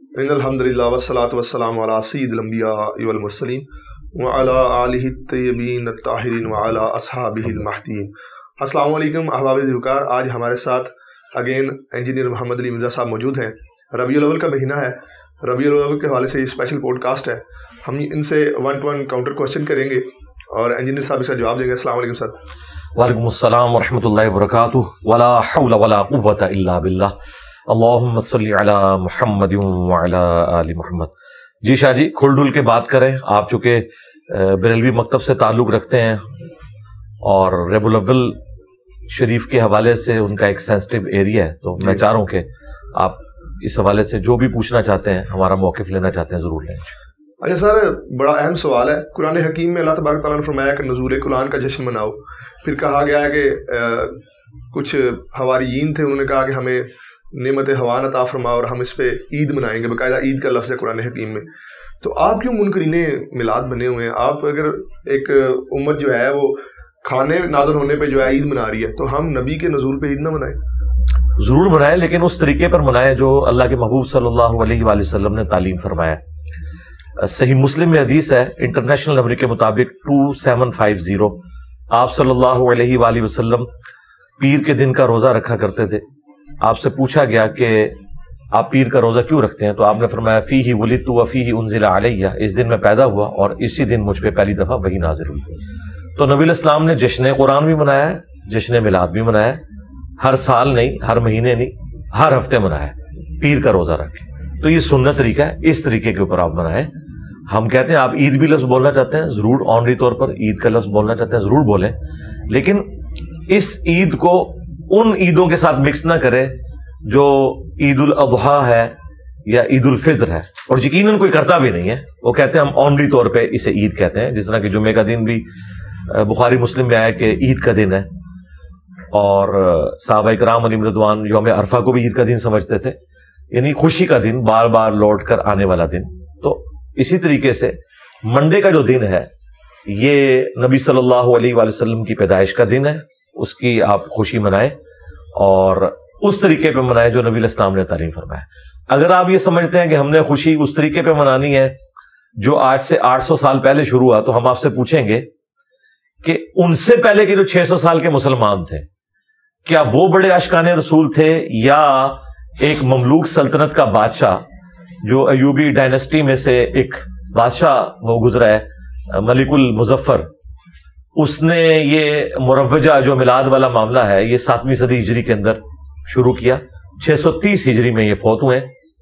ان الحمدللہ والصلاۃ والسلام علی سید الانبیاء والمرسلین وعلی آلہ الطیبین الطاہرین وعلی اصحابہ المہدیین۔ السلام علیکم احباب ذوالفقار، آج ہمارے ساتھ اگین انجینئر محمد علی مرزا صاحب موجود ہیں۔ ربیع الاول کا مہینہ ہے، ربیع الاول کے حوالے سے یہ اسپیشل پوڈ کاسٹ ہے۔ ہم ان سے 1 to 1 کاؤنٹر کوشچن کریں گے اور انجینئر صاحب اس کا جواب دیں گے۔ السلام علیکم سر۔ وعلیکم السلام ورحمۃ اللہ وبرکاتہ۔ ولا حول ولا قوۃ الا باللہ، اللہم صلی علی محمد وعلی آل محمد۔ جی شاہ جی، کھل ڈل کے بات کریں، آپ چونکہ بریلوی مکتب سے تعلق رکھتے ہیں اور ربیع الاول شریف کے حوالے سے ان کا ایک سینسٹیو ایریا ہے، تو میں چاہ رہا ہوں کہ آپ اس حوالے سے جو بھی پوچھنا چاہتے ہیں، ہمارا موقف لینا چاہتے ہیں، ضرور لیں۔ اچھا سر، بڑا اہم سوال ہے۔ قرآن حکیم میں اللہ تبارک تعالیٰ نے فرمایا کہ نزول قرآن کا جشن مناؤ۔ پھر کہا گیا ہے کہ کچھ حواریین تھے، انہوں نے کہا کہ ہمیں نعمت ہوان عطا فرماؤ اور ہم اس پہ عید منائیں گے، باقاعدہ عید کا لفظ ہے قرآن حکیم میں۔ تو آپ کیوں منکرین میلاد بنے ہوئے ہیں؟ آپ اگر ایک امت جو ہے وہ کھانے نازل ہونے پہ جو ہے عید منا رہی ہے، تو ہم نبی کے نزول پہ عید نہ منائیں؟ ضرور منائیں، لیکن اس طریقے پر منائیں جو اللہ کے محبوب صلی اللہ علیہ وآلہ وسلم نے تعلیم فرمایا۔ صحیح مسلم میں حدیث ہے، انٹرنیشنل نمبر کے مطابق 2750، آپ صلی اللہ علیہ وآلہ وسلم پیر کے دن کا روزہ رکھا کرتے تھے۔ آپ سے پوچھا گیا کہ آپ پیر کا روزہ کیوں رکھتے ہیں، تو آپ نے فرمایا فیہ ولدت وفیہ انزل علیہ، اس دن میں پیدا ہوا اور اسی دن مجھ پہ پہلی دفعہ وحی نازل ہوئی۔ تو نبی الاسلام نے جشن قرآن بھی منایا ہے، جشن میلاد بھی منایا ہے، ہر سال نہیں، ہر مہینے نہیں، ہر ہفتے منایا ہے پیر کا روزہ رکھ کے۔ تو یہ سنت طریقہ ہے، اس طریقے کے اوپر آپ منائیں۔ ہم کہتے ہیں آپ عید بھی لفظ بولنا چاہتے ہیں، ضرور آنری طور پر عید کا لفظ بولنا چاہتے ہیں، ضرور بولیں، لیکن اس عید کو ان عیدوں کے ساتھ مکس نہ کرے جو عید الاضحیٰ ہے یا عید الفطر ہے، اور یقیناً کوئی کرتا بھی نہیں ہے۔ وہ کہتے ہیں ہم آنری طور پہ اسے عید کہتے ہیں، جس طرح کہ جمعے کا دن بھی بخاری مسلم میں آیا کہ عید کا دن ہے، اور صحابہ کرام علیہم رضوان یوم عرفہ کو بھی عید کا دن سمجھتے تھے، یعنی خوشی کا دن، بار بار لوٹ کر آنے والا دن۔ تو اسی طریقے سے منڈے کا جو دن ہے، یہ نبی صلی اللہ علیہ وآلہ وسلم کی پیدائش کا دن ہے، اس کی آپ خوشی منائیں اور اس طریقے پہ منائیں جو نبی الاسلام نے تعلیم فرمایا۔ اگر آپ یہ سمجھتے ہیں کہ ہم نے خوشی اس طریقے پہ منانی ہے جو آج سے 800 سال پہلے شروع ہوا، تو ہم آپ سے پوچھیں گے کہ ان سے پہلے کے جو 600 سال کے مسلمان تھے، کیا وہ بڑے عاشقان رسول تھے یا ایک مملوک سلطنت کا بادشاہ جو ایوبی ڈائنسٹی میں سے ایک بادشاہ وہ گزرا ہے ملک المظفر، اس نے یہ مروجہ جو میلاد والا معاملہ ہے یہ 7ویں صدی ہجری کے اندر شروع کیا، 630 ہجری میں یہ فوت ہوئے،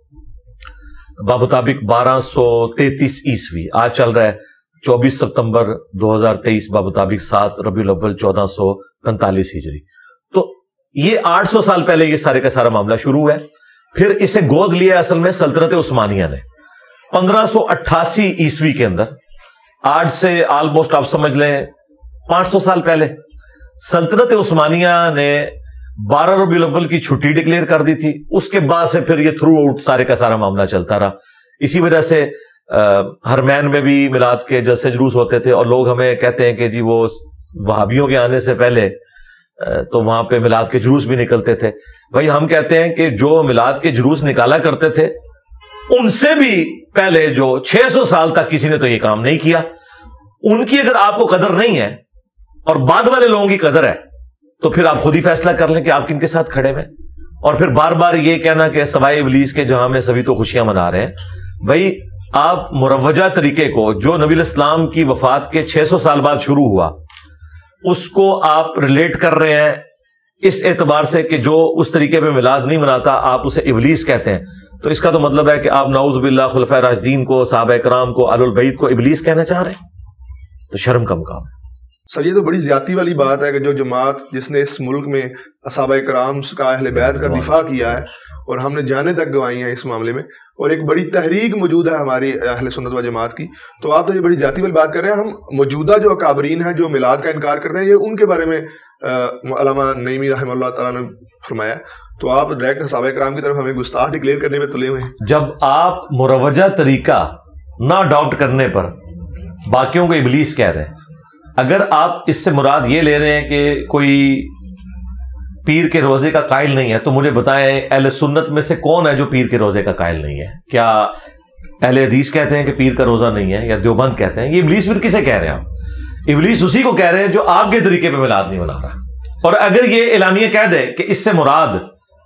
بمطابق 1233 عیسوی۔ آج چل رہا ہے 24 ستمبر 2023 بمطابق 7 ربیع الاول 1445 ہجری۔ تو یہ 800 سال پہلے یہ سارے کا سارا معاملہ شروع ہوا ہے۔ پھر اسے گود لیا اصل میں سلطنت عثمانیہ نے 1588 عیسوی کے اندر، آج سے آلموسٹ آپ سمجھ لیں 500 سال پہلے سلطنت عثمانیہ نے 12 ربیع الاول کی چھٹی ڈکلیئر کر دی تھی۔ اس کے بعد سے پھر یہ تھرو آؤٹ سارے کا سارا معاملہ چلتا رہا۔ اسی وجہ سے حرمین میں بھی میلاد کے جلسے جلوس ہوتے تھے، اور لوگ ہمیں کہتے ہیں کہ جی وہ وہابیوں کے آنے سے پہلے تو وہاں پہ میلاد کے جلوس بھی نکلتے تھے۔ بھائی ہم کہتے ہیں کہ جو میلاد کے جلوس نکالا کرتے تھے ان سے بھی پہلے جو 600 سال تک کسی نے تو یہ کام نہیں کیا۔ ان کی اگر آپ کو قدر نہیں ہے اور بعد والے لوگوں کی قدر ہے، تو پھر آپ خود ہی فیصلہ کر لیں کہ آپ کن کے ساتھ کھڑے ہوئے، اور پھر بار بار یہ کہنا کہ سوائے ابلیس کے جہاں میں سبھی تو خوشیاں منا رہے ہیں۔ بھائی آپ مروجہ طریقے کو جو نبی الاسلام کی وفات کے 600 سال بعد شروع ہوا، اس کو آپ ریلیٹ کر رہے ہیں اس اعتبار سے کہ جو اس طریقے پہ میلاد نہیں مناتا آپ اسے ابلیس کہتے ہیں، تو اس کا تو مطلب ہے کہ آپ نعوذ باللہ خلفائے راشدین کو، صحابہ کرام کو، اہل البیت کو ابلیس کہنا چاہ رہے ہیں، تو شرم کا مقام ہے۔ سر یہ تو بڑی زیادتی والی بات ہے کہ جو جماعت جس نے اس ملک میں صحابہ کرام کا، اہل بیت کا دفاع کیا ہے، اور ہم نے جانیں تک گنوائی ہیں اس معاملے میں، اور ایک بڑی تحریک موجود ہے ہماری اہل سنت و جماعت کی، تو آپ تو یہ بڑی زیادتی والی بات کر رہے ہیں۔ ہم موجودہ جو اکابرین ہیں جو میلاد کا انکار کرتے ہیں، یہ ان کے بارے میں علامہ نعیمی رحمہ اللہ تعالیٰ نے فرمایا، تو آپ ڈائریکٹ صحابہ کرام کی طرف ہمیں گستاخ ڈکلیئر کرنے میں تلے ہوئے ہیں۔ جب آپ مروجہ طریقہ نہ اڈاپٹ کرنے پر باقیوں کو ابلیس کہہ رہے ہیں، اگر آپ اس سے مراد یہ لے رہے ہیں کہ کوئی پیر کے روزے کا قائل نہیں ہے، تو مجھے بتائیں اہل سنت میں سے کون ہے جو پیر کے روزے کا قائل نہیں ہے؟ کیا اہل حدیث کہتے ہیں کہ پیر کا روزہ نہیں ہے، یا دیوبند کہتے ہیں؟ یہ ابلیس پھر کسے کہہ رہے ہیں آپ؟ ابلیس اسی کو کہہ رہے ہیں جو آپ کے طریقے پہ میلاد نہیں منا رہا. اور اگر یہ اعلانیہ کہہ دے کہ اس سے مراد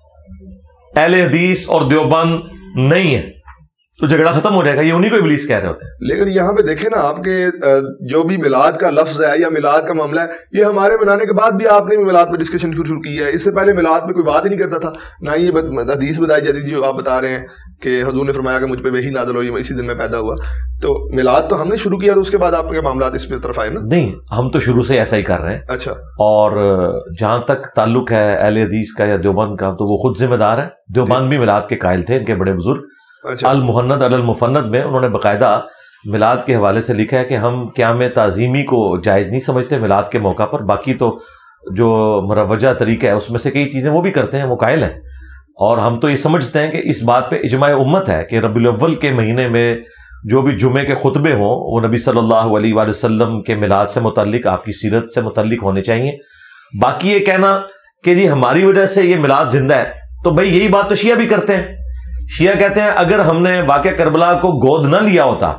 اہل حدیث اور دیوبند نہیں ہے تو جھگڑا ختم ہو جائے گا. یہ انہی کو ابلیس کہہ رہے ہوتے ہیں. لیکن یہاں پہ دیکھیں نا آپ کے جو بھی میلاد کا لفظ ہے یا میلاد کا معاملہ ہے، یہ ہمارے منانے کے بعد بھی آپ نے میلاد پہ ڈسکشن کیوں شروع کی ہے؟ اس سے پہلے میلاد پہ کوئی بات ہی نہیں کرتا تھا، نہ یہ حدیث بتائی جاتی تھی جو آپ بتا رہے ہیں کہ حضور نے فرمایا کہ مجھ پہ وحی نازل ہوئی، اسی دن میں پیدا ہوا. تو میلاد تو ہم نے شروع کیا، تو اس کے بعد آپ کے معاملات اس پہ طرف آئے نا؟ نہیں، ہم تو شروع سے ایسا ہی کر رہے ہیں. اچھا. اور جہاں تک تعلق ہے اہل حدیث کا یا دیوبند کا، تو وہ خود ذمہ دار ہے. دیوبند بھی میلاد کے قائل تھے، ان کے بڑے بزرگ المحند علی المفند میں انہوں نے باقاعدہ میلاد کے حوالے سے لکھا ہے کہ ہم قیام تعظیمی کو جائز نہیں سمجھتے میلاد کے موقع پر، باقی تو جو مروجہ طریقہ ہے اس میں سے کئی چیزیں وہ بھی کرتے ہیں، وہ قائل ہیں. اور ہم تو یہ سمجھتے ہیں کہ اس بات پہ اجماع امت ہے کہ ربیع الاول کے مہینے میں جو بھی جمعے کے خطبے ہوں وہ نبی صلی اللہ علیہ وآلہ وسلم کے میلاد سے متعلق، آپ کی سیرت سے متعلق ہونے چاہیے. باقی یہ کہنا کہ جی ہماری وجہ سے یہ میلاد زندہ ہے، تو بھئی یہی بات تو شیعہ بھی کرتے ہیں. شیعہ کہتے ہیں اگر ہم نے واقعہ کربلا کو گود نہ لیا ہوتا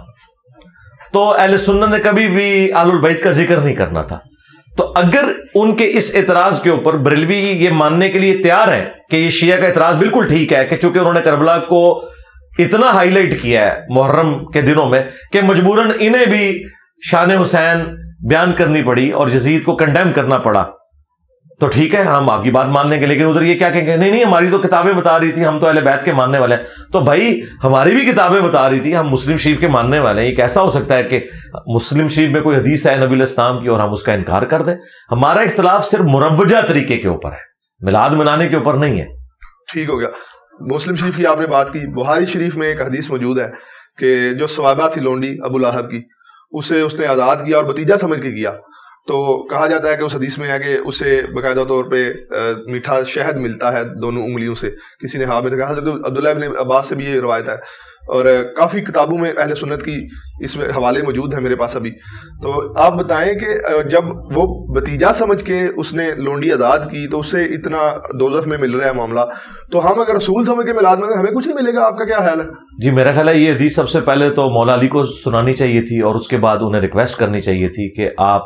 تو اہل سنت نے کبھی بھی آل البیت کا ذکر نہیں کرنا تھا. تو اگر ان کے اس اعتراض کے اوپر بریلوی یہ ماننے کے لیے تیار ہیں کہ یہ شیعہ کا اعتراض بالکل ٹھیک ہے کہ چونکہ انہوں نے کربلا کو اتنا ہائی لائٹ کیا ہے محرم کے دنوں میں کہ مجبوراً انہیں بھی شان حسین بیان کرنی پڑی اور یزید کو کنڈیم کرنا پڑا، تو ٹھیک ہے ہم آپ کی بات مان لیں گے. لیکن ادھر یہ کیا کہیں گے؟ نہیں ہماری تو کتابیں بتا رہی تھی، ہم تو اہل بیت کے ماننے والے ہیں. تو بھائی ہماری بھی کتابیں بتا رہی تھی، ہم مسلم شریف کے ماننے والے ہیں. یہ کیسا ہو سکتا ہے کہ مسلم شریف میں کوئی حدیث ہے نبی علیہ السلام کی اور ہم اس کا انکار کر دیں؟ ہمارا اختلاف صرف مروجہ طریقے کے اوپر ہے، میلاد منانے کے اوپر نہیں ہے. ٹھیک ہو گیا. مسلم شریف کی آپ نے بات کی، بخاری شریف میں ایک حدیث موجود ہے کہ جو صوابہ تھی لونڈی ابو لہب کی، اسے اس نے آزاد کیا اور بتیجا سمجھ کے کیا. تو کہا جاتا ہے کہ اس حدیث میں ہے کہ اسے باقاعدہ طور پہ میٹھا شہد ملتا ہے دونوں انگلیوں سے. کسی نے ہاں میں کہا تھا، تو عبداللہ ابن عباس سے بھی یہ روایت ہے، اور کافی کتابوں میں اہل سنت کی اس میں حوالے موجود ہیں میرے پاس ابھی. تو آپ بتائیں کہ جب وہ بتیجا سمجھ کے اس نے لونڈی آزاد کی تو اسے اتنا دوزخ میں مل رہا ہے معاملہ، تو ہم اگر رسول سمجھ کے میلاد میں ہمیں کچھ نہیں ملے گا؟ آپ کا کیا خیال ہے؟ جی میرا خیال ہے یہ حدیث سب سے پہلے تو مولا علی کو سنانی چاہیے تھی، اور اس کے بعد انہیں ریکویسٹ کرنی چاہیے تھی کہ آپ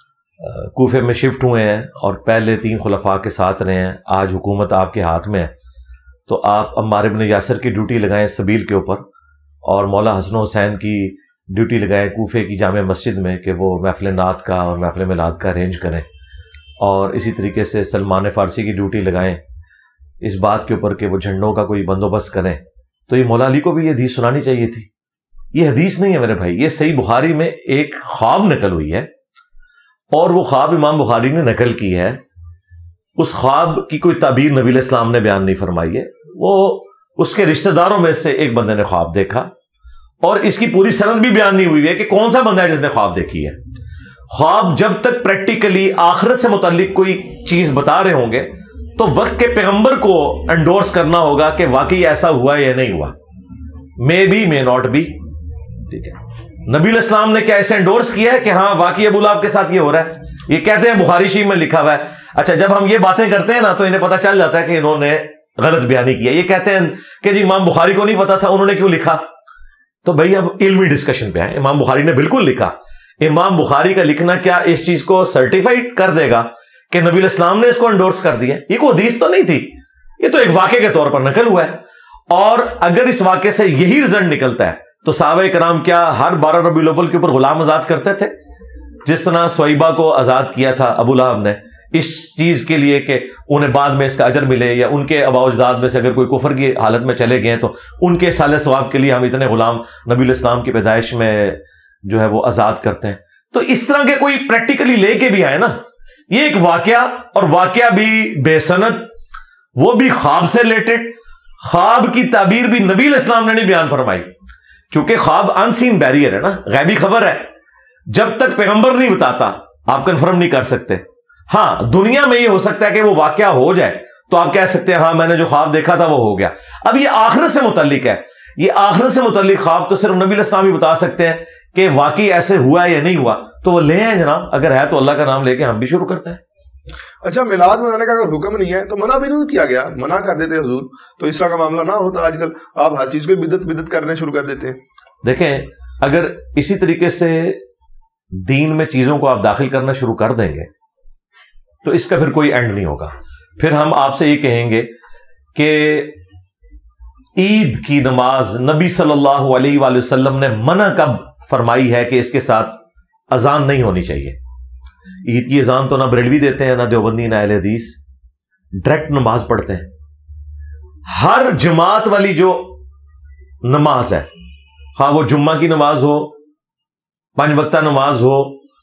کوفے میں شفٹ ہوئے ہیں اور پہلے 3 خلفاء کے ساتھ رہے ہیں، آج حکومت آپ کے ہاتھ میں ہے، تو آپ عمار بن یاسر کی ڈیوٹی لگائیں سبیل کے اوپر، اور مولا حسن حسین کی ڈیوٹی لگائیں کوفے کی جامع مسجد میں کہ وہ محفل نعت کا اور محفل میلاد کا ارینج کریں، اور اسی طریقے سے سلمان فارسی کی ڈیوٹی لگائیں اس بات کے اوپر کہ وہ جھنڈوں کا کوئی بندوبست کریں. تو یہ مولا علی کو بھی یہ حدیث سنانی چاہیے تھی. یہ حدیث نہیں ہے میرے بھائی، یہ صحیح بخاری میں ایک خواب نقل ہوئی ہے، اور وہ خواب امام بخاری نے نقل کی ہے. اس خواب کی کوئی تعبیر نبی علیہ السلام نے بیان نہیں فرمائی ہے، وہ اس کے رشتہ داروں میں سے ایک بندے نے خواب دیکھا، اور اس کی پوری سند بھی بیان نہیں ہوئی ہے کہ کون سا بندہ ہے جس نے خواب دیکھی ہے. خواب جب تک پریکٹیکلی آخرت سے متعلق کوئی چیز بتا رہے ہوں گے تو وقت کے پیغمبر کو انڈورس کرنا ہوگا کہ واقعی ایسا ہوا یا نہیں ہوا، may be may not be. ٹھیک ہے، نبی علیہ السلام نے کیا ایسے انڈورس کیا ہے کہ ہاں واقعی ابو لہب کے ساتھ یہ ہو رہا ہے؟ یہ کہتے ہیں بخاری شریف میں لکھا ہوا ہے. اچھا جب ہم یہ باتیں کرتے ہیں نا تو انہیں پتہ چل جاتا ہے کہ انہوں نے غلط بیانی کیا. یہ کہتے ہیں کہ جی امام بخاری کو نہیں پتا تھا، انہوں نے کیوں لکھا؟ تو بھائی اب علمی ڈسکشن پہ آئیں. امام بخاری نے بالکل لکھا. امام بخاری کا لکھنا کیا اس چیز کو سرٹیفائڈ کر دے گا کہ نبی علیہ السلام نے اس کو انڈورس کر دیا؟ یہ کوئی حدیث تو نہیں تھی، یہ تو ایک واقعے کے طور پر نقل ہوا ہے. اور اگر اس واقعے سے یہی رزلٹ نکلتا ہے تو صحابہ کرام کیا ہر 12 ربیع الاول کے اوپر غلام آزاد کرتے تھے؟ جس طرح سویبہ کو آزاد کیا تھا ابو لہب نے اس چیز کے لیے کہ انہیں بعد میں اس کا اجر ملے، یا ان کے آباء و اجداد میں سے اگر کوئی کفر کی حالت میں چلے گئے تو ان کے سال ثواب کے لیے ہم اتنے غلام نبی علیہ السلام کی پیدائش میں جو ہے وہ آزاد کرتے ہیں. تو اس طرح کے کوئی پریکٹیکلی لے کے بھی آئے نا. یہ ایک واقعہ، اور واقعہ بھی بے سند، وہ بھی خواب سے ریلیٹڈ. خواب کی تعبیر بھی نبی علیہ السلام نے نہیں بیان فرمائی، چونکہ خواب ان سین بیریئر ہے نا، غیبی خبر ہے. جب تک پیغمبر نہیں بتاتا آپ کنفرم نہیں کر سکتے. ہاں دنیا میں یہ ہو سکتا ہے کہ وہ واقعہ ہو جائے تو آپ کہہ سکتے ہیں ہاں میں نے جو خواب دیکھا تھا وہ ہو گیا. اب یہ آخرت سے متعلق ہے، یہ آخرت سے متعلق خواب تو صرف نبی علیہ السلام ہی بتا سکتے ہیں کہ واقعی ایسے ہوا یا نہیں ہوا. تو وہ لے آئیں جناب، اگر ہے تو اللہ کا نام لے کے ہم بھی شروع کرتے ہیں. اچھا میلاد منانے کا اگر حکم نہیں ہے تو منع بھی نہیں کیا گیا, منع کر دیتے حضور, تو اس طرح کا معاملہ نہ ہوتا. آج کل آپ ہر چیز کو بدعت کرنے شروع کر دیتے ہیں. دیکھیں اگر اسی طریقے سے دین میں چیزوں کو آپ داخل کرنا شروع کر دیں گے تو اس کا پھر کوئی اینڈ نہیں ہوگا. پھر ہم آپ سے یہ کہیں گے کہ عید کی نماز نبی صلی اللہ علیہ وآلہ وسلم نے منع کب فرمائی ہے کہ اس کے ساتھ اذان نہیں ہونی چاہیے. عید کی اذان تو نہ بریلوی دیتے ہیں, نہ دیوبندی, نہ اہل حدیث, ڈائریکٹ نماز پڑھتے ہیں. ہر جماعت والی جو نماز ہے, خواہ وہ جمعہ کی نماز ہو, 5 وقتہ نماز ہو,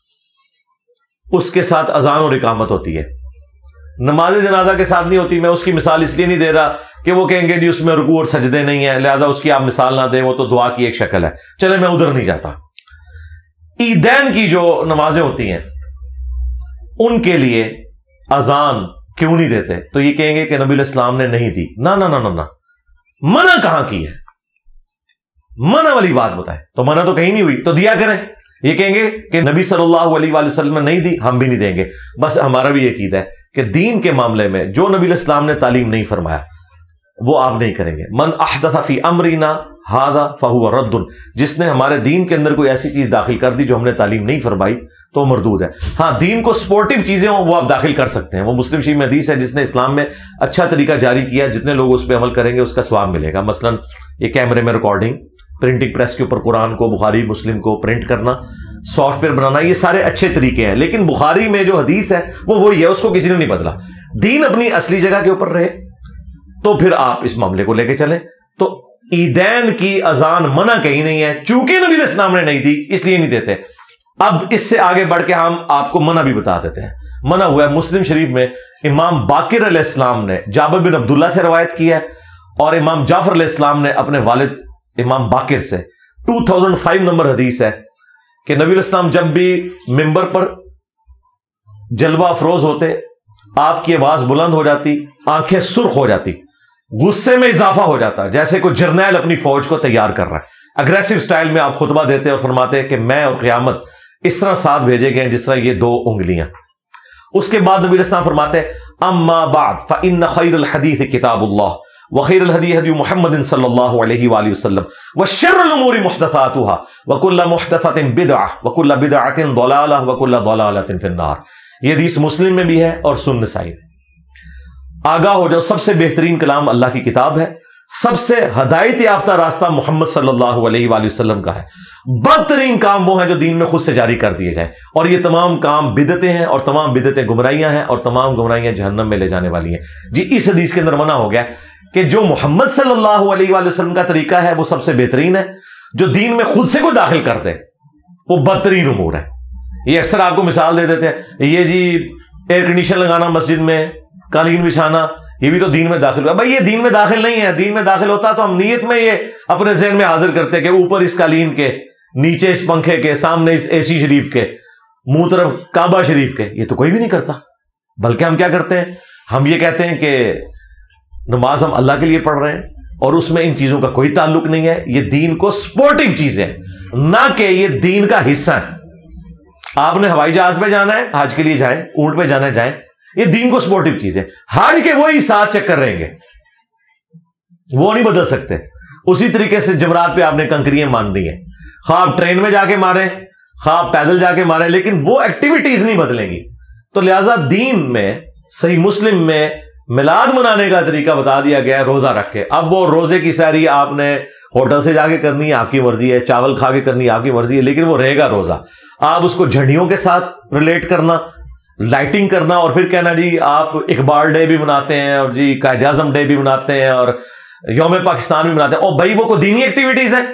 اس کے ساتھ اذان اور اقامت ہوتی ہے. نماز جنازہ کے ساتھ نہیں ہوتی. میں اس کی مثال اس لیے نہیں دے رہا کہ وہ کہیں گے جی اس میں رکوع اور سجدے نہیں ہیں, لہذا اس کی آپ مثال نہ دیں, وہ تو دعا کی ایک شکل ہے. چلے میں ادھر نہیں جاتا. عیدین کی جو نمازیں ہوتی ہیں ان کے لیے اذان کیوں نہیں دیتے؟ تو یہ کہیں گے کہ نبی علیہ السلام نے نہیں دی. نہ نہ نہ نہ, منع کہاں کی ہے؟ منع والی بات بتائیں. تو منع تو کہیں نہیں ہوئی, تو دیا کریں. یہ کہیں گے کہ نبی صلی اللہ علیہ وآلہ وسلم نے نہیں دی, ہم بھی نہیں دیں گے. بس ہمارا بھی یہ عقیدہ ہے کہ دین کے معاملے میں جو نبی علیہ السلام نے تعلیم نہیں فرمایا وہ آپ نہیں کریں گے. من احدث فی امرنا ھذا فہو رد, جس نے ہمارے دین کے اندر کوئی ایسی چیز داخل کر دی جو ہم نے تعلیم نہیں فرمائی تو مردود ہے. ہاں دین کو سپورٹیو چیزیں ہوں وہ آپ داخل کر سکتے ہیں. وہ مسلم شریف میں حدیث ہے, جس نے اسلام میں اچھا طریقہ جاری کیا, جتنے لوگ اس پہ عمل کریں گے اس کا ثواب ملے گا. مثلا یہ کیمرے میں ریکارڈنگ, پرنٹنگ پریس کے اوپر قرآن کو, بخاری مسلم کو پرنٹ کرنا, سافٹ ویئر بنانا, یہ سارے اچھے طریقے ہیں. لیکن بخاری میں جو حدیث ہے وہ وہی ہے, اس کو کسی نے نہیں بدلا. دین اپنی اصلی جگہ کے اوپر رہے تو پھر آپ اس معاملے کو لے کے چلیں. تو عیدین کی اذان منع کہیں نہیں ہے, چونکہ نبی علیہ السلام نے نہیں دی اس لیے نہیں دیتے. اب اس سے آگے بڑھ کے ہم آپ کو منع بھی بتا دیتے ہیں. منع ہوا ہے مسلم شریف میں, امام باقر علیہ السلام نے جابر بن عبداللہ سے روایت کی ہے, اور امام جعفر علیہ السلام نے اپنے والد امام باقر سے 2005 نمبر حدیث ہے کہ نبی علیہ السلام جب بھی ممبر پر جلوہ افروز ہوتے, آپ کی آواز بلند ہو جاتی, آنکھیں سرخ ہو جاتی, غصے میں اضافہ ہو جاتا, جیسے کوئی جرنیل اپنی فوج کو تیار کر رہا ہے. اگریسو سٹائل میں آپ خطبہ دیتے اور فرماتے کہ میں اور قیامت اس طرح ساتھ بھیجے گئے جس طرح یہ 2 انگلیاں. اس کے بعد نبی علیہ السلام فرماتے اما بعد فإن خیر الحدیث کتاب اللہ وخیر الہدی ہدی محمد صلی اللہ علیہ وآلہ وسلم وشر الامور محدثاتها وکل محدثۃ بدعہ وکل بدعۃ ضلالہ وکل ضلالۃ فی النار. یہ حدیث مسلم میں بھی ہے اور سنن نسائی میں. آگاہ ہو جاؤ, سب سے بہترین کلام اللہ کی کتاب ہے, سب سے ہدایت یافتہ راستہ محمد صلی اللہ علیہ وآلہ وسلم کا ہے. بدترین کام وہ ہیں جو دین میں خود سے جاری کر دیے جائیں, اور یہ تمام کام بدعتیں ہیں, اور تمام بدعتیں گمراہیاں ہیں, اور تمام گمراہیاں جہنم میں لے جانے والی ہیں. جی اس حدیث کے اندر منع ہو گیا کہ جو محمد صلی اللہ علیہ وآلہ وسلم کا طریقہ ہے وہ سب سے بہترین ہے, جو دین میں خود سے کوئی داخل کر دے وہ بدترین امور ہے. یہ اکثر آپ کو مثال دے دیتے ہیں, یہ جی ایئر کنڈیشن لگانا مسجد میں, قالین بچھانا, یہ بھی تو دین میں داخل ہوا. بھائی یہ دین میں داخل نہیں ہے. دین میں داخل ہوتا تو ہم نیت میں یہ اپنے ذہن میں حاضر کرتے کہ اوپر اس قالین کے, نیچے اس پنکھے کے, سامنے اس اے سی شریف کے, منہ طرف کعبہ شریف کے. یہ تو کوئی بھی نہیں کرتا. بلکہ ہم کیا کرتے ہیں, ہم یہ کہتے ہیں کہ نماز ہم اللہ کے لیے پڑھ رہے ہیں اور اس میں ان چیزوں کا کوئی تعلق نہیں ہے. یہ دین کو سپورٹیو چیزیں ہیں, نہ کہ یہ دین کا حصہ ہے. آپ نے ہوائی جہاز پہ جانا ہے, حج کے لیے جائیں, اونٹ پہ جانا ہے جائیں, یہ دین کو سپورٹیو چیزیں. حج کے وہی 7 چکر رہیں گے, وہ نہیں بدل سکتے. اسی طریقے سے جمرات پہ آپ نے کنکریاں مان دی ہیں, خواہ آپ ٹرین میں جا کے ماریں, خواہ آپ پیدل جا کے ماریں, لیکن وہ ایکٹیویٹیز نہیں بدلیں گی. تو لہذا دین میں صحیح مسلم میں میلاد منانے کا طریقہ بتا دیا گیا ہے روزہ رکھ کے. اب وہ روزے کی سحری آپ نے ہوٹل سے جا کے کرنی ہے, آپ کی مرضی ہے, چاول کھا کے کرنی ہے, آپ کی مرضی ہے, لیکن وہ رہے گا روزہ. آپ اس کو جھنڈیوں کے ساتھ ریلیٹ کرنا, لائٹنگ کرنا, اور پھر کہنا جی آپ اقبال ڈے بھی مناتے ہیں, اور جی قائد اعظم ڈے بھی مناتے ہیں, اور یوم پاکستان بھی مناتے ہیں. اور بھائی وہ کوئی دینی ایکٹیویٹیز ہیں؟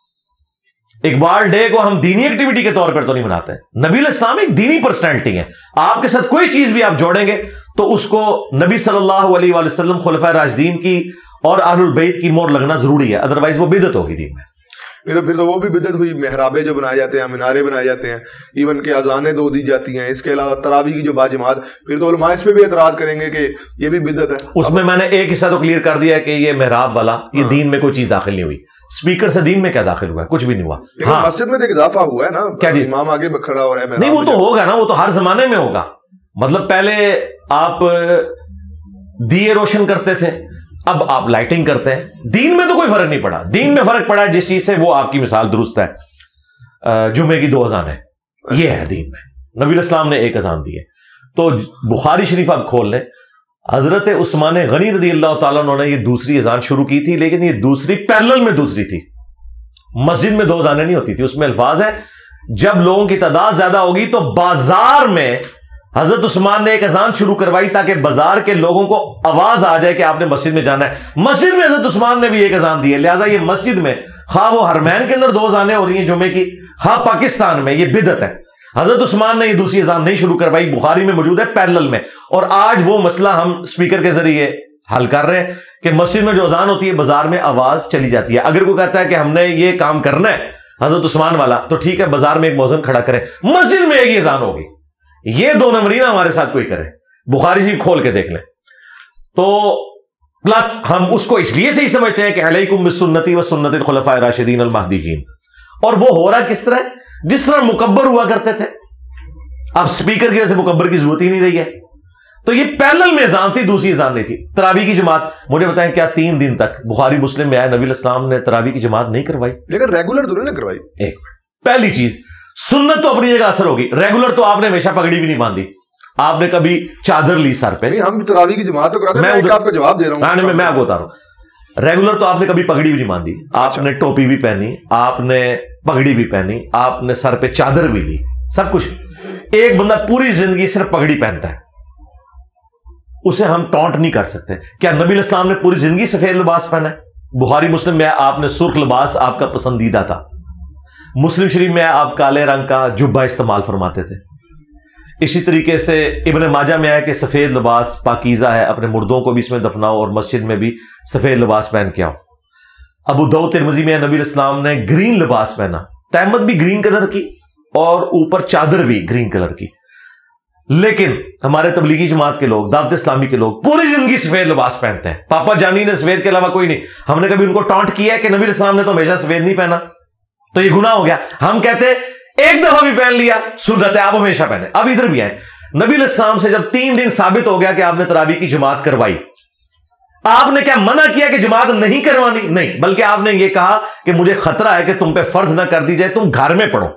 اقبال ڈے کو ہم دینی ایکٹیویٹی کے طور پر تو نہیں مناتے. نبی علیہ السلام ایک دینی پرسنالٹی ہے. آپ کے ساتھ کوئی چیز بھی آپ جوڑیں گے تو اس کو نبی صلی اللہ علیہ وآلہ وسلم, خلفائے راشدین کی اور اہل البیت کی مور لگنا ضروری ہے, ادروائز وہ بدعت ہوگی دین میں. پھر تو وہ بھی بدعت ہوئی. محرابیں جو بنائے جاتے ہیں, مینارے بنائے جاتے ہیں, ایون کہ اذانیں 2 دی جاتی ہیں. اس کے علاوہ تراویح کی جو باجماعت, پھر تو علماء اس پہ بھی اعتراض کریں گے کہ یہ بھی بدعت ہے. اس میں نے ایک حصہ تو کلیئر کر دیا ہے کہ یہ محراب والا, یہ دین میں کوئی چیز داخل نہیں ہوئی. اسپیکر سے دین میں کیا داخل ہوا ہے؟ کچھ بھی نہیں ہوا. مسجد میں تو اضافہ ہوا ہے نا, کیا جی امام آگے کھڑا ہو رہا ہے. نہیں وہ تو ہوگا نا, وہ تو ہر زمانے میں ہوگا. مطلب پہلے آپ دیے روشن کرتے تھے، اب آپ لائٹنگ کرتے ہیں. دین میں تو کوئی فرق نہیں پڑا. دین میں فرق پڑا جس چیز سے، وہ آپ کی مثال درست ہے. جمعے کی 2 اذانیں یہ ہے دین میں. نبی الاسلام نے 1 اذان دی ہے. تو بخاری شریف آپ کھول لیں، حضرت عثمان غنی رضی اللہ تعالیٰ عنہ نے یہ دوسری اذان شروع کی تھی، لیکن یہ دوسری پیرلل میں دوسری تھی. مسجد میں 2 اذانیں نہیں ہوتی تھی. اس میں الفاظ ہے جب لوگوں کی تعداد زیادہ ہوگی تو بازار میں حضرت عثمان نے 1 اذان شروع کروائی تاکہ بازار کے لوگوں کو آواز آ جائے کہ آپ نے مسجد میں جانا ہے. مسجد میں حضرت عثمان نے بھی 1 اذان دی ہے. لہٰذا یہ مسجد میں خواہ وہ حرمین کے اندر 2 اذانیں ہو رہی ہیں جمعے کی، خواہ پاکستان میں، یہ بدعت ہے. حضرت عثمان نے یہ دوسری اذان نہیں شروع کروائی. بخاری میں موجود ہے پیرلل میں. اور آج وہ مسئلہ ہم اسپیکر کے ذریعے حل کر رہے ہیں کہ مسجد میں جو اذان ہوتی ہے بازار میں آواز چلی جاتی ہے. اگر کوئی کہتا ہے کہ ہم نے یہ کام کرنا ہے حضرت عثمان والا، تو ٹھیک ہے، بازار میں ایک مؤذن کھڑا کرے، مسجد میں ایک ہی اذان ہوگی. یہ 2 نمبری نہ ہمارے ساتھ کوئی کرے. بخاری جی کھول کے دیکھ لیں. تو پلس ہم اس کو اس لیے سے ہی سمجھتے ہیں کہ علیکم بسنتی و سنت الخلفاء الراشدین المہدیین. اور وہ ہو رہا کس طرح؟ جس طرح مکبر ہوا کرتے تھے. اب سپیکر کی وجہ سے مکبر کی ضرورت ہی نہیں رہی ہے. تو یہ پیرلل میں اذان تھی، دوسری اذان نہیں تھی. تراویح کی جماعت، مجھے بتائیں کیا 3 دن تک بخاری مسلم میں آیا نبی الاسلام نے تراویح کی جماعت نہیں کروائی؟ لیکن ریگولر تو نہیں کروائی. ایک پہلی چیز، سنت تو اپنی جگہ اثر ہوگی. ریگولر تو آپ نے ہمیشہ پگڑی بھی نہیں باندھی. آپ نے کبھی چادر لی سر پہ؟ ہم تراویح کی جماعت تو کراتے ہیں. میں آپ کو جواب دے رہا ہوں. میں آپ کو بتا رہا ہوں، ریگولر تو آپ نے کبھی پگڑی بھی نہیں باندھی. آپ نے ٹوپی بھی پہنی، آپ نے پگڑی بھی پہنی، آپ نے سر پہ چادر بھی لی، سب کچھ. ایک بندہ پوری زندگی صرف پگڑی پہنتا ہے، اسے ہم ٹونٹ نہیں کر سکتے. کیا نبی الاسلام نے پوری زندگی سفید لباس پہنا ہے؟ بخاری مسلم میں آپ نے سرخ لباس آپ کا پسندیدہ تھا. مسلم شریف میں آپ کالے رنگ کا جبہ استعمال فرماتے تھے. اسی طریقے سے ابن ماجہ میں آیا کہ سفید لباس پاکیزہ ہے، اپنے مردوں کو بھی اس میں دفناؤ اور مسجد میں بھی سفید لباس پہن کے آؤ. ابو داؤد ترمذی میں نبی الاسلام نے گرین لباس پہنا، تہمت بھی گرین کلر کی اور اوپر چادر بھی گرین کلر کی. لیکن ہمارے تبلیغی جماعت کے لوگ، دعوت اسلامی کے لوگ پوری زندگی سفید لباس پہنتے ہیں. پاپا جانی نے سفید کے علاوہ کوئی نہیں. ہم نے کبھی ان کو ٹانٹ کیا ہے کہ نبی الاسلام نے تو ہمیشہ سفید نہیں پہنا؟ تو یہ گناہ ہو گیا. ہم کہتے ہیں ایک دفعہ بھی پہن لیا سنت ہے، آپ ہمیشہ پہنے. اب ادھر بھی آئے، نبی الاسلام سے جب 3 دن ثابت ہو گیا کہ آپ نے تراویح کی جماعت کروائی، آپ نے کیا منع کیا کہ جماعت نہیں کروانی؟ نہیں، بلکہ آپ نے یہ کہا کہ مجھے خطرہ ہے کہ تم پہ فرض نہ کر دی جائے، تم گھر میں پڑھو.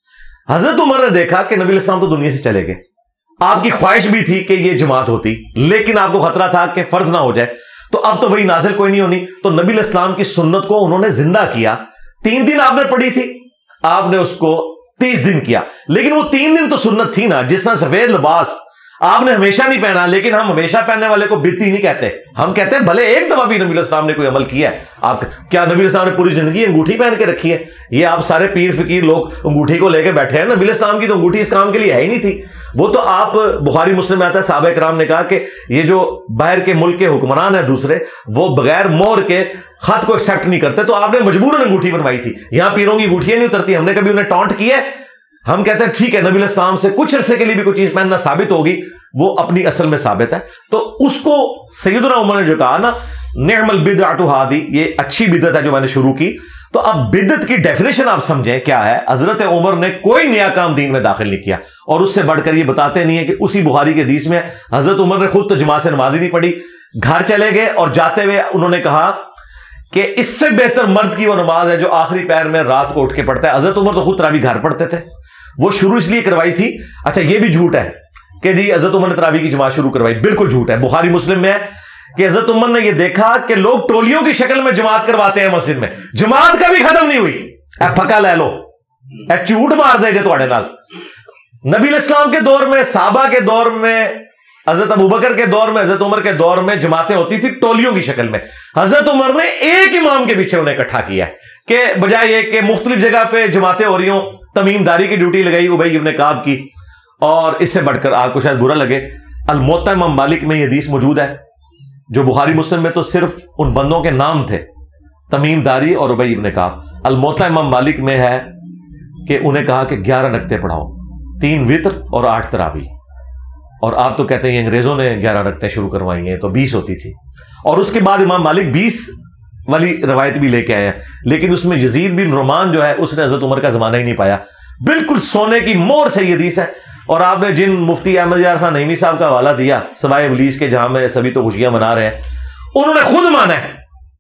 حضرت عمر نے دیکھا کہ نبی الاسلام تو دنیا سے چلے گئے، آپ کی خواہش بھی تھی کہ یہ جماعت ہوتی، لیکن آپ کو خطرہ تھا کہ فرض نہ ہو جائے، تو اب تو وہی نازل کوئی نہیں ہونی. تو نبی الاسلام کی سنت کو انہوں نے زندہ کیا. 3 دن آپ نے پڑھی تھی، آپ نے اس کو 30 دن کیا. لیکن وہ 3 دن تو سنت تھی نا. جس طرح سفید لباس آپ نے ہمیشہ نہیں پہنا، لیکن ہم ہمیشہ پہننے والے کو بدعتی نہیں کہتے. ہم کہتے ہیں بھلے ایک دفعہ بھی نبی الاسلام نے کوئی عمل کیا ہے. آپ کیا نبی الاسلام نے پوری زندگی انگوٹھی پہن کے رکھی ہے؟ یہ آپ سارے پیر فقیر لوگ انگوٹھی کو لے کے بیٹھے ہیں. نبی الاسلام کی تو انگوٹھی اس کام کے لیے ہے ہی نہیں تھی. وہ تو آپ بخاری مسلم میں آتا ہے صحابہ کرام نے کہا کہ یہ جو باہر کے ملک کے حکمران ہیں دوسرے، وہ بغیر مہر کے خط کو ایکسیپٹ نہیں کرتے، تو آپ نے مجبوراً انگوٹھی بنوائی تھی. یہاں پیروں کی انگوٹھیاں نہیں اترتی. ہم نے کبھی انہیں ٹانٹ کیا ہے؟ ہم کہتے ہیں ٹھیک ہے، نبی الاسلام سے کچھ عرصے کے لیے بھی کوئی چیز پہننا ثابت ہوگی، وہ اپنی اصل میں ثابت ہے. تو اس کو سیدنا عمر نے جو کہا نا نعم البدعۃ ہذی، یہ اچھی بدعت ہے جو میں نے شروع کی. تو اب بدعت کی ڈیفینیشن آپ سمجھیں کیا ہے. حضرت عمر نے کوئی نیا کام دین میں داخل نہیں کیا، اور اس سے بڑھ کر یہ بتاتے نہیں ہیں کہ اسی بخاری کے حدیث میں حضرت عمر نے خود تو جماعت سے نماز ہی نہیں پڑھی، گھر چلے گئے اور جاتے ہوئے انہوں نے کہا کہ اس سے بہتر مرد کی وہ نماز ہے جو آخری پہر میں رات کو اٹھ کے پڑھتا ہے. حضرت عمر تو خود تراویح گھر پڑھتے تھے. وہ شروع اس لیے کروائی تھی. اچھا یہ بھی جھوٹ ہے کہ جی حضرت عمر نے تراویح کی جماعت شروع کروائی، بالکل جھوٹ ہے. بخاری مسلم میں ہے کہ حضرت عمر نے یہ دیکھا کہ لوگ ٹولیوں کی شکل میں جماعت کرواتے ہیں مسجد میں، جماعت کبھی ختم نہیں ہوئی. اے پھکا لے لو، اے جھوٹ مار دے گے تواڈے نال. نبی الاسلام کے دور میں، صحابہ کے دور میں، حضرت ابوبکر کے دور میں، حضرت عمر کے دور میں جماعتیں ہوتی تھی ٹولیوں کی شکل میں. حضرت عمر نے ایک امام کے پیچھے انہیں اکٹھا کیا کہ بجائے یہ کہ مختلف جگہ پہ جماعتیں ہو رہی ہوں، تمیم داری کی ڈیوٹی لگائی ابی ابن کعب کی. اور اس سے بڑھ کر آپ کو شاید برا لگے، الموطا امام مالک میں یہ حدیث موجود ہے جو بخاری مسلم میں تو صرف ان بندوں کے نام تھے، تمیم داری اور ابی ابن کعب. الموطا امام مالک میں ہے کہ انہیں کہا کہ 11 رکعتیں پڑھاؤ، 3 وتر اور 8 تراویح. اور آپ تو کہتے ہیں انگریزوں نے 11 رکعتیں شروع کروائی ہیں، تو 20 ہوتی تھی. اور اس کے بعد امام مالک 20 والی روایت بھی لے کے آئے ہیں، لیکن اس میں یزید بن رومان جو ہے اس نے حضرت عمر کا زمانہ ہی نہیں پایا. بالکل سونے کی مور سے یہ حدیث ہے. اور آپ نے جن مفتی احمد یار خان نعیمی صاحب کا حوالہ دیا سوائے ابلیس کے جہاں میں سبھی تو خوشیاں منا رہے ہیں, انہوں نے خود مانا ہے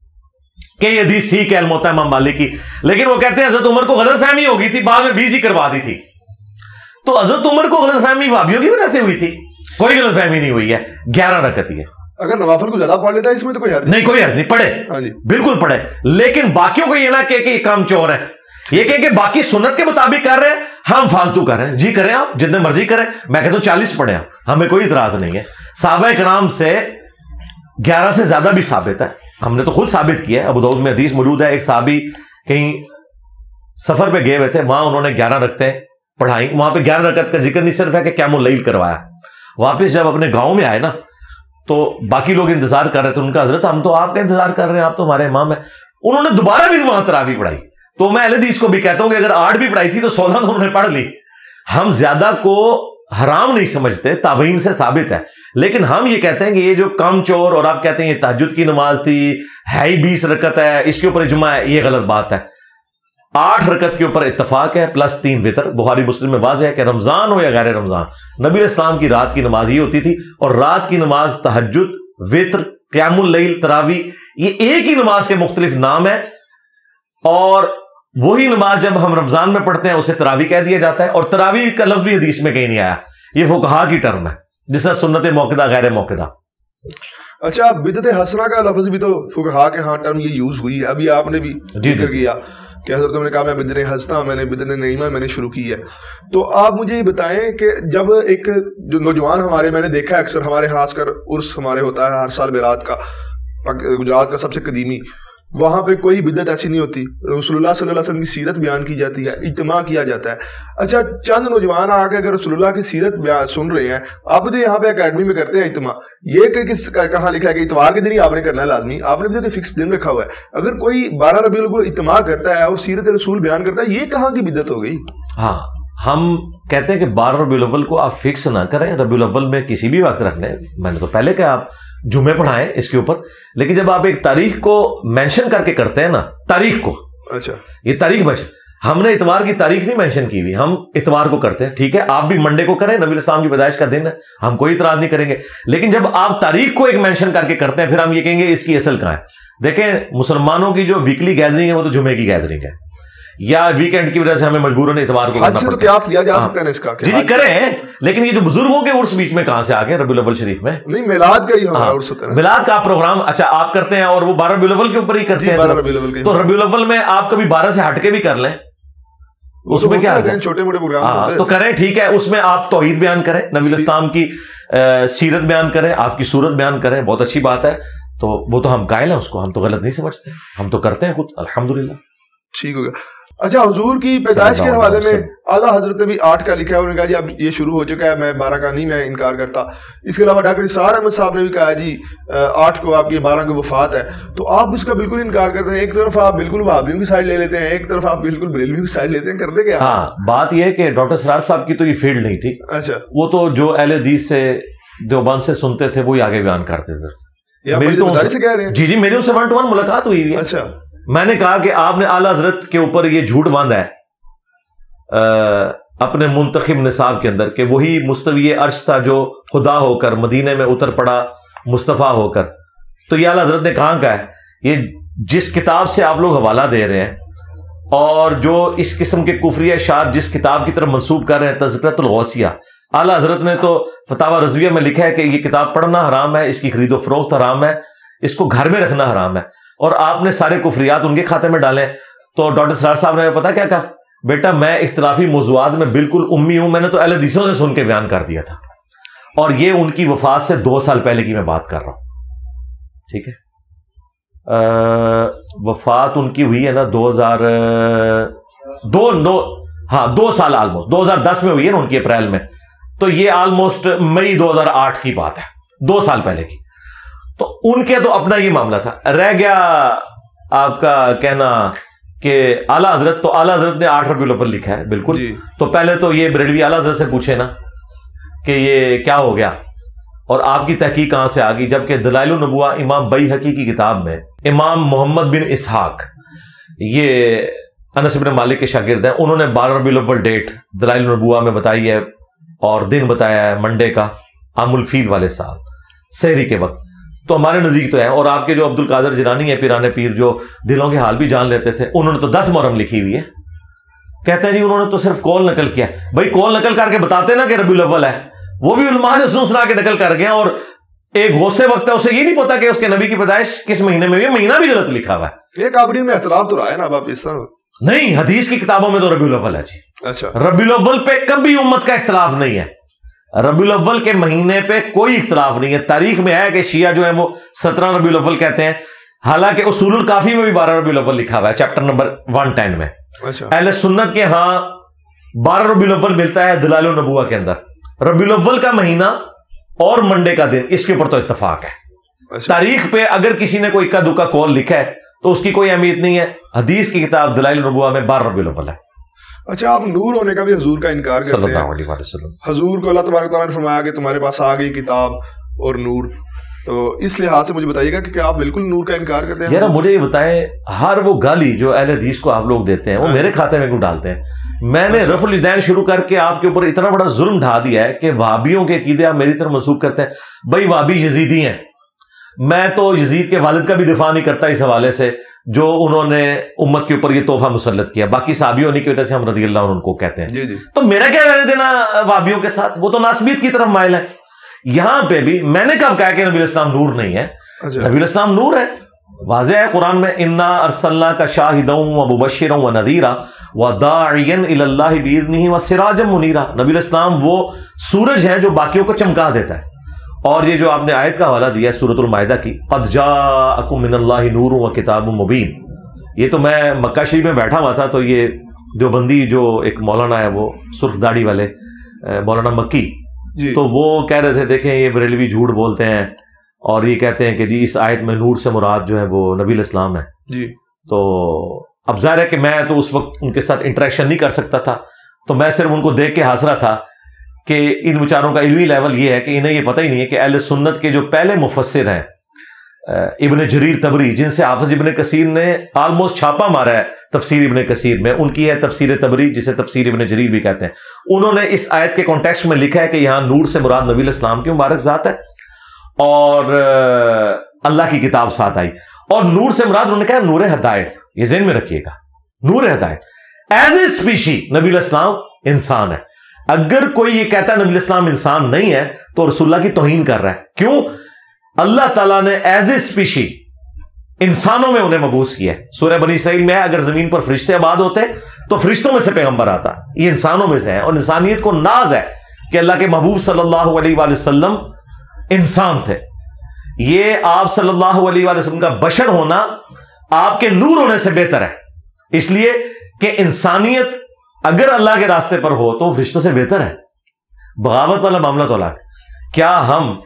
کہ یہ حدیث ٹھیک ہے الموطا امام مالک کی, لیکن وہ کہتے ہیں حضرت عمر کو غلط فہمی ہو گئی تھی, بعد میں 20 ہی کروا دی تھی. تو حضرت عمر کو غلط فہمی وہابیوں کی وجہ سے ہوئی تھی؟ کوئی غلط فہمی نہیں ہوئی ہے. 11 رکعت ہی ہے. اگر نوافل کو زیادہ پڑھ لیتا ہے اس میں تو کوئی حرج نہیں, کوئی حرج نہیں, پڑھے بالکل پڑھے, لیکن باقیوں کو یہ نہ کہ یہ کام چور ہے, یہ کہ باقی سنت کے مطابق کر رہے ہیں, ہم فالتو کر رہے ہیں. جی کریں آپ جتنے مرضی کریں, میں کہتا ہوں 40 پڑھیں آپ, ہمیں کوئی اعتراض نہیں ہے. صحابہ کرام سے 11 سے زیادہ بھی ثابت ہے, ہم نے تو خود ثابت کیا ہے. ابو داؤد میں حدیث موجود ہے, ایک صحابی کہیں سفر پہ گئے ہوئے تھے, وہاں انہوں نے 11 رکعتیں پڑھائی. وہاں پہ 11 رکعت کا ذکر نہیں صرف ہے کہ قیام اللیل کروایا. واپس جب اپنے گاؤں میں آئے نا تو باقی لوگ انتظار کر رہے تھے, ان کا حضرت ہم تو آپ کا انتظار کر رہے ہیں, آپ تو ہمارے امام ہیں. انہوں نے دوبارہ بھی وہاں تراویح پڑھائی. تو میں اہل حدیث کو بھی کہتا ہوں کہ اگر 8 بھی پڑھائی تھی تو 16 تو انہوں نے پڑھ لی. ہم زیادہ کو حرام نہیں سمجھتے, تابعین سے ثابت ہے, لیکن ہم یہ کہتے ہیں کہ یہ جو کام چور اور آپ کہتے ہیں یہ تہجد کی نماز تھی ہے ہی 20 رکعت ہے, اس کے اوپر اجماع ہے, یہ غلط بات ہے. 8 رکعت کے اوپر اتفاق ہے پلس 3 وتر. بخاری مسلم میں واضح ہے کہ رمضان ہو یا غیر رمضان, نبی علیہ السلام کی رات کی نماز یہ ہوتی تھی. اور رات کی نماز تہجد, وتر, قیام اللیل, تراویح, یہ ایک ہی نماز کے مختلف نام ہے. اور وہی نماز جب ہم رمضان میں پڑھتے ہیں اسے تراویح کہہ دیا جاتا ہے. اور تراویح کا لفظ بھی حدیث میں کہیں نہیں آیا, یہ فقہا کی ٹرم ہے, جس طرح سنت موقدہ غیر موقدہ. اچھا, بدعت حسنہ کا لفظ بھی تو فقہا کے ہاں ٹرم یہ یوز ہوئی ہے. ابھی آپ نے بھی ذکر کیا کہ حضرت نے کہا میں بدعت حسنہ, میں نے بدعت نعیمہ میں نے شروع کی ہے. تو آپ مجھے یہ بتائیں کہ جب ایک جو نوجوان ہمارے, میں نے دیکھا اکثر ہمارے خاص کر عرس ہمارے ہوتا ہے ہر سال بیرات کا, گجرات کا سب سے قدیمی, وہاں پہ کوئی بدعت ایسی نہیں ہوتی. رسول اللہ صلی اللہ علیہ وسلم کی سیرت بیان کی جاتی ہے, اجتماع کیا جاتا ہے. اچھا, چند نوجوان آ کے اگر رسول اللہ کی سیرت بیان سن رہے ہیں, آپ تو یہاں پہ اکیڈمی میں کرتے ہیں اجتماع, یہ کہ کہاں لکھا ہے کہ اتوار کے دن ہی آپ نے کرنا ہے لازمی, آپ نے بھی فکس دن رکھا ہوا ہے. اگر کوئی 12 ربیع الاول اجتماع کرتا ہے اور سیرت رسول بیان کرتا ہے, یہ کہاں کی بدعت ہو گئی؟ ہاں, ہم کہتے ہیں کہ 12 ربیع الاول کو آپ فکس نہ کریں, ربیع الاول میں کسی بھی وقت رکھنے. میں نے تو پہلے کہا آپ جمعے پڑھائیں اس کے اوپر, لیکن جب آپ ایک تاریخ کو مینشن کر کے کرتے ہیں نا, تاریخ کو, اچھا یہ تاریخ مینشن, ہم نے اتوار کی تاریخ نہیں مینشن کی ہوئی, ہم اتوار کو کرتے ہیں. ٹھیک ہے, آپ بھی منڈے کو کریں, نبی علیہ السلام کی پیدائش کا دن ہے, ہم کوئی اعتراض نہیں کریں گے. لیکن جب آپ تاریخ کو ایک مینشن کر کے کرتے ہیں, پھر ہم یہ کہیں گے اس کی اصل کہاں ہے. دیکھیں, مسلمانوں کی جو ویکلی گیدرنگ ہے وہ تو جمعے کی گیدرنگ ہے, یا ویکینڈ کی وجہ سے ہمیں مجبوراً اتوار کو کرنا پڑتا ہے. لیا جا سکتا ہے اس کا, جی کریں, لیکن یہ جو بزرگوں کے عرس بیچ میں کہاں سے آ گئے ربیع الاول شریف میں؟ نہیں, میلاد کا ہی ہمارا عرس ہوتا ہے, میلاد کا پروگرام. اچھا, آپ کرتے ہیں اور وہ 12 ربیع الاول کے اوپر ہی کرتے ہیں. تو ربیع الاول میں آپ کبھی 12 سے ہٹ کے بھی کر لیں, اس میں کیا ہے, چھوٹے موٹے پروگرام تو کریں. ٹھیک ہے, اس میں آپ توحید بیان کریں, نبی علیہ السلام کی سیرت بیان کریں, آپ کی صورت بیان کریں, بہت اچھی بات ہے. تو وہ تو ہم قائل ہیں اس کو, ہم تو غلط نہیں سمجھتے, ہم تو کرتے ہیں خود الحمدللہ. ٹھیک ہو گیا. اچھا, حضور کی پیدائش کے حوالے میں اعلیٰ حضرت نے بھی 8 کا لکھا ہے, انہوں نے کہا جی اب یہ شروع ہو چکا ہے, میں 12 کا نہیں, میں انکار کرتا. اس کے علاوہ ڈاکٹر اسرار احمد صاحب نے بھی کہا جی 8 کو آپ کی 12 کی وفات ہے. تو آپ اس کا بالکل انکار کرتے ہیں, ایک طرف آپ بالکل وہابیوں کی سائڈ لے لیتے ہیں, ایک طرف آپ بالکل بریلویوں کی سائڈ لیتے ہیں, کرتے کیا؟ ہاں, بات یہ ہے کہ ڈاکٹر اسرار صاحب کی تو یہ فیلڈ نہیں تھی. اچھا, وہ تو جو اہل حدیث سے دیوبند سے سنتے تھے وہی آگے بیان کرتے تھے. میری تو جی میری ان سے 1 to 1 ملاقات ہوئی ہے. اچھا, میں نے کہا کہ آپ نے اعلیٰ حضرت کے اوپر یہ جھوٹ باندھا ہے اپنے منتخب نصاب کے اندر کہ وہی مستوی عرش تھا جو خدا ہو کر مدینے میں اتر پڑا مصطفیٰ ہو کر. تو یہ اعلیٰ حضرت نے کہاں کا ہے؟ یہ جس کتاب سے آپ لوگ حوالہ دے رہے ہیں اور جو اس قسم کے کفری اشعار جس کتاب کی طرف منسوب کر رہے ہیں, تذکرۃ الغوثیہ, اعلیٰ حضرت نے تو فتاوی رضویہ میں لکھا ہے کہ یہ کتاب پڑھنا حرام ہے, اس کی خرید و فروخت حرام ہے, اس کو گھر میں رکھنا حرام ہے, اور آپ نے سارے کفریات ان کے کھاتے میں ڈالے. تو ڈاکٹر اسرار صاحب نے پتا کیا کہا, بیٹا میں اختلافی موضوعات میں بالکل امی ہوں, میں نے تو اہل حدیثوں سے سن کے بیان کر دیا تھا, اور یہ ان کی وفات سے 2 سال پہلے کی میں بات کر رہا ہوں. ٹھیک ہے, وفات ان کی ہوئی ہے نا 2 سال آلموسٹ 2010 میں ہوئی ہے نا ان کی, اپریل میں. تو یہ آلموسٹ مئی 2008 کی بات ہے, 2 سال پہلے کی. تو ان کے تو اپنا یہ معاملہ تھا. رہ گیا آپ کا کہنا کہ اعلیٰ حضرت, تو اعلیٰ حضرت نے 8 ربیع الاول لکھا ہے بالکل جی. تو پہلے تو یہ بریلوی اعلیٰ حضرت سے پوچھے نا کہ یہ کیا ہو گیا اور آپ کی تحقیق کہاں سے آ گئی, جبکہ دلائل النبوہ امام بیہقی کی کتاب میں امام محمد بن اسحاق یہ انس بن مالک کے شاگرد ہیں, انہوں نے 12 ربیع الاول ڈیٹ دلائل النبوہ میں بتائی ہے اور دن بتایا ہے منڈے کا, عام الفیل والے سال سحری کے وقت. تو ہمارے نزدیک تو ہے. اور آپ کے جو عبد القادر جیلانی ہیں پیرانے پیر, جو دلوں کے حال بھی جان لیتے تھے, انہوں نے تو 10 محرم لکھی ہوئی ہے. کہتے ہیں جی انہوں نے تو صرف قول نقل کیا. بھائی قول نقل کر کے بتاتے نا کہ ربیع الاول ہے, وہ بھی علماء سے سنا کے نقل کر گئے. اور ایک غوث وقت ہے, اسے یہ نہیں پتا کہ اس کے نبی کی پیدائش کس مہینے میں ہوئی, مہینہ بھی غلط لکھا ہوا ہے. ایک آبرین میں اختلاف تو رہا ہے نا اب اس طرح. نہیں, حدیث کی کتابوں میں تو ربیع الاول ہے جی. اچھا, ربیع الاول پہ کبھی امت کا اختلاف نہیں ہے. ربیع الاول کے مہینے پہ کوئی اختلاف نہیں ہے. تاریخ میں ہے کہ شیعہ جو ہیں وہ 17 ربیع الاول کہتے ہیں, حالانکہ اصول الکافی میں بھی 12 ربیع الاول لکھا ہوا ہے چیپٹر نمبر 110 میں. اہل سنت کے ہاں 12 ربیع الاول ملتا ہے دلائل النبوہ کے اندر. ربیع الاول کا مہینہ اور منڈے کا دن, اس کے اوپر تو اتفاق ہے. تاریخ پہ اگر کسی نے کوئی اکا دکا قول لکھا ہے تو اس کی کوئی اہمیت نہیں ہے. حدیث کی کتاب دلائل النبوہ میں 12 ربیع الاول ہے. اچھا, آپ نور ہونے کا بھی حضور کا انکار کرتے ہیں صلی اللہ علیہ وسلم. حضور کو اللہ تبارک تعالیٰ نے فرمایا کہ تمہارے پاس آ گئی کتاب اور نور, تو اس لحاظ سے مجھے بتائیے گا کہ کیا آپ بالکل نور کا انکار کرتے ہیں؟ یار مجھے یہ بتائیں, ہر وہ گالی جو اہل حدیث کو آپ لوگ دیتے ہیں وہ میرے کھاتے میں کیوں ڈالتے ہیں؟ میں نے رفع الیدین شروع کر کے آپ کے اوپر اتنا بڑا ظلم ڈھا دیا ہے کہ وہابیوں کے عقیدے آپ میری طرف منسوخ کرتے ہیں. بھائی وہابی یزیدی ہیں, میں تو یزید کے والد کا بھی دفاع نہیں کرتا اس حوالے سے جو انہوں نے امت کے اوپر یہ تحفہ مسلط کیا. باقی صحابی ہونے کی وجہ سے ہم رضی اللہ عنہ کو کہتے ہیں. تو میرا کیا لینا دینا وہابیوں کے ساتھ؟ وہ تو ناسبیت کی طرف مائل ہے. یہاں پہ بھی میں نے کب کہا کہ نبی الاسلام نور نہیں ہے؟ نبی الاسلام نور ہے, واضح ہے قرآن میں, انا ارسلناک شاہدا ومبشرا ونذیرا وداعیا الی اللہ باذنہ وسراجا منیرا. نبی الاسلام وہ سورج ہے جو باقیوں کو چمکا دیتا ہے. اور یہ جو آپ نے آیت کا حوالہ دیا ہے سورۃ المائدہ کی, قد جاءکم من اللہ نور وکتاب مبین, یہ تو میں مکہ شریف میں بیٹھا ہوا تھا تو یہ دیوبندی جو ایک مولانا ہے وہ سرخ داڑھی والے مولانا مکی, تو وہ کہہ رہے تھے دیکھیں یہ بریلوی جھوٹ بولتے ہیں اور یہ کہتے ہیں کہ جی اس آیت میں نور سے مراد جو ہے وہ نبی الاسلام ہے. تو اب ظاہر ہے کہ میں تو اس وقت ان کے ساتھ انٹریکشن نہیں کر سکتا تھا, تو میں صرف ان کو دیکھ کے ہنس رہا تھا کہ ان بیچاروں کا علمی لیول یہ ہے کہ انہیں یہ پتہ ہی نہیں ہے کہ اہل سنت کے جو پہلے مفسر ہیں ابن جریر طبری, جن سے حافظ ابن کثیر نے آلموسٹ چھاپا مارا ہے تفسیر ابن کثیر میں, ان کی ہے تفسیر طبری جسے تفسیر ابن جریر بھی کہتے ہیں. انہوں نے اس آیت کے کانٹیکسٹ میں لکھا ہے کہ یہاں نور سے مراد نبی الاسلام کی مبارک ذات ہے اور اللہ کی کتاب ساتھ آئی, اور نور سے مراد انہوں نے کہا نور ہدایت. یہ ذہن میں رکھیے گا, نور ہدایت. ایز اے اسپیشی نبی الاسلام انسان ہے. اگر کوئی یہ کہتا ہے نبی الاسلام انسان نہیں ہے تو رسول اللہ کی توہین کر رہا ہے. کیوں؟ اللہ تعالیٰ نے ایز اے اسپیشی انسانوں میں انہیں مبعوث کیا ہے. سورہ بنی اسرائیل میں ہے اگر زمین پر فرشتے آباد ہوتے تو فرشتوں میں سے پیغمبر آتا, یہ انسانوں میں سے ہے. اور انسانیت کو ناز ہے کہ اللہ کے محبوب صلی اللہ علیہ وآلہ وسلم انسان تھے. یہ آپ صلی اللہ علیہ وآلہ وسلم کا بشر ہونا آپ کے نور ہونے سے بہتر ہے, اس لیے کہ انسانیت اگر اللہ کے راستے پر ہو تو فرشتوں سے بہتر ہے. بغاوت والا معاملہ تو الگ. کیا ہم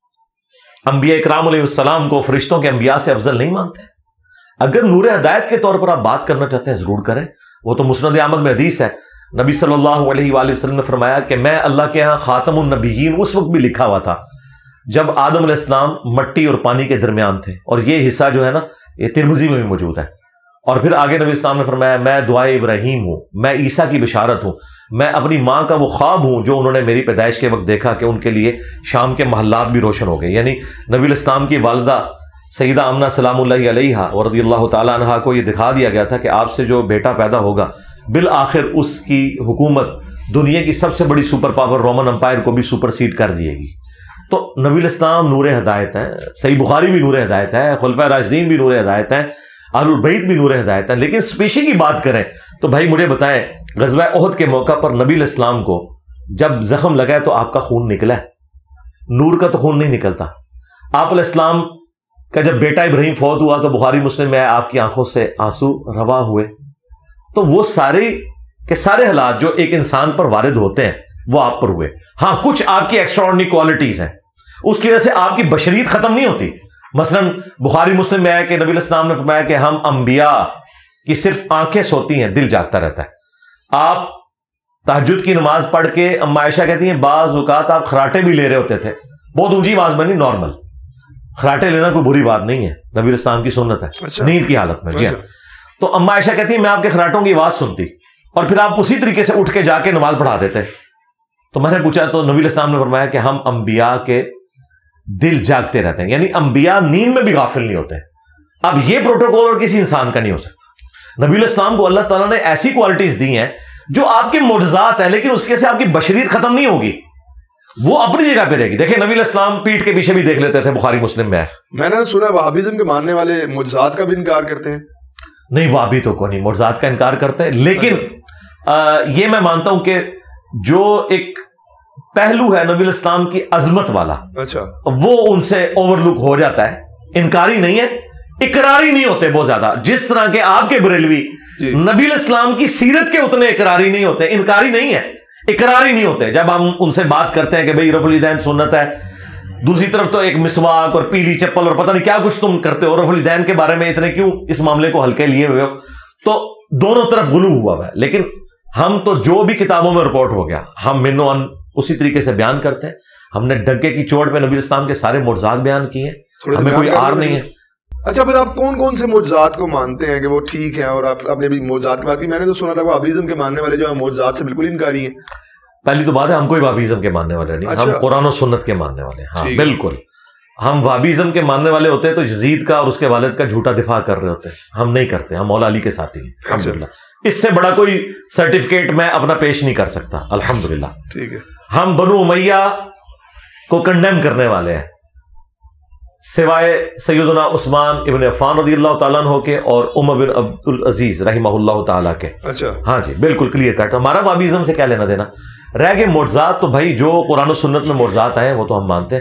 انبیاء اکرام علیہ السلام کو فرشتوں کے انبیاء سے افضل نہیں مانتے؟ اگر نور ہدایت کے طور پر آپ بات کرنا چاہتے ہیں ضرور کریں, وہ تو مسند احمد میں حدیث ہے. نبی صلی اللہ علیہ وآلہ وسلم نے فرمایا کہ میں اللہ کے ہاں خاتم النبیین اس وقت بھی لکھا ہوا تھا جب آدم علیہ السلام مٹی اور پانی کے درمیان تھے, اور یہ حصہ جو ہے نا یہ ترمذی میں بھی موجود ہے. اور پھر آگے نبی اسلام نے فرمایا میں دعائے ابراہیم ہوں, میں عیسیٰ کی بشارت ہوں, میں اپنی ماں کا وہ خواب ہوں جو انہوں نے میری پیدائش کے وقت دیکھا کہ ان کے لیے شام کے محلات بھی روشن ہو گئے. یعنی نبی الاسلام کی والدہ سیدہ آمنہ سلام اللہ علیہ اور رضی اللہ تعالیٰ عنہا کو یہ دکھا دیا گیا تھا کہ آپ سے جو بیٹا پیدا ہوگا بالآخر اس کی حکومت دنیا کی سب سے بڑی سپر پاور رومن امپائر کو بھی سپر سیڈ کر دیے گی. تو نبی الاسلام نور ہدایت ہے, صحیح بخاری بھی نور ہدایت ہے, خلفائے راشدین بھی نور ہدایت ہے, اہل البیت بھی نور ہدایت ہے. لیکن اسپیشی کی بات کریں تو بھائی مجھے بتائیں غزوہ احد کے موقع پر نبی الاسلام کو جب زخم لگا ہے تو آپ کا خون نکلا ہے, نور کا تو خون نہیں نکلتا. آپ علیہ السلام کا جب بیٹا ابراہیم فوت ہوا تو بخاری مسلم میں آپ کی آنکھوں سے آنسو روا ہوئے. تو وہ سارے کے سارے حالات جو ایک انسان پر وارد ہوتے ہیں وہ آپ پر ہوئے. ہاں کچھ آپ کی ایکسٹراڈنری کوالٹیز ہیں, اس کی وجہ سے آپ کی بشریت ختم نہیں ہوتی. مثلا بخاری مسلم میں ہے کہ نبی الاسلام نے فرمایا کہ ہم انبیاء کی صرف آنکھیں سوتی ہیں, دل جاگتا رہتا ہے. آپ تہجد کی نماز پڑھ کے اما عائشہ کہتی ہیں بعض اوقات آپ خراٹے بھی لے رہے ہوتے تھے, بہت اونچی آواز میں نہیں, نارمل خراٹے لینا کوئی بری بات نہیں ہے, نبی الاسلام کی سنت ہے نیند کی حالت میں. جی تو اما عائشہ کہتی ہے میں آپ کے خراٹوں کی آواز سنتی اور پھر آپ اسی طریقے سے اٹھ کے جا کے نماز پڑھا دیتے. تو میں نے پوچھا تو نبی الاسلام نے فرمایا کہ ہم انبیاء کے دل جاگتے رہتے ہیں, یعنی انبیاء نیند میں بھی غافل نہیں ہوتے. اب یہ پروٹوکول اور کسی انسان کا نہیں ہو سکتا. نبی الاسلام کو اللہ تعالیٰ نے ایسی کوالٹیز دی ہیں جو آپ کے معجزات ہیں, لیکن اس کے سے آپ کی بشریت ختم نہیں ہوگی, وہ اپنی جگہ پہ رہے گی. دیکھیں نبی الاسلام پیٹھ کے پیچھے بھی دیکھ لیتے تھے, بخاری مسلم میں ہے. میں نے سنا وہابیزم کے ماننے والے معجزات کا بھی انکار کرتے ہیں. نہیں, وہابی تو کوئی نہیں معجزات کا انکار کرتے ہیں, لیکن یہ میں مانتا ہوں کہ جو ایک پہلو ہے نبی الاسلام کی عظمت والا, اچھا, وہ ان سے اوور لک ہو جاتا ہے. انکاری نہیں ہے, اقراری نہیں ہوتے بہت زیادہ, جس طرح کے آپ کے بریلوی نبی الاسلام کی سیرت کے اتنے اقراری نہیں ہوتے. انکاری نہیں ہے, اقراری نہیں ہوتے. جب ہم ان سے بات کرتے ہیں کہ بھئی رفع الیدین سنت ہے, دوسری طرف تو ایک مسواک اور پیلی چپل اور پتہ نہیں کیا کچھ تم کرتے ہو, رفع الیدین کے بارے میں اتنے کیوں اس معاملے کو ہلکے لیے ہوئے ہو, تو دونوں طرف غلو ہوا ہوا ہے. لیکن ہم تو جو بھی کتابوں میں رپورٹ ہو گیا ہم منو ان اسی طریقے سے بیان کرتے ہیں. ہم نے ڈنکے کی چوٹ پہ نبی اسلام کے سارے معجزات بیان کیے ہیں, ہمیں کوئی آر نہیں ہے. اچھا, پھر آپ کون کون سے معجزات کو مانتے ہیں کہ وہ ٹھیک ہیں, اور آپ نے بھی معجزات کی بات کی. میں نے تو سنا تھا وہ وہابیزم کے ماننے والے جو ہیں معجزات سے بالکل انکاری ہیں. پہلی تو بات ہے ہم کوئی وہابیزم کے ماننے والے نہیں, ہم قرآن و سنت کے ماننے والے ہیں. ہاں بالکل, ہم وہابیزم کے ماننے والے ہوتے ہیں تو یزید کا اور اس کے والد کا جھوٹا دفاع کر رہے ہوتے ہیں. ہم نہیں کرتے, ہم مولا علی کے ساتھی ہیں الحمدللہ. اس سے بڑا کوئی سرٹیفکیٹ میں اپنا پیش نہیں کر سکتا الحمدللہ. ٹھیک ہے, ہم بنو امیہ کو کنڈیم کرنے والے ہیں سوائے سیدنا عثمان ابن عفان رضی اللہ تعالیٰ عنہ کے اور عمر بن عبد العزیز رحمہ اللہ تعالیٰ کے. اچھا, ہاں جی بالکل کلیئر کٹ. ہمارا وہابیزم سے کیا لینا دینا رہ گئے. معجزات تو بھائی جو قرآن و سنت میں معجزات آئے وہ تو ہم مانتے ہیں.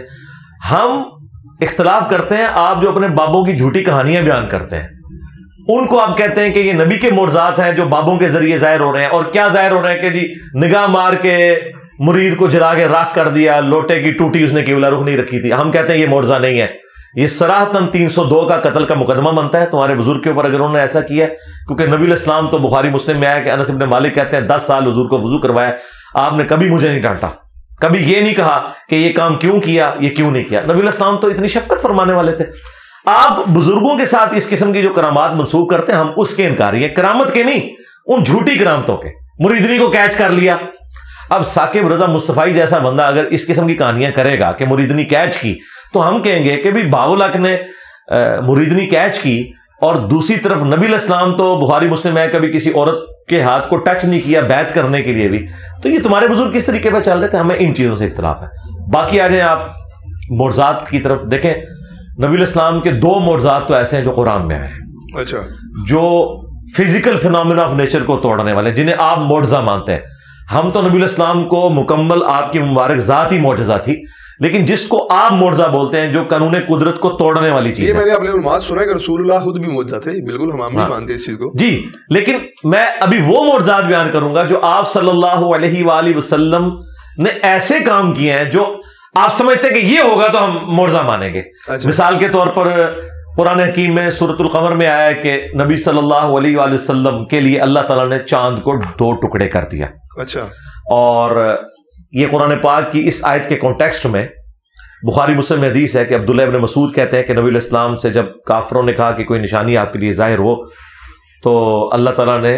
ہم اختلاف کرتے ہیں, آپ جو اپنے بابوں کی جھوٹی کہانیاں بیان کرتے ہیں ان کو آپ کہتے ہیں کہ یہ نبی کے معجزات ہیں جو بابوں کے ذریعے ظاہر ہو رہے ہیں. اور کیا ظاہر ہو رہے ہیں کہ جی نگاہ مار کے مرید کو جلا کے راکھ کر دیا, لوٹے کی ٹوٹی اس نے قبلہ رخ نہیں رکھی تھی. ہم کہتے ہیں یہ معجزہ نہیں ہے, یہ صراحتاً 302 کا قتل کا مقدمہ بنتا ہے تمہارے بزرگ کے اوپر اگر انہوں نے ایسا کیا ہے. کیونکہ نبی الاسلام تو بخاری مسلم میں آیا کہ انس بن مالک کہتے ہیں 10 سال حضور کو وضو کروایا, آپ نے کبھی مجھے نہیں ڈانٹا, کبھی یہ نہیں کہا کہ یہ کام کیوں کیا, یہ کیوں نہیں کیا. نبی الاسلام تو اتنی شفقت فرمانے والے تھے. آپ بزرگوں کے ساتھ اس قسم کی جو کرامات منسوخ کرتے ہیں ہم اس کے انکاری ہیں, کرامت کے نہیں, ان جھوٹی کرامتوں کے. مریدنی کو کیچ کر لیا. اب ثاقب رضا مصطفی جیسا بندہ اگر اس قسم کی کہانیاں کرے گا کہ مریدنی کیچ کی, تو ہم کہیں گے کہ بھی باولک نے مریدنی کیچ کی اور دوسری طرف نبی الاسلام تو بخاری مسلم ہے کبھی کسی عورت کے ہاتھ کو ٹچ نہیں کیا بیعت کرنے کے لیے بھی. تو یہ تمہارے بزرگ کس طریقے پہ چل رہے تھے, ہمیں ان چیزوں سے اختلاف ہے. باقی آ جائیں آپ معجزات کی طرف. دیکھیں نبی الاسلام کے 2 معجزات تو ایسے ہیں جو قرآن میں آئے ہیں, اچھا, جو فزیکل فینومینا آف نیچر کو توڑنے والے, جنہیں آپ معجزہ مانتے ہیں. ہم تو نبی الاسلام کو مکمل آپ کی مبارک ذات ہی معجزہ تھی, لیکن جس کو آپ معجزہ بولتے ہیں جو قانون قدرت کو توڑنے والی چیز ہے. یہ میں نے اپنے علماء سنا ہے کہ رسول اللہ خود بھی معجزہ تھے. بالکل ہم بھی مانتے ہیں اس چیز کو. جی, لیکن میں ابھی وہ معجزات بیان کروں گا جو آپ صلی اللہ علیہ وآلہ وسلم نے ایسے کام کیے ہیں جو آپ سمجھتے ہیں کہ یہ ہوگا تو ہم معجزہ مانیں گے. مثال کے طور پر قرآن حکیم میں سورۃ القمر میں آیا ہے کہ نبی صلی اللہ علیہ وآلہ وسلم کے لیے اللہ تعالیٰ نے چاند کو 2 ٹکڑے کر دیا. اچھا, اور یہ قرآن پاک کی اس آیت کے کانٹیکسٹ میں بخاری مسلم میں حدیث ہے کہ عبداللہ ابن مسعود کہتے ہیں کہ نبی الاسلام سے جب کافروں نے کہا کہ کوئی نشانی آپ کے لیے ظاہر ہو, تو اللہ تعالیٰ نے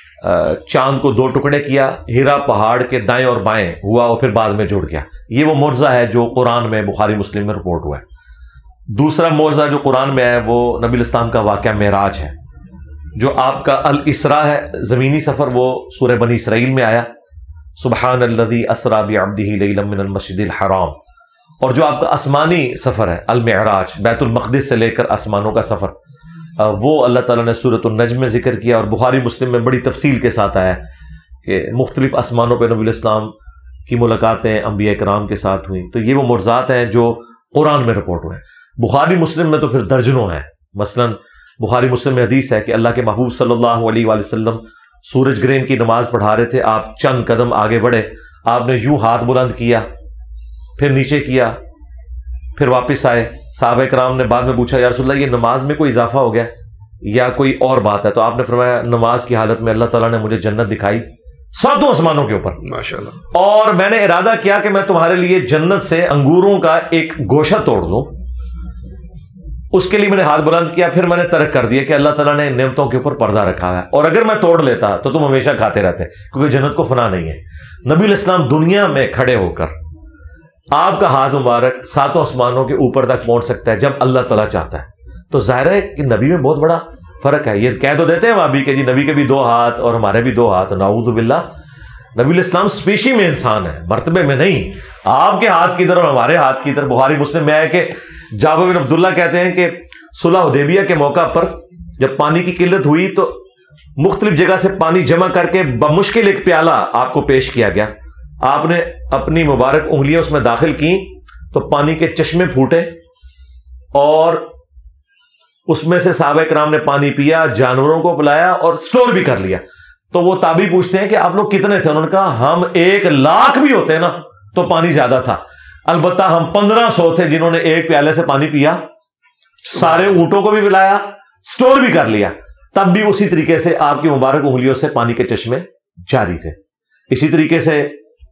چاند کو 2 ٹکڑے کیا, ہیرا پہاڑ کے دائیں اور بائیں ہوا اور پھر بعد میں جڑ گیا. یہ وہ معجزہ ہے جو قرآن میں بخاری مسلم میں رپورٹ ہوا ہے. دوسرا معجزہ جو قرآن میں ہے وہ نبی الاسلام کا واقعہ معراج ہے, جو آپ کا الاسراء ہے, زمینی سفر, وہ سورہ بنی اسرائیل میں آیا سبحان الذی اسری بعبدہ لیلا من المسجد الحرام. اور جو آپ کا آسمانی سفر ہے المعراج, بیت المقدس سے لے کر آسمانوں کا سفر, وہ اللہ تعالیٰ نے سورۃ النجم میں ذکر کیا. اور بخاری مسلم میں بڑی تفصیل کے ساتھ آیا کہ مختلف آسمانوں پہ نبی الاسلام کی ملاقاتیں انبیاء کرام کے ساتھ ہوئیں. تو یہ وہ معجزات ہیں جو قرآن میں رپورٹ ہوئے ہیں. بخاری مسلم میں تو پھر درجنوں ہیں. مثلا بخاری مسلم میں حدیث ہے کہ اللہ کے محبوب صلی اللہ علیہ وآلہ وسلم سورج گرہن کی نماز پڑھا رہے تھے, آپ چند قدم آگے بڑھے, آپ نے یوں ہاتھ بلند کیا, پھر نیچے کیا, پھر واپس آئے. صحابہ کرام نے بعد میں پوچھا یا رسول اللہ یہ نماز میں کوئی اضافہ ہو گیا یا کوئی اور بات ہے؟ تو آپ نے فرمایا نماز کی حالت میں اللہ تعالیٰ نے مجھے جنت دکھائی 7 آسمانوں کے اوپر, ماشاءاللہ, اور میں نے ارادہ کیا کہ میں تمہارے لیے جنت سے انگوروں کا ایک گوشہ توڑ لوں اس کے لیے میں نے ہاتھ بلند کیا، پھر میں نے ترک کر دیا کہ اللہ تعالیٰ نے نعمتوں کے اوپر پردہ رکھا ہے، اور اگر میں توڑ لیتا تو تم ہمیشہ کھاتے رہتے، کیونکہ جنت کو فنا نہیں ہے۔ نبی علیہ السلام دنیا میں کھڑے ہو کر آپ کا ہاتھ مبارک ساتوں آسمانوں کے اوپر تک پہنچ سکتا ہے جب اللہ تعالیٰ چاہتا ہے۔ تو ظاہر ہے کہ نبی میں بہت بڑا فرق ہے۔ یہ کہہ تو دیتے ہیں وہابی کہ جی نبی کے بھی 2 ہاتھ اور ہمارے بھی 2 ہاتھ، نعوذ باللہ۔ نبی علیہ السلام اسپیشی میں انسان ہے، مرتبے میں نہیں۔ آپ کے ہاتھ کی طرف ہمارے ہاتھ کی طرف، بخاری مسلم میں ہے کہ جابر بن عبداللہ کہتے ہیں کہ صلح حدیبیہ کے موقع پر جب پانی کی قلت ہوئی تو مختلف جگہ سے پانی جمع کر کے بمشکل ایک پیالہ آپ کو پیش کیا گیا، آپ نے اپنی مبارک انگلیاں اس میں داخل کی تو پانی کے چشمے پھوٹے اور اس میں سے صحابہ کرام نے پانی پیا، جانوروں کو پلایا اور سٹور بھی کر لیا۔ تو وہ تابعی پوچھتے ہیں کہ آپ لوگ کتنے تھے؟ انہوں نے کہا ہم 1,00,000 بھی ہوتے نا تو پانی زیادہ تھا، البتہ ہم 1500 تھے جنہوں نے ایک پیالے سے پانی پیا، سارے اونٹوں کو بھی پلایا، سٹور بھی کر لیا، تب بھی اسی طریقے سے آپ کی مبارک انگلیوں سے پانی کے چشمے جاری تھے۔ اسی طریقے سے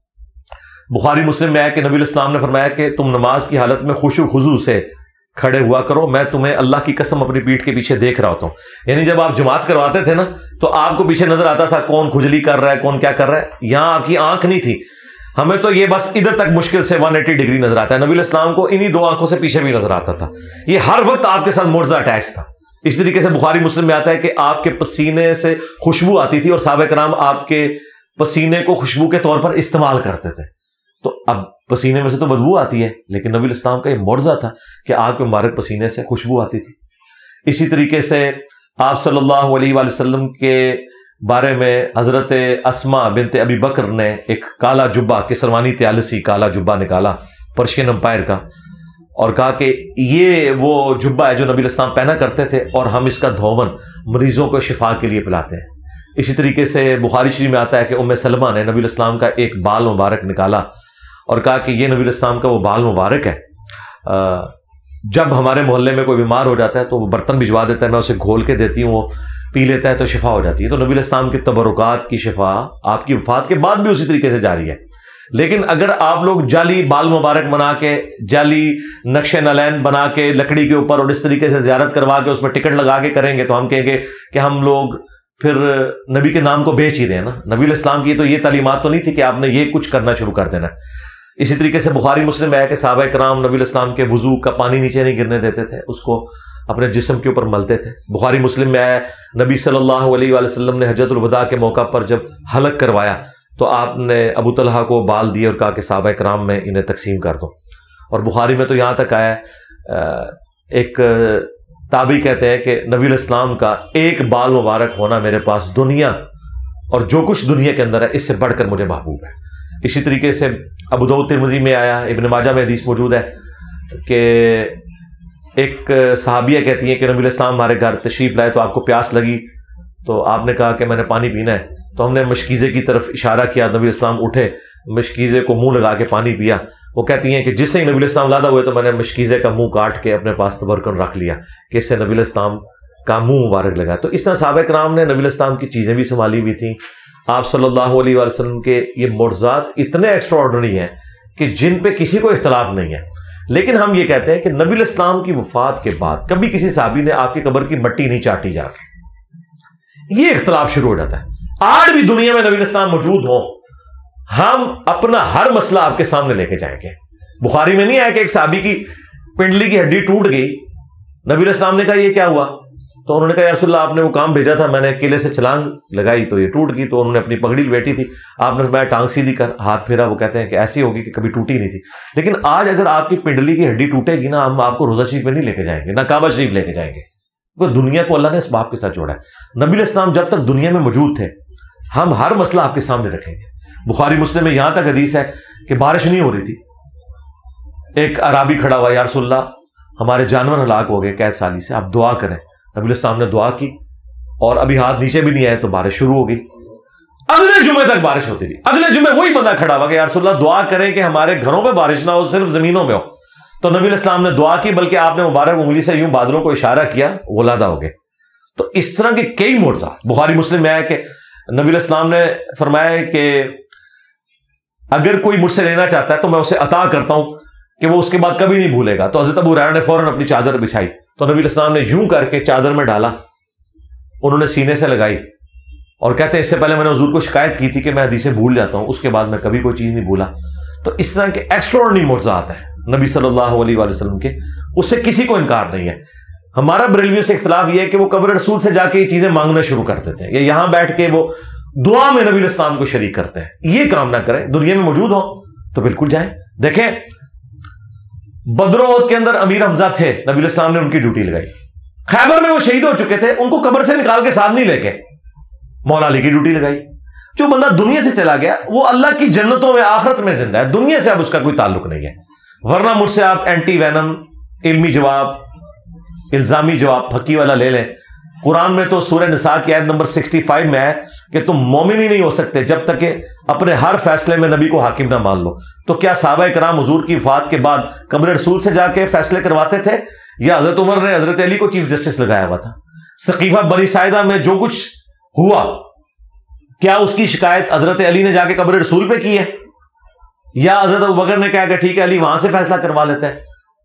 بخاری مسلم میں ہے کہ نبی علیہ السلام نے فرمایا کہ تم نماز کی حالت میں خشوع خضوع سے کھڑے ہوا کرو، میں تمہیں اللہ کی قسم اپنی پیٹھ کے پیچھے دیکھ رہا ہوتا ہوں۔ یعنی جب آپ جماعت کرواتے تھے نا تو آپ کو پیچھے نظر آتا تھا کون کھجلی کر رہا ہے، کون کیا کر رہا ہے، یہاں آپ کی آنکھ نہیں تھی، ہمیں تو یہ بس ادھر تک مشکل سے 180 ڈگری نظر آتا ہے، نبی علیہ السلام کو انہی 2 آنکھوں سے پیچھے بھی نظر آتا تھا۔ یہ ہر وقت آپ کے ساتھ معجزہ اٹیچ تھا۔ اس طریقے سے بخاری مسلم میں آتا ہے کہ آپ کے پسینے سے خوشبو آتی تھی اور صحابہ کرام آپ کے پسینے کو خوشبو کے طور پر استعمال کرتے تھے۔ تو اب پسینے میں سے تو بدبو آتی ہے، لیکن نبی علیہ السلام کا یہ معجزہ تھا کہ آپ کے مبارک پسینے سے خوشبو آتی تھی۔ اسی طریقے سے آپ صلی اللہ علیہ وآلہ وسلم کے بارے میں حضرت اسماء بنت ابی بکر نے ایک کالا جبہ، کسروانی طیالسی کالا جبہ نکالا پرشین امپائر کا، اور کہا کہ یہ وہ جبہ ہے جو نبی علیہ السلام پہنا کرتے تھے اور ہم اس کا دھون مریضوں کو شفا کے لیے پلاتے ہیں۔ اسی طریقے سے بخاری شریف میں آتا ہے کہ ام سلمہ نے نبی علیہ السلام کا ایک بال مبارک نکالا اور کہا کہ یہ نبی علیہ السلام کا وہ بال مبارک ہے، جب ہمارے محلے میں کوئی بیمار ہو جاتا ہے تو وہ برتن بھجوا دیتا ہے، میں اسے گھول کے دیتی ہوں، وہ پی لیتا ہے تو شفا ہو جاتی ہے۔ تو نبی علیہ السلام کے تبرکات کی شفا آپ کی وفات کے بعد بھی اسی طریقے سے جاری ہے۔ لیکن اگر آپ لوگ جعلی بال مبارک بنا کے، جعلی نقش نالین بنا کے لکڑی کے اوپر اور اس طریقے سے زیارت کروا کے اس میں ٹکٹ لگا کے کریں گے تو ہم کہیں گے کہ ہم لوگ پھر نبی کے نام کو بیچ ہی رہے ہیں نا۔ نبی علیہ السلام کی تو یہ تعلیمات تو نہیں تھی کہ آپ نے یہ کچھ کرنا شروع کر دینا۔ اسی طریقے سے بخاری مسلم میں ہے کہ صحابہ کرام نبی علیہ السلام کے وضو کا پانی نیچے نہیں گرنے دیتے تھے، اس کو اپنے جسم کے اوپر ملتے تھے۔ بخاری مسلم میں ہے نبی صلی اللہ علیہ وآلہ وسلم نے حجۃ الوداع کے موقع پر جب حلق کروایا تو آپ نے ابو طلحہ کو بال دیے اور کہا کہ صحابہ کرام میں انہیں تقسیم کر دو۔ اور بخاری میں تو یہاں تک آیا ایک تابعی کہتے ہیں کہ نبی علیہ السلام کا ایک بال مبارک ہونا میرے پاس دنیا اور جو کچھ دنیا کے اندر ہے اس سے بڑھ کر مجھے محبوب ہے۔ اسی طریقے سے ابو داؤد ترمذی میں آیا، ابن ماجہ میں حدیث موجود ہے کہ ایک صحابیہ کہتی ہیں کہ نبی علیہ السلام ہمارے گھر تشریف لائے تو آپ کو پیاس لگی تو آپ نے کہا کہ میں نے پانی پینا ہے، تو ہم نے مشکیزے کی طرف اشارہ کیا، نبی علیہ السلام اٹھے، مشکیزے کو منہ لگا کے پانی پیا۔ وہ کہتی ہیں کہ جس سے ہی نبی علیہ السلام لادہ ہوئے تو میں نے مشکیزے کا منہ کاٹ کے اپنے پاس تبرکن رکھ لیا کہ اس سے نبی علیہ السلام کا منہ مبارک لگا۔ تو اس طرح صحابہ کرام نے نبی علیہ السلام کی چیزیں بھی سنبھالی ہوئی تھیں۔ آپ صلی اللہ علیہ وآلہ وسلم کے یہ معجزات اتنے ایکسٹرا آرڈنری ہیں کہ جن پہ کسی کو اختلاف نہیں ہے۔ لیکن ہم یہ کہتے ہیں کہ نبی علیہ السلام کی وفات کے بعد کبھی کسی صحابی نے آپ کی قبر کی مٹی نہیں چاٹی جا کے، یہ اختلاف شروع ہو جاتا ہے۔ آج بھی دنیا میں نبی علیہ السلام موجود ہوں، ہم اپنا ہر مسئلہ آپ کے سامنے لے کے جائیں گے۔ بخاری میں نہیں آیا کہ ایک صحابی کی پنڈلی کی ہڈی ٹوٹ گئی، نبی علیہ السلام نے کہا یہ کیا ہوا؟ تو انہوں نے کہا یا رسول اللہ آپ نے وہ کام بھیجا تھا، میں نے قلعے سے چھلانگ لگائی تو یہ ٹوٹ گئی۔ تو انہوں نے اپنی پگڑی لپیٹی تھی، آپ نے فرمایا ٹانگ سیدھی کر، ہاتھ پھیرا، وہ کہتے ہیں کہ ایسی ہوگی کہ کبھی ٹوٹی نہیں تھی۔ لیکن آج اگر آپ کی پنڈلی کی ہڈی ٹوٹے گی نا، ہم آپ کو روزہ شریف میں نہیں لے کے جائیں گے، نہ کعبہ شریف لے کے جائیں گے، کیونکہ دنیا کو اللہ نے اس باپ کے ساتھ جوڑا ہے۔ نبی علیہ السلام جب تک دنیا میں موجود تھے ہم ہر مسئلہ آپ کے سامنے رکھیں گے۔ بخاری مسلم میں یہاں تک حدیث ہے کہ بارش نہیں ہو رہی تھی، ایک عرابی کھڑا ہوا، یا رسول اللہ ہمارے جانور ہلاک ہو گئے قحط سالی سے، آپ دعا کریں۔ نبی علیہ السلام نے دعا کی اور ابھی ہاتھ نیچے بھی نہیں آئے تو بارش شروع ہو گئی۔ اگلے جمعے تک بارش ہوتی رہی، اگلے جمعے وہی بندہ کھڑا ہوا کہ یا رسول اللہ دعا کریں کہ ہمارے گھروں پہ بارش نہ ہو، صرف زمینوں میں ہو۔ تو نبی علیہ السلام نے دعا کی، بلکہ آپ نے مبارک انگلی سے یوں بادلوں کو اشارہ کیا، غلادہ ہو گئے۔ تو اس طرح کے کئی معجزات بخاری مسلم میں ہے کہ نبی علیہ السلام نے فرمایا کہ اگر کوئی مجھ سے لینا چاہتا ہے تو میں اسے عطا کرتا ہوں کہ وہ اس کے بعد کبھی نہیں بھولے گا۔ تو حضرت ابو ہریرہ نے فوراً اپنی چادر بچھائی تو نبی علیہ السلام نے یوں کر کے چادر میں ڈالا, انہوں نے سینے سے لگائی, اور کہتے ہیں اس سے پہلے میں نے حضور کو شکایت کی تھی کہ میں حدیثیں بھول جاتا ہوں, اس کے بعد میں کبھی کوئی چیز نہیں بھولا. تو اس طرح کے ایکسٹراڈنری معجزات ہیں نبی صلی اللہ علیہ وآلہ وسلم کے, اس سے کسی کو انکار نہیں ہے. ہمارا بریلویوں سے اختلاف یہ ہے کہ وہ قبر رسول سے جا کے یہ چیزیں مانگنا شروع کر دیتے ہیں, یا یہاں بیٹھ کے وہ دعا میں نبی علیہ السلام کو شریک کرتے ہیں. یہ کام نہ کریں, دنیا میں موجود ہوں تو بالکل جائیں. دیکھیں بدر و احد کے اندر امیر حمزہ تھے, نبی علیہ السلام نے ان کی ڈیوٹی لگائی. خیبر میں وہ شہید ہو چکے تھے, ان کو قبر سے نکال کے ساتھ نہیں لے کے مولا علی کی ڈیوٹی لگائی. جو بندہ دنیا سے چلا گیا وہ اللہ کی جنتوں میں آخرت میں زندہ ہے, دنیا سے اب اس کا کوئی تعلق نہیں ہے. ورنہ مجھ سے آپ اینٹی وینم علمی جواب, الزامی جواب پھکی والا لے لیں. قرآن میں تو سورہ نساء کی آیت نمبر 65 میں ہے کہ تم مومن ہی نہیں ہو سکتے جب تک کہ اپنے ہر فیصلے میں نبی کو حاکم نہ مان لو. تو کیا صحابہ کرام حضور کی وفات کے بعد قبر رسول سے جا کے فیصلے کرواتے تھے, یا حضرت عمر نے حضرت علی کو چیف جسٹس لگایا ہوا تھا؟ سقیفہ بنی ساعدہ میں جو کچھ ہوا, کیا اس کی شکایت حضرت علی نے جا کے قبر رسول پہ کی ہے, یا حضرت ابوبکر نے کہا کہ ٹھیک ہے علی وہاں سے فیصلہ کروا لیتے ہیں؟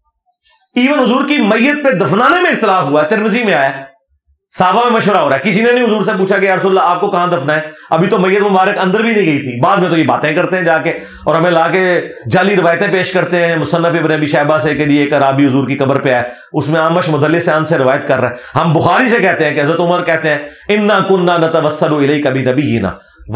ایون حضور کی میت پہ دفنانے میں اختلاف ہوا ہے, ترمذی میں آیا ہے, صحابہ میں مشورہ ہو رہا ہے. کسی نے نہیں حضور سے پوچھا کہ یا رسول اللہ آپ کو کہاں دفنا ہے, ابھی تو میت مبارک اندر بھی نہیں گئی تھی. بعد میں تو یہ باتیں کرتے ہیں جا کے, اور ہمیں لا کے جعلی روایتیں پیش کرتے ہیں مصنف ابن ابی شیبہ سے کہ ایک اعرابی حضور کی قبر پہ آئے, اس میں اعمش مدلس ان سے روایت کر رہا ہے. ہم بخاری سے کہتے ہیں کہ حضرت عمر کہتے ہیں انا کنا نتوسل الیک بنبینا,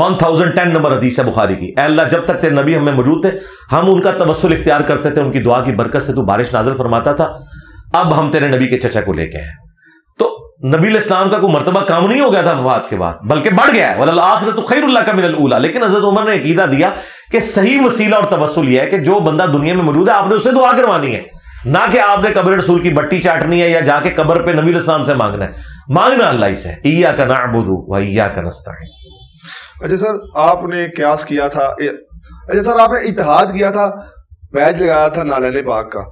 1010 نمبر حدیث ہے بخاری کی, اے اللہ جب تک تیرے نبی ہم میں موجود تھے ہم ان کا توسل اختیار کرتے تھے, ان کی دعا کی برکت سے تو بارش نازل فرماتا تھا, اب ہم تیرے نبی کے چچا کو لے کے ہیں. تو نبی علیہ السلام کا کوئی مرتبہ کام نہیں ہو گیا تھا وفات کے بعد, بلکہ بڑھ گیا ہے, وَلَلْآخِرَةُ خَيْرٌ لَكَ مِنَ الْأُولَىٰ. لیکن حضرت عمر نے عقیدہ دیا کہ صحیح وسیلہ اور توسل یہ ہے کہ جو بندہ دنیا میں موجود ہے آپ نے اس سے دعا کروانی ہے, نہ کہ آپ نے قبر رسول کی بٹی چاٹنی ہے یا جا کے قبر پہ نبی علیہ السلام سے مانگنا ہے. مانگنا اللہ ہی سے, ایاک نعبد و ایاک نستعین. اچھا سر آپ نے قیاس کیا تھا, اچھا سر آپ نے اتحاد کیا تھا, بیج لگایا تھا نالین پاک کا.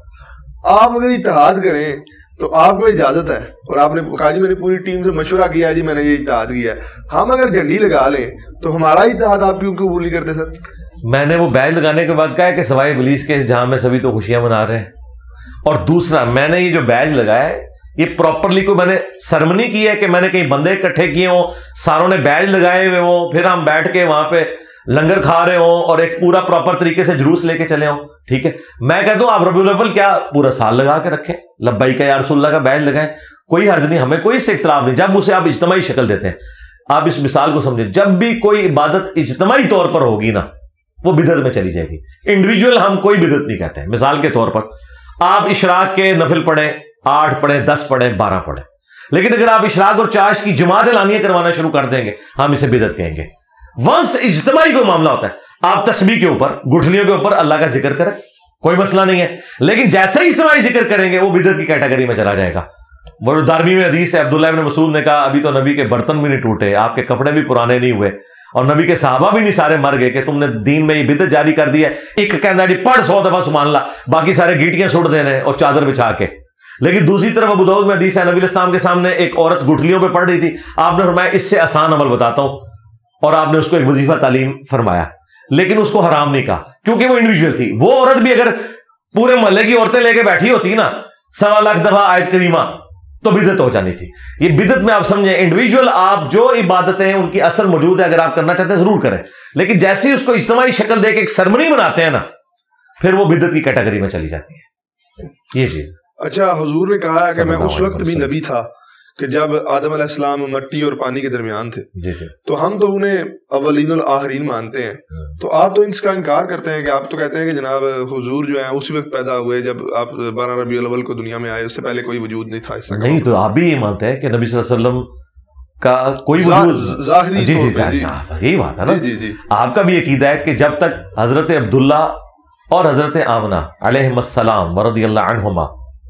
آپ اگر اتحاد کریں تو آپ کو اجازت ہے, اور آپ نے کہا جی میں نے پوری ٹیم سے مشورہ کیا ہے جی میں نے یہ اتحاد کیا ہے. ہم اگر جھنڈی لگا لیں تو ہمارا اتحاد آپ کیوں قبول نہیں کرتے سر؟ میں نے وہ بیج لگانے کے بعد کہا ہے کہ سوائے ابلیس کے جہاں میں سبھی تو خوشیاں منا رہے ہیں. اور دوسرا میں نے یہ جو بیج لگایا ہے یہ پراپرلی کوئی میں نے سرمنی کی ہے کہ میں نے کہیں بندے اکٹھے کیے ہوں, ساروں نے بیج لگائے ہوئے ہوں, پھر ہم بیٹھ کے وہاں پہ لنگر کھا رہے ہوں اور ایک پورا پراپر طریقے سے جلوس لے کے چلے ہوں. ٹھیک ہے, میں کہتا ہوں آپ ربیع الاول کیا پورا سال لگا کے رکھیں, لبیک یا رسول اللہ کا بیج لگائیں, کوئی حرج نہیں, ہمیں کوئی اس سے اختلاف نہیں. جب اسے آپ اجتماعی شکل دیتے ہیں, آپ اس مثال کو سمجھیں, جب بھی کوئی عبادت اجتماعی طور پر ہوگی نا وہ بدعت میں چلی جائے گی. انڈیویجول ہم کوئی بدعت نہیں کہتے ہیں. مثال کے طور پر آپ اشراق کے نفل پڑھیں, 8 پڑھیں, 10 پڑھیں, 12 پڑھیں, لیکن اگر آپ اشراق اور چاش کی جماعت اعلانیہ کروانا شروع کر دیں گے ہم اسے بدعت کہیں گے. ونس اجتماعی کوئی معاملہ ہوتا ہے, آپ تسبیح کے اوپر, گٹھلیوں کے اوپر اللہ کا ذکر کریں, کوئی مسئلہ نہیں ہے, لیکن جیسے ہی اجتماعی ذکر کریں گے وہ بدعت کی کیٹیگری میں چلا جائے گا. وہ دارمی میں حدیث ہے, عبداللہ ابن مسعود نے کہا ابھی تو نبی کے برتن بھی نہیں ٹوٹے, آپ کے کپڑے بھی پرانے نہیں ہوئے, اور نبی کے صحابہ بھی نہیں سارے مر گئے کہ تم نے دین میں یہ بدعت جاری کر دی ہے. ایک کہنا جی پڑھ 100 دفعہ سبحان اللہ, باقی سارے گیٹیاں سٹ دینے اور چادر بچھا کے. لیکن دوسری طرف ابو داؤد میں حدیث ہے, نبی علیہ السلام کے سامنے ایک عورت گٹھلیوں پہ پڑھ رہی تھی, آپ نے فرمایا اس سے آسان عمل بتاتا ہوں, اور آپ نے اس کو ایک وظیفہ تعلیم فرمایا, لیکن اس کو حرام نہیں کہا کیونکہ وہ انڈیویجول تھی. وہ عورت بھی اگر پورے محلے کی عورتیں لے کے بیٹھی ہوتی نا 1.25 لاکھ دفعہ آیت کریمہ تو بدعت ہو جانی تھی. یہ بدعت میں آپ سمجھیں انڈیویجول آپ جو عبادتیں ان کی اثر موجود ہے, اگر آپ کرنا چاہتے ہیں ضرور کریں, لیکن جیسے ہی اس کو اجتماعی شکل دے کے ایک سرمنی بناتے ہیں نا پھر وہ بدعت کی کیٹیگری میں چلی جاتی ہے یہ چیز. اچھا حضور نے کہا ہے کہ میں اس وقت بھی نبی تھا کہ جب آدم علیہ السلام مٹی اور پانی کے درمیان تھے, تو ہم تو انہیں اولین والآخرین مانتے ہیں, تو آپ تو اس کا انکار کرتے ہیں کہ آپ تو کہتے ہیں کہ جناب حضور جو ہیں اسی وقت پیدا ہوئے جب آپ 12 ربیع الاول کو دنیا میں آئے, اس سے پہلے کوئی وجود نہیں تھا. اس سے نہیں تو آپ بھی یہ مانتے ہیں کہ نبی صلی اللہ علیہ وسلم کا کوئی وجود ظاہری, جی یہی بات ہے نا. آپ کا بھی عقیدہ ہے کہ جب تک حضرت عبداللہ اور حضرت آمنہ علیہم السلام ورضی اللہ عنہما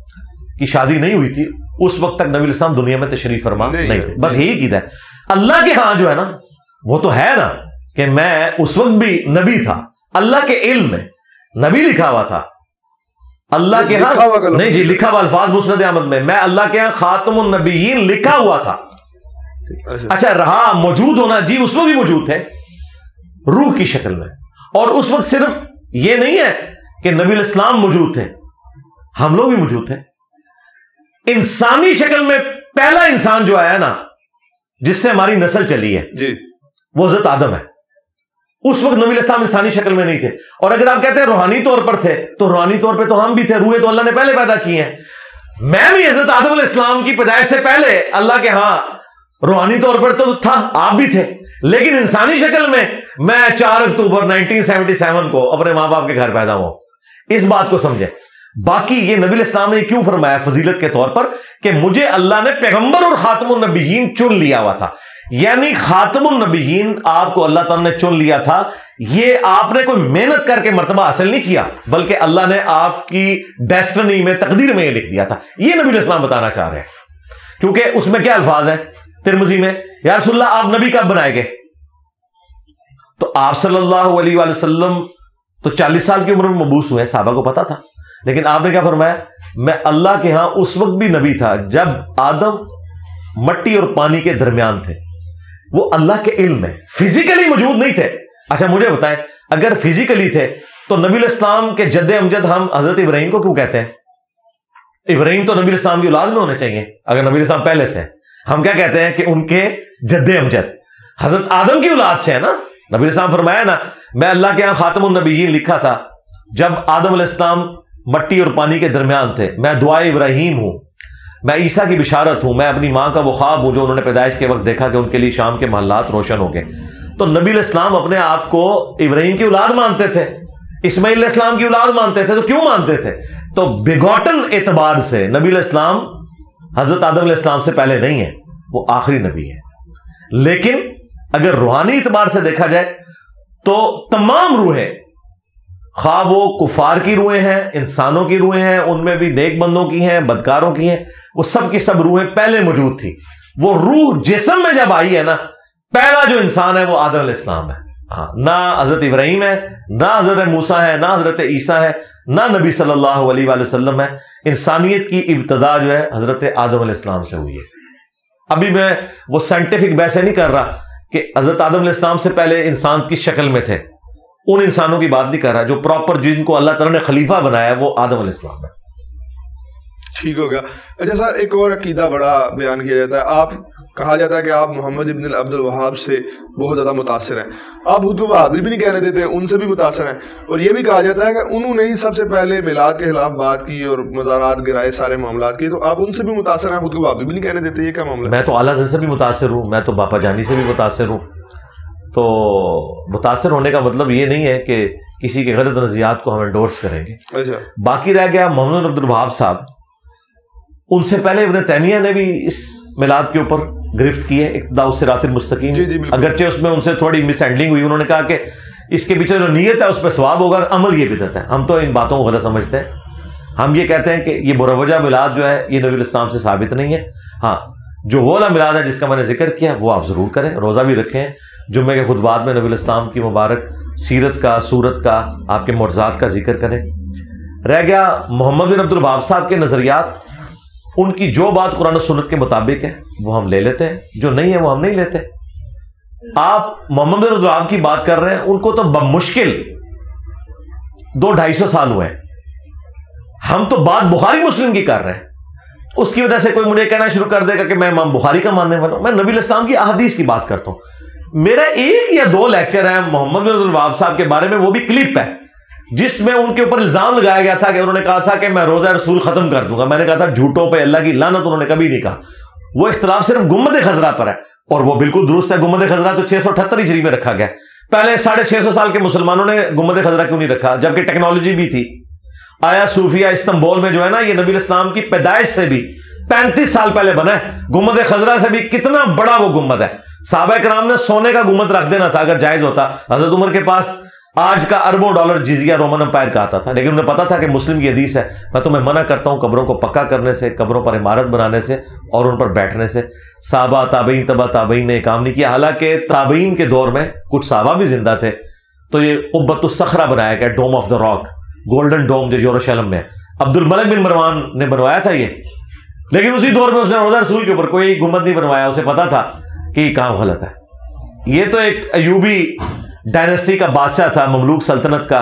کی شادی نہیں ہوئی تھی اس وقت تک نبی علیہ السلام دنیا میں تشریف فرما نہیں تھے. بس یہی عقیدہ ہے. اللہ کے ہاں جو ہے نا وہ تو ہے نا کہ میں اس وقت بھی نبی تھا, اللہ کے علم میں نبی لکھا ہوا تھا, اللہ کے ہاں نہیں جی لکھا ہوا الفاظ مسند احمد میں, میں اللہ کے ہاں خاتم النبیین لکھا ہوا تھا. اچھا رہا موجود ہونا, جی اس وقت بھی موجود تھے روح کی شکل میں, اور اس وقت صرف یہ نہیں ہے کہ نبی علیہ السلام موجود تھے, ہم لوگ بھی موجود تھے. انسانی شکل میں پہلا انسان جو آیا نا جس سے ہماری نسل چلی ہے جی وہ حضرت آدم ہے. اس وقت نبی علیہ السلام انسانی شکل میں نہیں تھے. اور اگر آپ کہتے ہیں روحانی طور پر تھے تو روحانی طور پہ تو ہم بھی تھے. روحیں تو اللہ نے پہلے پیدا کی ہیں. میں بھی حضرت آدم علیہ السلام کی پیدائش سے پہلے اللہ کے ہاں روحانی طور پر تو تھا, آپ بھی تھے, لیکن انسانی شکل میں 4 اکتوبر 1977 کو اپنے ماں باپ کے گھر پیدا ہوں. اس بات کو سمجھیں. باقی یہ نبی علیہ السلام نے کیوں فرمایا فضیلت کے طور پر کہ مجھے اللہ نے پیغمبر اور خاتم النبیین چن لیا ہوا تھا. یعنی خاتم النبیین آپ کو اللہ تعالیٰ نے چن لیا تھا. یہ آپ نے کوئی محنت کر کے مرتبہ حاصل نہیں کیا, بلکہ اللہ نے آپ کی ڈیسٹنی میں, تقدیر میں یہ لکھ دیا تھا. یہ نبی علیہ السلام بتانا چاہ رہے ہیں. کیونکہ اس میں کیا الفاظ ہیں ترمذی میں, یا رسول اللہ آپ نبی کب بنائے گئے؟ تو آپ صلی اللہ علیہ وآلہ وسلم تو 40 سال کی عمر میں مبعوث ہوئے, صحابہ کو پتا تھا. لیکن آپ نے کیا فرمایا, میں اللہ کے ہاں اس وقت بھی نبی تھا جب آدم مٹی اور پانی کے درمیان تھے. وہ اللہ کے علم میں فزیکلی موجود نہیں تھے. اچھا مجھے بتائیں, اگر فزیکلی تھے تو نبی علیہ السلام کے جد امجد ہم حضرت ابراہیم کو کیوں کہتے ہیں؟ ابراہیم تو نبی علیہ السلام کی اولاد میں ہونے چاہیے. اگر نبی علیہ السلام پہلے سے ہیں, ہم کیا کہتے ہیں کہ ان کے جد امجد حضرت آدم کی اولاد سے ہے نا. نبی علیہ السلام فرمایا نا, میں اللہ کے یہاں خاتم النبیین لکھا تھا جب آدم علیہ السلام مٹی اور پانی کے درمیان تھے. میں دعائے ابراہیم ہوں, میں عیسیٰ کی بشارت ہوں, میں اپنی ماں کا وہ خواب ہوں جو انہوں نے پیدائش کے وقت دیکھا کہ ان کے لیے شام کے محلات روشن ہو گئے. تو نبی علیہ السلام اپنے آپ کو ابراہیم کی اولاد مانتے تھے, اسماعیل علیہ السلام کی اولاد مانتے تھے. تو کیوں مانتے تھے؟ تو بگوٹن اعتبار سے نبی علیہ السلام حضرت آدم علیہ السلام سے پہلے نہیں ہے, وہ آخری نبی ہے. لیکن اگر روحانی اعتبار سے دیکھا جائے تو تمام روحیں, خواہ وہ کفار کی روحیں ہیں, انسانوں کی روحیں ہیں, ان میں بھی نیک بندوں کی ہیں, بدکاروں کی ہیں, وہ سب کی سب روحیں پہلے موجود تھی. وہ روح جسم میں جب آئی ہے نا, پہلا جو انسان ہے وہ آدم علیہ السلام ہے. ہاں, نہ حضرت ابراہیم ہے, نہ حضرت موسیٰ ہے, نہ حضرت عیسیٰ ہے, نہ نبی صلی اللہ علیہ وآلہ وسلم ہے. انسانیت کی ابتدا جو ہے حضرت آدم علیہ السلام سے ہوئی ہے. ابھی میں وہ سائنٹیفک بحث نہیں کر رہا کہ حضرت آدم علیہ السلام سے پہلے انسان کس شکل میں تھے, ان انسانوں کی بات نہیں کر رہا. جو پراپر جن کو اللہ تعالیٰ نے خلیفہ بنایا وہ آدم علیہ السلام ہے. ٹھیک ہو گیا. اچھا سر, ایک اور عقیدہ بڑا بیان کیا جاتا ہے, آپ کہا جاتا ہے کہ آپ محمد ابن عبد الوہاب سے بہت زیادہ متاثر ہیں. آپ خود کو وہابی بھی نہیں کہنے دیتے, ان سے بھی متاثر ہیں. اور یہ بھی کہا جاتا ہے کہ انہوں نے ہی سب سے پہلے میلاد کے خلاف بات کی اور مزارات گرائے, سارے معاملات کیے. تو آپ ان سے بھی متاثر ہیں, خود کو وہابی بھی نہیں کہنے دیتے, یہ کیا معاملہ ہے؟ میں تو اعلیٰ حضرت سے بھی متاثر ہوں, میں تو باپا جانی سے بھی متاثر ہوں. تو متاثر ہونے کا مطلب یہ نہیں ہے کہ کسی کے غلط نظریات کو ہم انڈورس کریں گے. اچھا, باقی رہ گیا محمد بن عبد الوہاب صاحب, ان سے پہلے ابن تیمیہ نے بھی اس میلاد کے اوپر گرفت کی ہے, اقتداء الصراط المستقیم. اگرچہ اس میں ان سے تھوڑی مس ہینڈلنگ ہوئی, انہوں نے کہا کہ اس کے پیچھے جو نیت ہے اس پہ ثواب ہوگا, عمل یہ بدعت ہے. ہم تو ان باتوں کو غلط سمجھتے ہیں. ہم یہ کہتے ہیں کہ یہ مروجہ میلاد جو ہے یہ نبی الاسلام سے ثابت نہیں ہے. ہاں, جو وہ والا میلاد ہے جس کا میں نے ذکر کیا وہ آپ ضرور کریں, روزہ بھی رکھیں, جمعے کے خطبات میں نبی الاسلام کی مبارک سیرت کا, صورت کا, آپ کے معجزات کا ذکر کریں. رہ گیا محمد بن عبد الوہاب صاحب کے نظریات, ان کی جو بات قرآن و سنت کے مطابق ہے وہ ہم لے لیتے ہیں, جو نہیں ہے وہ ہم نہیں لیتے. آپ محمد بن عبد الوہاب کی بات کر رہے ہیں, ان کو تو بمشکل 200-250 سال ہوئے ہیں. ہم تو بات بخاری مسلم کی کر رہے ہیں. اس کی وجہ سے کوئی مجھے کہنا شروع کر دے گا کہ میں امام بخاری کا ماننے والا ہوں. میں نبی الاسلام کی احادیث کی بات کرتا ہوں. میرا 1 یا 2 لیکچر ہے محمد بن عبد الوہاب صاحب کے بارے میں, وہ بھی کلپ ہے جس میں ان کے اوپر الزام لگایا گیا تھا کہ انہوں نے کہا تھا کہ میں روزہ رسول ختم کر دوں گا. میں نے کہا تھا جھوٹوں پہ اللہ کی لعنت, انہوں نے کبھی نہیں کہا. وہ اختلاف صرف گنبد خضرا پر ہے, اور وہ بالکل درست ہے. گنبد خضرا تو 678 ہجری میں رکھا گیا. پہلے 650 سال کے مسلمانوں نے گنبد خضرا کیوں نہیں رکھا جبکہ ٹیکنالوجی بھی تھی؟ آیا صوفیہ استنبول میں جو ہے نا, یہ نبی الاسلام کی پیدائش سے بھی 35 سال پہلے بنا ہے. گنبد خضرا سے بھی کتنا بڑا وہ گنبد ہے. صحابہ کرام نے سونے کا گنبد رکھ دینا تھا اگر جائز ہوتا. حضرت عمر کے پاس آج کا اربوں ڈالر جزیہ رومن امپائر کا آتا تھا, لیکن انہیں پتا تھا کہ مسلم کی حدیث ہے, میں تمہیں منع کرتا ہوں قبروں کو پکا کرنے سے, قبروں پر عمارت بنانے سے اور ان پر بیٹھنے سے. صحابہ تابعین تبع تابعین نے کام نہیں کیا. حالانکہ تابعین کے دور میں کچھ صحابہ بھی زندہ تھے تو یہ قبۃ الصخرہ بنایا گیا, Dome of the Rock, golden dome جو یروشلم میں عبد الملک بن مروان نے بنوایا تھا یہ. لیکن اسی دور میں اس نے روزہ رسول کے اوپر کوئی گنبد نہیں بنوایا, اسے پتا تھا کہ یہ کام غلط ہے. یہ تو ایک ایوبی ڈائنسٹی کا بادشاہ تھا, مملوک سلطنت کا,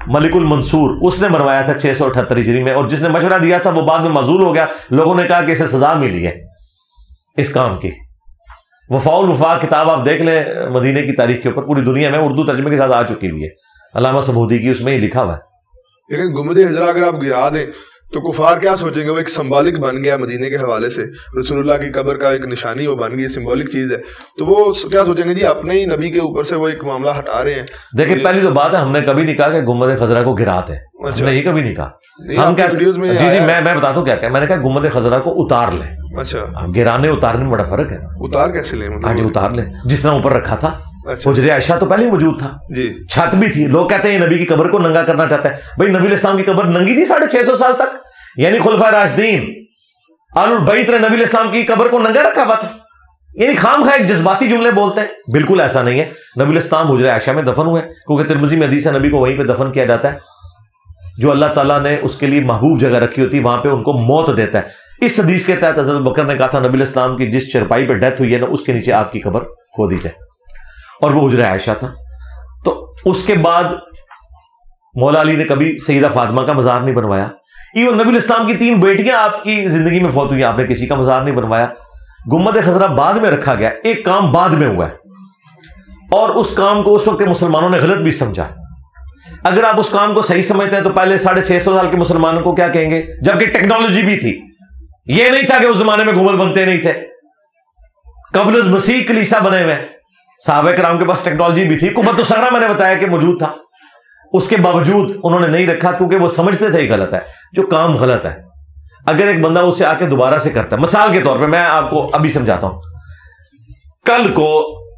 ملک المنصور، اس نے مروایا تھا 678 ہجری میں، اور جس نے مشورہ دیا تھا وہ بعد میں معزول ہو گیا. لوگوں نے کہا کہ اسے سزا ملی ہے اس کام کی. وفاء الوفا کتاب آپ دیکھ لیں مدینے کی تاریخ کے اوپر، پوری دنیا میں اردو ترجمے کے ساتھ آ چکی ہوئی ہے، علامہ سمودی کی، اس میں یہ لکھا ہوا ہے. لیکن گنبد خضرا اگر آپ گرا دیں تو کفار کیا سوچیں گے؟ وہ ایک سمبولک بن گیا مدینے کے حوالے سے، رسول اللہ کی قبر کا ایک نشانی وہ بن گئی، سمبولک چیز ہے، تو وہ کیا سوچیں گے؟ جی اپنے ہی نبی کے اوپر سے وہ ایک معاملہ ہٹا رہے ہیں. دیکھیں پہلی تو بات ہے، ہم نے کبھی نہیں کہا کہ گنبد خضرا کو گرا دیں، ہم نے یہ کبھی نہیں کہا. ہم کیا جی میں بتاتا ہوں کیا کہ میں نے کہا گنبد خضرا کو اتار لیں. اچھا، گرانے اتارنے میں بڑا فرق ہے. اتار کیسے لیں؟ ہاں جی اتار لیں، جس طرح اوپر رکھا تھا. حجر عائشہ تو پہلے ہی موجود تھا جی، چھت بھی تھی. لوگ کہتے ہیں نبی کی قبر کو ننگا کرنا چاہتا ہے. بھائی نبی الاسلام کی قبر ننگی تھی 650 سال تک، یعنی خلفائے راشدین آل البیت نے نبی الاسلام کی قبر کو ننگا رکھا ہوا تھا. یعنی خام خواہ ایک جذباتی جملے بولتے ہیں، بالکل ایسا نہیں ہے. نبی الاسلام حجر عائشہ میں دفن ہوئے، کیونکہ ترمذی میں حدیث ہے نبی کو وہیں پہ دفن کیا جاتا ہے. جو اللہ تعالیٰ نے اس کے لیے محبوب جگہ رکھی ہوتی ہے وہاں پہ ان کو موت دیتا ہے. اس حدیث کے تحت حضرت بکر نے کہا تھا نبی الاسلام کی جس چرپائی پہ ڈیتھ ہوئی ہے نا اس کے نیچے آپ کی قبر کھودی جائے، اور وہ حجر عائشہ تھا. تو اس کے بعد مولا علی نے کبھی سیدہ فاطمہ کا مزار نہیں بنوایا. ایون نبی الاسلام کی 3 بیٹیاں آپ کی زندگی میں فوت ہوئی، آپ نے کسی کا مزار نہیں بنوایا. گنبد خضرا بعد میں رکھا گیا، ایک کام بعد میں ہوا ہے، اور اس کام کو اس وقت مسلمانوں نے غلط بھی سمجھا. اگر آپ اس کام کو صحیح سمجھتے ہیں تو پہلے 650 سال کے مسلمانوں کو کیا کہیں گے؟ جبکہ ٹیکنالوجی بھی تھی، یہ نہیں تھا کہ اس زمانے میں گنبد بنتے نہیں تھے. قبل از مسیح کلیسا بنے ہوئے، صحابہ کرام کے پاس ٹیکنالوجی بھی تھی. قبۃ الصغرا میں نے بتایا کہ موجود تھا، اس کے باوجود انہوں نے نہیں رکھا کیونکہ وہ سمجھتے تھے یہ غلط ہے. جو کام غلط ہے اگر ایک بندہ اسے آ کے دوبارہ سے کرتا ہے، مثال کے طور پہ میں آپ کو ابھی سمجھاتا ہوں. کل کو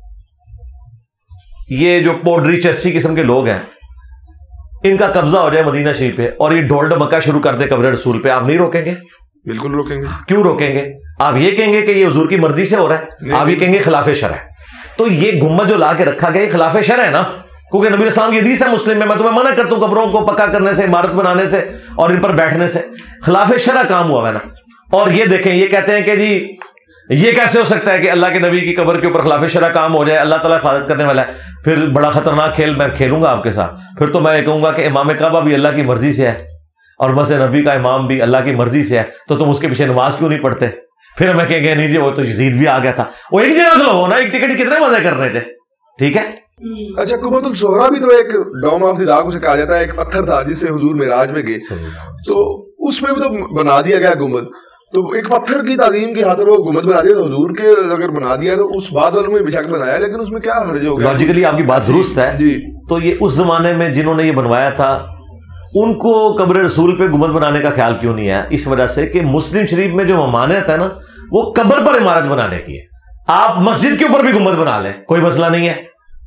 یہ جو پوڈری چرسی قسم کے لوگ ہیں ان کا قبضہ ہو جائے مدینہ شریف پہ اور یہ ڈول ڈمکا شروع کر دے قبر رسول پہ، آپ نہیں روکیں گے؟ بالکل روکیں گے. کیوں روکیں گے؟ آپ یہ کہیں گے کہ یہ حضور کی مرضی سے ہو رہا ہے، آپ یہ کہیں گے خلاف شرع ہے. تو یہ گنبد جو لا کے رکھا گیا یہ خلاف شرع ہے نا، کیونکہ نبی اسلام کی حدیث ہے مسلم میں تمہیں منع کرتا ہوں قبروں کو پکا کرنے سے، عمارت بنانے سے اور ان پر بیٹھنے سے. خلاف شرع کام ہوا ہے نا. اور یہ دیکھیں یہ کہتے ہیں کہ جی یہ کیسے ہو سکتا ہے کہ اللہ کے نبی کی قبر کے اوپر خلاف شرع کام ہو جائے، اللہ تعالیٰ حفاظت کرنے والا ہے. پھر بڑا خطرناک کھیل میں کھیلوں گا آپ کے ساتھ. پھر تو میں یہ کہوں گا کہ امام کعبہ بھی اللہ کی مرضی سے ہے اور مسجد نبی کا امام بھی اللہ کی مرضی سے ہے، تو تم اس کے پیچھے نماز کیوں نہیں پڑھتے؟ پھر ہمیں کہیں گے نہیں جی وہ تو یزید بھی آ گیا تھا. وہ ایک جگہ تو ہونا، ایک ٹکٹ کتنے مزے کر رہے تھے. ٹھیک ہے. اچھا قبۃ الصغرا بھی تو ایک ڈوم آف دی راک اسے کہا جاتا ہے، ایک پتھر تھا جس سے حضور معراج میں گئے، تو اس میں بھی تو بنا دیا گیا گنبد. تو ایک پتھر کی تعظیم کی خاطر وہ گنبد بنا دیا، تو حضور کے اگر بنا دیا تو اس بعد والوں میں بے شک بنایا، لیکن اس میں کیا حرج ہو گیا؟ لاجیکلی آپ کی بات درست ہے جی. تو یہ اس زمانے میں جنہوں نے یہ بنوایا تھا ان کو قبر رسول پہ گنبد بنانے کا خیال کیوں نہیں ہے؟ اس وجہ سے کہ مسلم شریف میں جو ممانعت ہے نا وہ قبر پر عمارت بنانے کی ہے. آپ مسجد کے اوپر بھی گنبد بنا لیں کوئی مسئلہ نہیں ہے،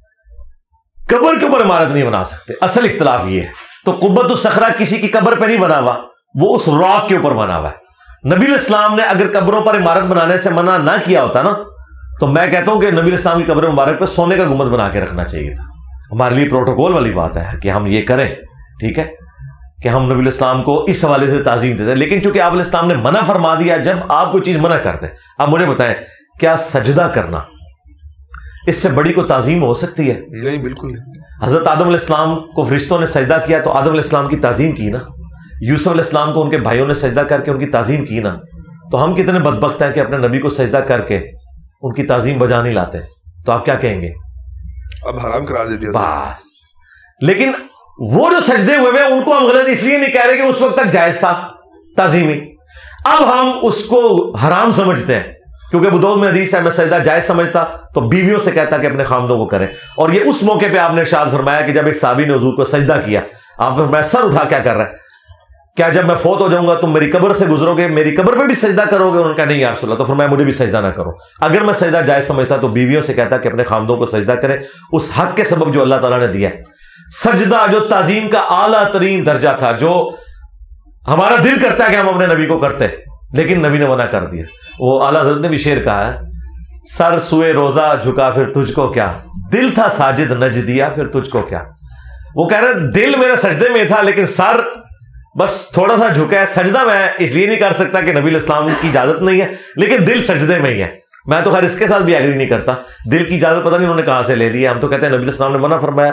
قبر کے اوپر عمارت نہیں بنا سکتے. اصل اختلاف یہ ہے. تو قبۃ الصخرہ کسی کی قبر پہ نہیں بنا ہوا، وہ اس راک کے اوپر بنا ہوا ہے. نبی الاسلام نے اگر قبروں پر عمارت بنانے سے منع نہ کیا ہوتا نا تو میں کہتا ہوں کہ نبی الاسلام کی قبر مبارک پہ سونے کا گنبد بنا کے رکھنا چاہیے تھا. ہمارے لیے پروٹوکول والی بات ہے کہ ہم یہ کریں، ٹھیک ہے، کہ ہم نبی الاسلام کو اس حوالے سے تعظیم دیتے ہیں. لیکن چونکہ آپ علیہ السلام نے منع فرما دیا، جب آپ کوئی چیز منع کرتے، آپ مجھے بتائیں کیا سجدہ کرنا اس سے بڑی کو تعظیم ہو سکتی ہے؟ نہیں، بالکل نہیں. حضرت آدم علیہ السلام کو فرشتوں نے سجدہ کیا تو آدم علیہ السلام کی تعظیم کی نا. یوسف علیہ السلام کو ان کے بھائیوں نے سجدہ کر کے ان کی تعظیم کی نا. تو ہم کتنے بدبخت ہیں کہ اپنے نبی کو سجدہ کر کے ان کی تعظیم بجا نہیں لاتے. تو آپ کیا کہیں گے؟ اب حرام قرار دے دیا بس. لیکن وہ جو سجدے ہوئے ہیں ان کو ہم غلط اس لیے نہیں کہہ رہے کہ اس وقت تک جائز تھا تعظیمی، اب ہم اس کو حرام سمجھتے ہیں. کیونکہ ابو داؤد میں حدیث ہے میں سجدہ جائز سمجھتا تو بیویوں سے کہتا کہ اپنے خامدوں کو کریں. اور یہ اس موقع پہ آپ نے ارشاد فرمایا کہ جب ایک صحابی نے حضور کو سجدہ کیا، آپ فرمایا سر اٹھا کیا کر رہا ہے؟ کیا جب میں فوت ہو جاؤں گا تم میری قبر سے گزرو گے، میری قبر پہ بھی سجدہ کرو گے؟ انہوں نے کہا نہیں یا رسول اللہ. تو فرمایا مجھے بھی سجدہ نہ کرو. اگر میں سجدہ جائز سمجھتا تو بیویوں سے کہتا کہ اپنے خامدوں کو سجدہ کریں اس حق کے سبب جو اللہ تعالیٰ نے دیا. سجدہ جو تعظیم کا اعلیٰ ترین درجہ تھا، جو ہمارا دل کرتا ہے کہ ہم اپنے نبی کو کرتے، لیکن نبی نے منع کر دیا. وہ اعلیٰ حضرت نے بھی شعر کہا ہے، سر سوئے روزہ جھکا پھر تجھ کو کیا، دل تھا ساجد نج دیا پھر تجھ کو کیا. وہ کہہ رہے دل میرے سجدے میں تھا لیکن سر بس تھوڑا سا جھکا ہے. سجدہ میں اس لیے نہیں کر سکتا کہ نبی الاسلام کی اجازت نہیں ہے، لیکن دل سجدے میں ہی ہے. میں تو خیر اس کے ساتھ بھی ایگری نہیں کرتا. دل کی اجازت پتہ نہیں انہوں نے کہاں سے لے لی ہے. ہم تو کہتے ہیں نبی الاسلام نے منع فرمایا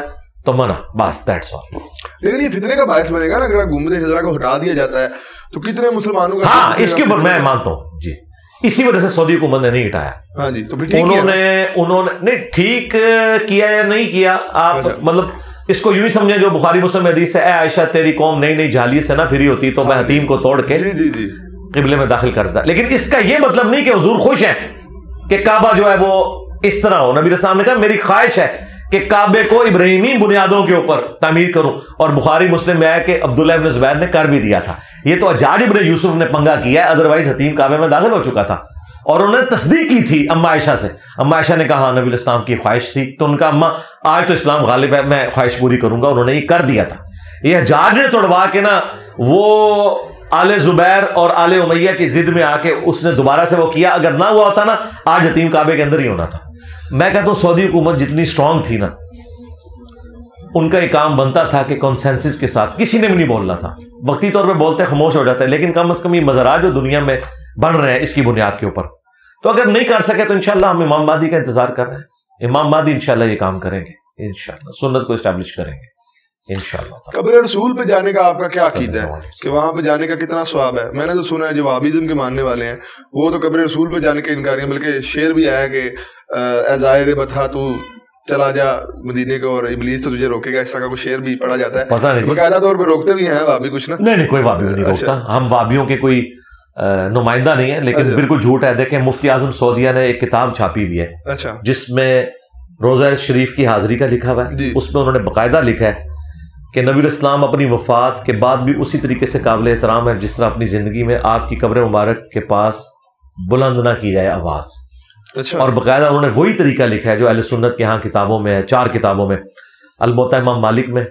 تو منع, بس دیٹس آل. لیکن یہ فتنے کا باعث بنے گا نا اگر گنبد خضرا کو ہٹا دیا جاتا ہے تو کتنے مسلمانوں کا. ہاں اس کے اوپر میں مانتا ہوں جی, اسی وجہ سے سعودی حکومت نے نہیں ہٹایا. ہاں جی, تو انہوں نے نہیں ٹھیک کیا یا نہیں کیا, آپ مطلب اس کو یوں ہی سمجھیں جو بخاری مسلم حدیث ہے, اے عائشہ تیری قوم نئی نئی جھالی سے نہ پھری ہوتی تو میں حتیم کو توڑ کے قبلے میں داخل کرتا. لیکن اس کا یہ مطلب نہیں کہ حضور خوش ہیں کہ کعبہ جو ہے وہ اس طرح ہو. نبی السلام نے کہا میری خواہش ہے کہ کعبے کو ابراہیمی بنیادوں کے اوپر تعمیر کروں, اور بخاری مسلم میں آیا کہ عبداللہ ابن زبیر نے کر بھی دیا تھا. یہ تو حجاج ابن یوسف نے پنگا کیا ہے, ادروائز حتیم کعبے میں داخل ہو چکا تھا. اور انہوں نے تصدیق کی تھی اما عائشہ سے. اما عائشہ نے کہا نبی الاسلام کی خواہش تھی, تو ان کا اما آج تو اسلام غالب ہے, میں خواہش پوری کروں گا. انہوں نے یہ کر دیا تھا. یہ حجاج نے توڑوا کے نا وہ آل زبیر اور آل امیہ کی ضد میں آ کے اس نے دوبارہ سے وہ کیا. اگر نہ ہوا ہوتا نا آج حتیم کعبے کے اندر ہی ہونا تھا. میں کہتا ہوں سعودی حکومت جتنی سٹرونگ تھی نا, ان کا یہ کام بنتا تھا کہ کنسنسس کے ساتھ, کسی نے بھی نہیں بولنا تھا. وقتی طور پہ بولتے خاموش ہو جاتا ہے, لیکن کم از کم یہ مزارات جو دنیا میں بن رہے ہیں اس کی بنیاد کے اوپر, تو اگر نہیں کر سکے تو انشاءاللہ ہم امام مہدی کا انتظار کر رہے ہیں. امام مہدی انشاءاللہ یہ کام کریں گے, انشاءاللہ سنت کو اسٹیبلش کریں گے انشاءاللہ. قبر رسول پہ جانے کا آپ کا کیا عقیدہ ہے کہ وہاں پہ جانے کا کتنا ثواب ہے؟ میں نے تو سنا ہے جو وہابیزم کے ماننے والے ہیں وہ تو قبر رسول پہ جانے کے انکار ہیں, بلکہ شعر بھی آیا کہ اے ظاہر بتھا تو چلا جا مدینے کو اور ابلیس تو تجھے روکے گا, اس طرح کا کوئی شعر بھی پڑھا جاتا ہے. پتہ نہیں باقاعدہ طور پہ روکتے بھی ہیں وہابی کچھ نا؟ نہیں کوئی وہابی نہیں روکتا, ہم وہابیوں کے کوئی نمائندہ نہیں ہے, لیکن بالکل جھوٹ ہے. دیکھیں مفتی اعظم سعودیہ نے ایک کتاب چھاپی ہوئی ہے جس میں روزہ شریف کی حاضری کا لکھا ہوا ہے. اس میں انہوں نے باقاعدہ لکھا ہے کہ نبی الاسلام اپنی وفات کے بعد بھی اسی طریقے سے قابل احترام ہے جس طرح اپنی زندگی میں آپ کی قبر مبارک کے پاس بلند نہ کی جائے آواز. اور باقاعدہ انہوں نے وہی طریقہ لکھا ہے جو اہل سنت کے ہاں کتابوں میں ہے, 4 کتابوں میں, الموطا امام مالک میں,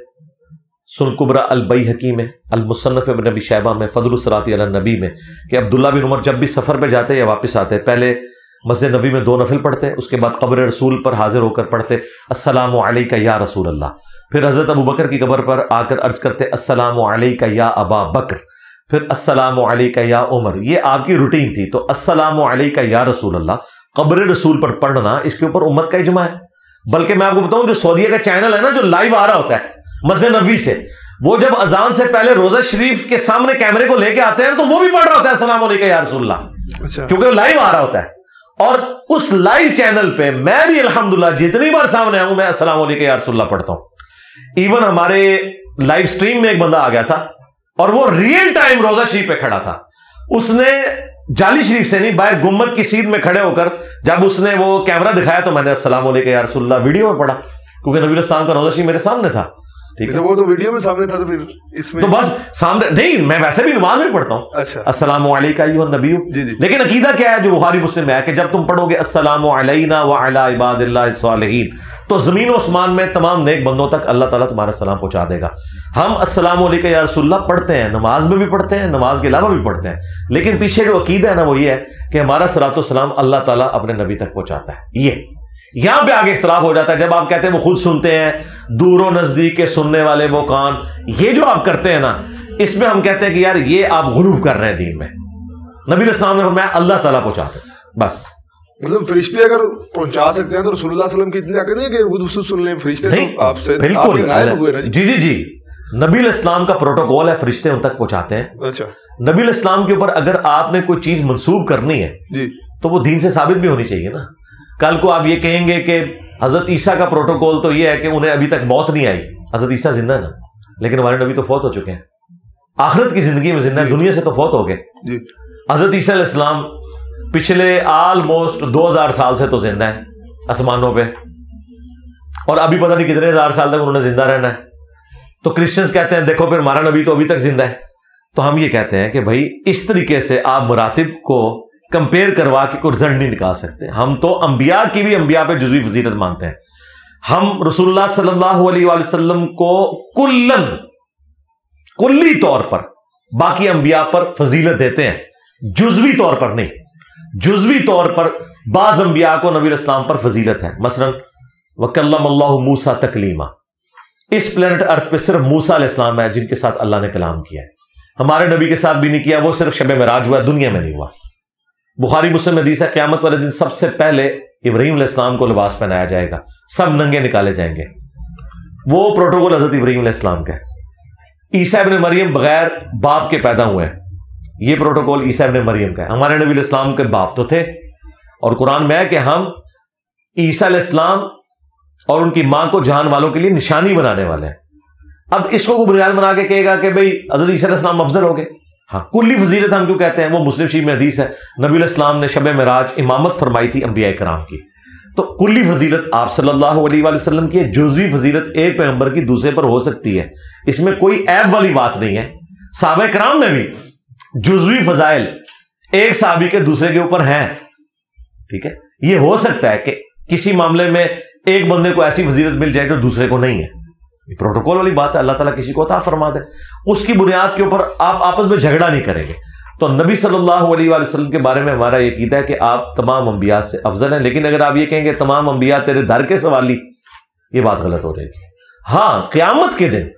سنن کبری البیہقی میں, المصنف ابن ابی شیبہ میں, فضل الصلاۃ علی النبی میں, کہ عبداللہ بن عمر جب بھی سفر پہ جاتے یا واپس آتے پہلے مسجد نبی میں 2 نفل پڑھتے, اس کے بعد قبر رسول پر حاضر ہو کر پڑھتے السلام علیک یا رسول اللہ. پھر حضرت ابو بکر کی قبر پر آ کر عرض کرتے السلام علیک یا ابا بکر, پھر السلام علیک یا عمر. یہ آپ کی روٹین تھی. تو السلام علیک یا رسول اللہ قبر رسول پر پڑھنا اس کے اوپر امت کا اجماع ہے. بلکہ میں آپ کو بتاؤں جو سعودیہ کا چینل ہے نا جو لائیو آ رہا ہوتا ہے مسجد نبوی سے, وہ جب اذان سے پہلے روزہ شریف کے سامنے کیمرے کو لے کے آتے ہیں تو وہ بھی پڑھ رہا ہوتا ہے السلام علیکم یا رسول اللہ, کیونکہ وہ لائیو آ رہا ہوتا ہے. اور اس لائیو چینل پہ میں بھی الحمدللہ جتنی بار سامنے آؤں میں السلام علیکم یا رسول اللہ پڑھتا ہوں. ایون ہمارے لائیو سٹریم میں ایک بندہ آ گیا تھا اور وہ ریئل ٹائم روزہ شریف پہ کھڑا تھا. اس نے جعلی شریف سے نہیں, باہر گمبد کی سیدھ میں کھڑے ہو کر جب اس نے وہ کیمرہ دکھایا تو میں نے السلام علیکم یا رسول اللہ ویڈیو میں پڑھا, کیونکہ نبی السلام کا روزہ شریف میرے سامنے تھا. ٹھیک ہے, وہ تو ویڈیو میں سامنے تھا, تو پھر اس میں تو بس سامنے نہیں, میں ویسے بھی نماز میں پڑھتا ہوں. اچھا, السلام علیکم ایھا النبی. لیکن عقیدہ کیا ہے جو بخاری مسلم میں ہے کہ جب تم پڑھو گے السلام علینا وعلی عباد اللہ الصالحین تو زمین و آسمان میں تمام نیک بندوں تک اللہ تعالیٰ تمہارا سلام پہنچا دے گا. ہم السلام علیکم یا رسول اللہ پڑھتے ہیں, نماز میں بھی پڑھتے ہیں, نماز کے علاوہ بھی پڑھتے ہیں, لیکن پیچھے جو عقیدہ ہے نا وہ یہ ہے کہ ہمارا صلاۃ و سلام اللہ تعالیٰ اپنے نبی تک پہنچاتا ہے. یہ یہاں پہ آگے اختلاف ہو جاتا ہے جب آپ کہتے ہیں وہ خود سنتے ہیں, دور و نزدیک کے سننے والے وہ کان, یہ جو آپ کرتے ہیں نا اس میں ہم کہتے ہیں کہ یار یہ آپ غلو کر رہے ہیں دین میں. نبی الاسلام نے فرمایا اللہ تعالیٰ پہنچاتے تھے بس. مطلب فرشتے اگر پہنچا سکتے ہیں تو رسول اللہ صلی اللہ علیہ وسلم کی اتنا نہیں کہ خود سن لیں فرشتے نہیں, آپ سے بالکل جی نبی الاسلام کا پروٹوکول ہے, فرشتے ان تک پہنچاتے ہیں. اچھا, نبی الاسلام کے اوپر اگر آپ نے کوئی چیز منسوب کرنی ہے جی تو وہ دین سے ثابت بھی ہونی چاہیے نا. کل کو آپ یہ کہیں گے کہ حضرت عیسیٰ کا پروٹوکول تو یہ ہے کہ انہیں ابھی تک موت نہیں آئی, حضرت عیسیٰ زندہ ہے نا, لیکن ہمارے نبی تو فوت ہو چکے ہیں, آخرت کی زندگی میں زندہ ہیں, دنیا سے تو فوت ہو گئے. حضرت عیسیٰ علیہ السلام پچھلے آلموسٹ 2000 سال سے تو زندہ ہیں آسمانوں پہ, اور ابھی پتہ نہیں کتنے ہزار سال تک انہوں نے زندہ رہنا ہے. تو کرسچنز کہتے ہیں دیکھو پھر ہمارا نبی تو ابھی تک زندہ ہے. تو ہم یہ کہتے ہیں کہ بھائی اس طریقے سے آپ مراتب کو کمپیئر کروا کے کوئی رزلٹ نہیں نکال سکتے. ہم تو انبیاء کی بھی انبیاء پہ جزوی فضیلت مانتے ہیں. ہم رسول اللہ صلی اللہ علیہ وآلہ وسلم کو کلی طور پر باقی انبیاء پر فضیلت دیتے ہیں, جزوی طور پر نہیں. جزوی طور پر بعض انبیاء کو نبی الاسلام پر فضیلت ہے. مثلا وَكَلَّمَ اللَّهُ مُوسَىٰ تَكْلِيمًا, اس پلینٹ ارتھ پہ صرف موسیٰ علیہ السلام ہے جن کے ساتھ اللہ نے کلام کیا ہے. ہمارے نبی کے ساتھ بھی نہیں کیا, وہ صرف شب معراج ہوا, دنیا میں نہیں ہوا. بخاری مسلم حدیث ہے قیامت والے دن سب سے پہلے ابراہیم علیہ السلام کو لباس پہنایا جائے گا, سب ننگے نکالے جائیں گے. وہ پروٹوکول حضرت ابراہیم علیہ السلام کا ہے. عیسیٰ ابن مریم بغیر باپ کے پیدا ہوئے ہیں, یہ پروٹوکول عیسیٰ ابن مریم کا ہے. ہمارے نبی علیہ السلام کے باپ تو تھے, اور قرآن میں ہے کہ ہم عیسیٰ علیہ السلام اور ان کی ماں کو جہان والوں کے لیے نشانی بنانے والے ہیں. اب اس کو بنیاد بنا کے کہے گا کہ بھئی حضرت عیسیٰ علیہ السلام افضل ہو گئے. ہاں, کلی فضیلت ہم کیوں کہتے ہیں؟ وہ مسلم شریف میں حدیث ہے, نبی علیہ السلام نے شب معراج امامت فرمائی تھی انبیاء کرام کی. تو کلی فضیلت آپ صلی اللہ علیہ وآلہ وسلم کی ہے, جزوی فضیلت ایک پیغمبر کی دوسرے پر ہو سکتی ہے, اس میں کوئی عیب والی بات نہیں ہے. صحابہ کرام میں بھی جزوی فضائل ایک صحابی کے دوسرے کے اوپر ہیں, ٹھیک ہے. یہ ہو سکتا ہے کہ کسی معاملے میں ایک بندے کو ایسی فضیلت مل جائے جو دوسرے کو نہیں ہے, یہ پروٹوکول والی بات ہے, اللہ تعالیٰ کسی کو عطا فرما دے, اس کی بنیاد کے اوپر آپ آپس میں جھگڑا نہیں کریں گے. تو نبی صلی اللہ علیہ وآلہ وسلم کے بارے میں ہمارا یہ عقیدہ ہے کہ آپ تمام انبیاء سے افضل ہیں. لیکن اگر آپ یہ کہیں گے تمام انبیاء تیرے در کے سوالی, یہ بات غلط ہو جائے گی. ہاں, قیامت کے دن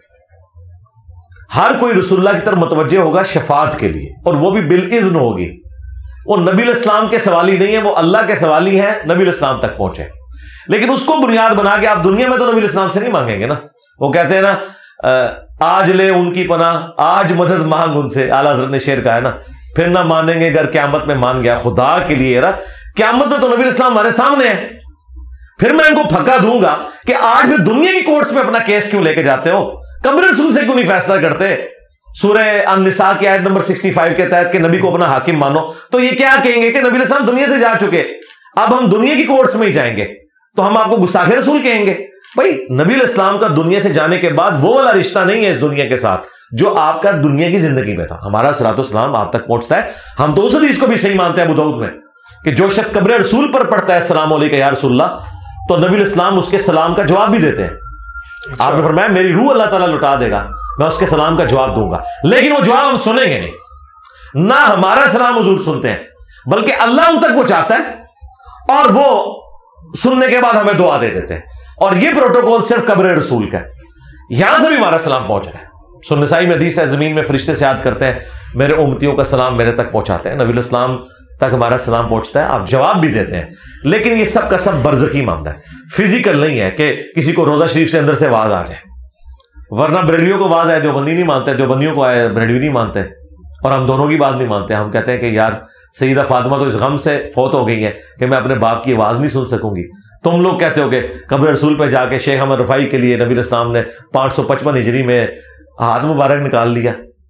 ہر کوئی رسول اللہ کی طرف متوجہ ہوگا شفاعت کے لیے, اور وہ بھی بالاذن ہوگی. وہ نبی علیہ السلام کے سوالی نہیں ہے, وہ اللہ کے سوالی ہیں, نبی علیہ السلام تک پہنچے. لیکن اس کو بنیاد بنا کے آپ دنیا میں تو نبی علیہ السلام سے نہیں مانگیں گے نا. وہ کہتے ہیں نا, آج لے ان کی پناہ, آج مدد مانگ ان سے, اعلیٰ حضرت نے شعر کہا ہے نا, پھر نہ مانیں گے اگر قیامت میں مان گیا. خدا کے لیے یار, قیامت میں تو نبی علیہ السلام ہمارے سامنے ہے, پھر میں ان کو پھکا دوں گا کہ آج پھر دنیا کی کورٹس میں اپنا کیس کیوں لے کے جاتے ہو, قبر رسول سے کیوں نہیں فیصلہ کرتے؟ سورہ النساء کی آیت نمبر 65 کے تحت کہ نبی کو اپنا حاکم مانو, تو یہ کیا کہیں گے کہ نبی علیہ السلام دنیا سے جا چکے, اب ہم دنیا کی کورٹس میں ہی جائیں گے, تو ہم آپ کو گستاخ رسول کہیں گے. بھائی نبی علیہ السلام کا دنیا سے جانے کے بعد وہ والا رشتہ نہیں ہے اس دنیا کے ساتھ جو آپ کا دنیا کی زندگی میں تھا. ہمارا صراط والسلام آپ تک پہنچتا ہے. ہم تو اس حدیث کو بھی صحیح مانتے ہیں ابو داؤد میں کہ جو شخص قبر رسول پر پڑھتا ہے السلام علیکم یا رسول اللہ, تو نبی علیہ السلام اس کے سلام کا جواب بھی دیتے ہیں. آپ نے فرمایا میری روح اللہ تعالیٰ لوٹا دے گا, میں اس کے سلام کا جواب دوں گا, لیکن وہ جواب ہم سنیں گے نہیں. نہ ہمارا سلام حضور سنتے ہیں, بلکہ اللہ ان تک پہنچاتا ہے اور وہ سننے کے بعد ہمیں دعا دے دیتے ہیں. اور یہ پروٹوکول صرف قبر رسول کا ہے, یہاں سے بھی ہمارا سلام پہنچ رہا ہے. سنن نسائی میں حدیث ہے, زمین میں فرشتے سے یاد کرتے ہیں, میرے امتیوں کا سلام میرے تک پہنچاتے ہیں. نبی علیہ السلام تک ہمارا سلام پہنچتا ہے, آپ جواب بھی دیتے ہیں. لیکن یہ سب کا سب برزخی معاملہ ہے, فزیکل نہیں ہے کہ کسی کو روزہ شریف سے اندر سے آواز آ جائے. ورنہ بریلویوں کو آواز آئے دیوبندی نہیں مانتے, دیوبندیوں کو آئے بریلوی نہیں مانتے, اور ہم دونوں کی بات نہیں مانتے. ہم کہتے ہیں کہ یار سیدہ فاطمہ تو اس غم سے فوت ہو گئی ہے کہ میں اپنے باپ کی آواز نہیں سن سکوں گی. تم لوگ کہتے ہو کہ قبر رسول پہ جا کے شیخ احمد رفاعی کے لیے نبی علیہ السلام نے 555 ہجری میں ہاتھ مبارک نکال لیا.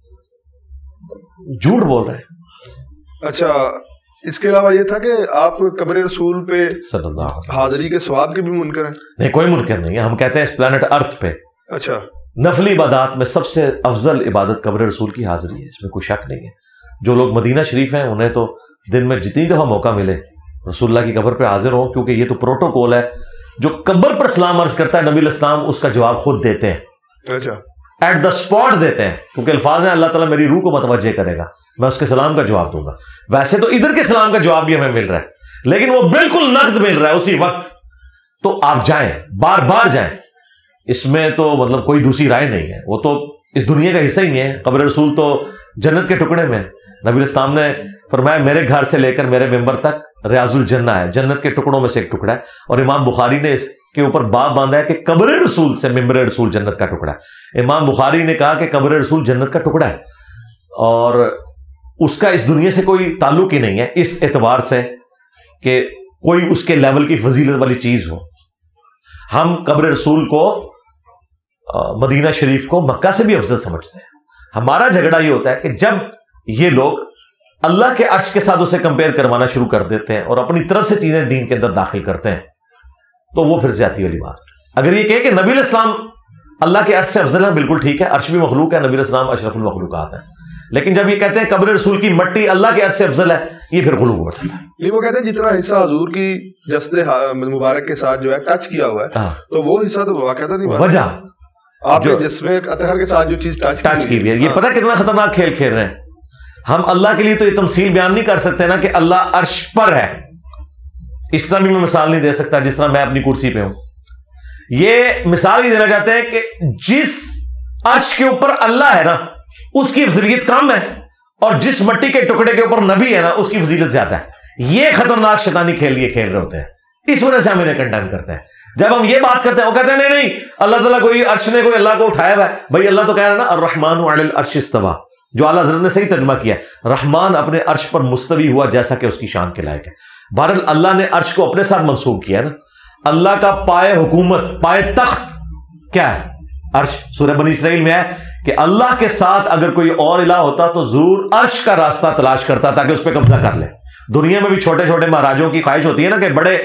جھوٹ بول رہے ہیں. اچھا, اس کے علاوہ یہ تھا کہ آپ قبر رسول پہ صلی اللہ حاضری کے ثواب کے بھی منکر ہیں؟ نہیں, کوئی منکر نہیں ہے. ہم کہتے ہیں اس پلانٹ ارتھ پہ اچھا نفلی عبادات میں سب سے افضل عبادت قبر رسول کی حاضری ہے, اس میں کوئی شک نہیں ہے. جو لوگ مدینہ شریف ہیں انہیں تو دن میں جتنی دفعہ موقع ملے رسول اللہ کی قبر پہ حاضر ہوں, کیونکہ یہ تو پروٹوکول ہے. جو قبر پر سلام عرض کرتا ہے نبی علیہ السلام اس کا جواب خود دیتے ہیں, اچھا ایٹ دا اسپاٹ دیتے ہیں, کیونکہ الفاظ ہیں اللہ تعالیٰ میری روح کو متوجہ کرے گا, میں اس کے سلام کا جواب دوں گا. ویسے تو ادھر کے سلام کا جواب بھی ہمیں مل رہا ہے, لیکن وہ بالکل نقد مل رہا ہے اسی وقت. تو آپ جائیں, بار بار جائیں, اس میں تو مطلب کوئی دوسری رائے نہیں ہے. وہ تو اس دنیا کا حصہ ہی نہیں ہے. قبر رسول تو جنت کے ٹکڑے میں. نبی علیہ السلام نے فرمایا میرے گھر سے لے کر میرے ممبر تک ریاض الجنہ ہے, جنت کے ٹکڑوں میں سے ایک ٹکڑا ہے. اور امام بخاری نے اس کے اوپر باب باندھا ہے کہ قبر رسول سے ممبر رسول جنت کا ٹکڑا ہے. امام بخاری نے کہا کہ قبر رسول جنت کا ٹکڑا ہے, اور اس کا اس دنیا سے کوئی تعلق ہی نہیں ہے, اس اعتبار سے کہ کوئی اس کے لیول کی فضیلت والی چیز ہو. ہم قبر رسول کو, مدینہ شریف کو مکہ سے بھی افضل سمجھتے ہیں. ہمارا جھگڑا یہ ہوتا ہے کہ جب یہ لوگ اللہ کے عرش کے ساتھ اسے کمپیئر کروانا شروع کر دیتے ہیں اور اپنی طرف سے چیزیں دین کے اندر داخل کرتے ہیں, تو وہ پھر زیادتی والی بات. اگر یہ کہے کہ نبی علیہ السلام اللہ کے عرش سے افضل ہے, بالکل ٹھیک ہے, عرش بھی مخلوق ہے, نبی علیہ السلام اشرف المخلوقات ہیں. لیکن جب یہ کہتے ہیں قبر رسول کی مٹی اللہ کے عرش سے افضل ہے, یہ پھر غلو ہو جاتا ہے. وہ کہتے ہیں جتنا حصہ حضور کی جسد مبارک کے ساتھ جو ہے ٹچ کیا ہوا ہے, تو وہ حصہ تو واقعہ نہیں. وجہ آپ جو جسم اطہر کے ساتھ جو چیز ٹچ کی ہوئی ہے, یہ پتہ کتنا خطرناک کھیل کھیل رہے ہیں. ہم اللہ کے لیے تو یہ تمثیل بیان نہیں کر سکتے نا کہ اللہ عرش پر ہے. اس طرح بھی میں مثال نہیں دے سکتا جس طرح میں اپنی کرسی پہ ہوں. یہ مثال ہی دینا چاہتے ہیں کہ جس عرش کے اوپر اللہ ہے نا اس کی فضیلت کم ہے, اور جس مٹی کے ٹکڑے کے اوپر نبی ہے نا اس کی فضیلت زیادہ ہے. یہ خطرناک شیطانی کھیل یہ کھیل رہے ہوتے ہیں اس وجہ سے ہم انہیں کنڈیم کرتے ہیں. جب ہم یہ بات کرتے ہیں وہ کہتے ہیں نہیں نہیں اللہ تعالیٰ کوئی عرش نے کوئی اللہ کو اٹھایا ہوا ہے. بھائی اللہ تو کہہ رہا ہے نا الرحمن علی العرش استویٰ, جو اعلیٰ حضرت نے صحیح ترجمہ کیا ہے, رحمان اپنے عرش پر مستوی ہوا جیسا کہ اس کی شان کے لائق ہے. بہرحال اللہ نے عرش کو اپنے ساتھ منسوب کیا ہے نا. اللہ کا پائے حکومت, پائے تخت کیا ہے؟ عرش. سورہ بنی اسرائیل میں ہے کہ اللہ کے ساتھ اگر کوئی اور الہ ہوتا تو ضرور عرش کا راستہ تلاش کرتا تاکہ اس پہ قبضہ کر لے. دنیا میں بھی چھوٹے چھوٹے مہاراجوں کی خواہش ہوتی ہے نا کہ بڑے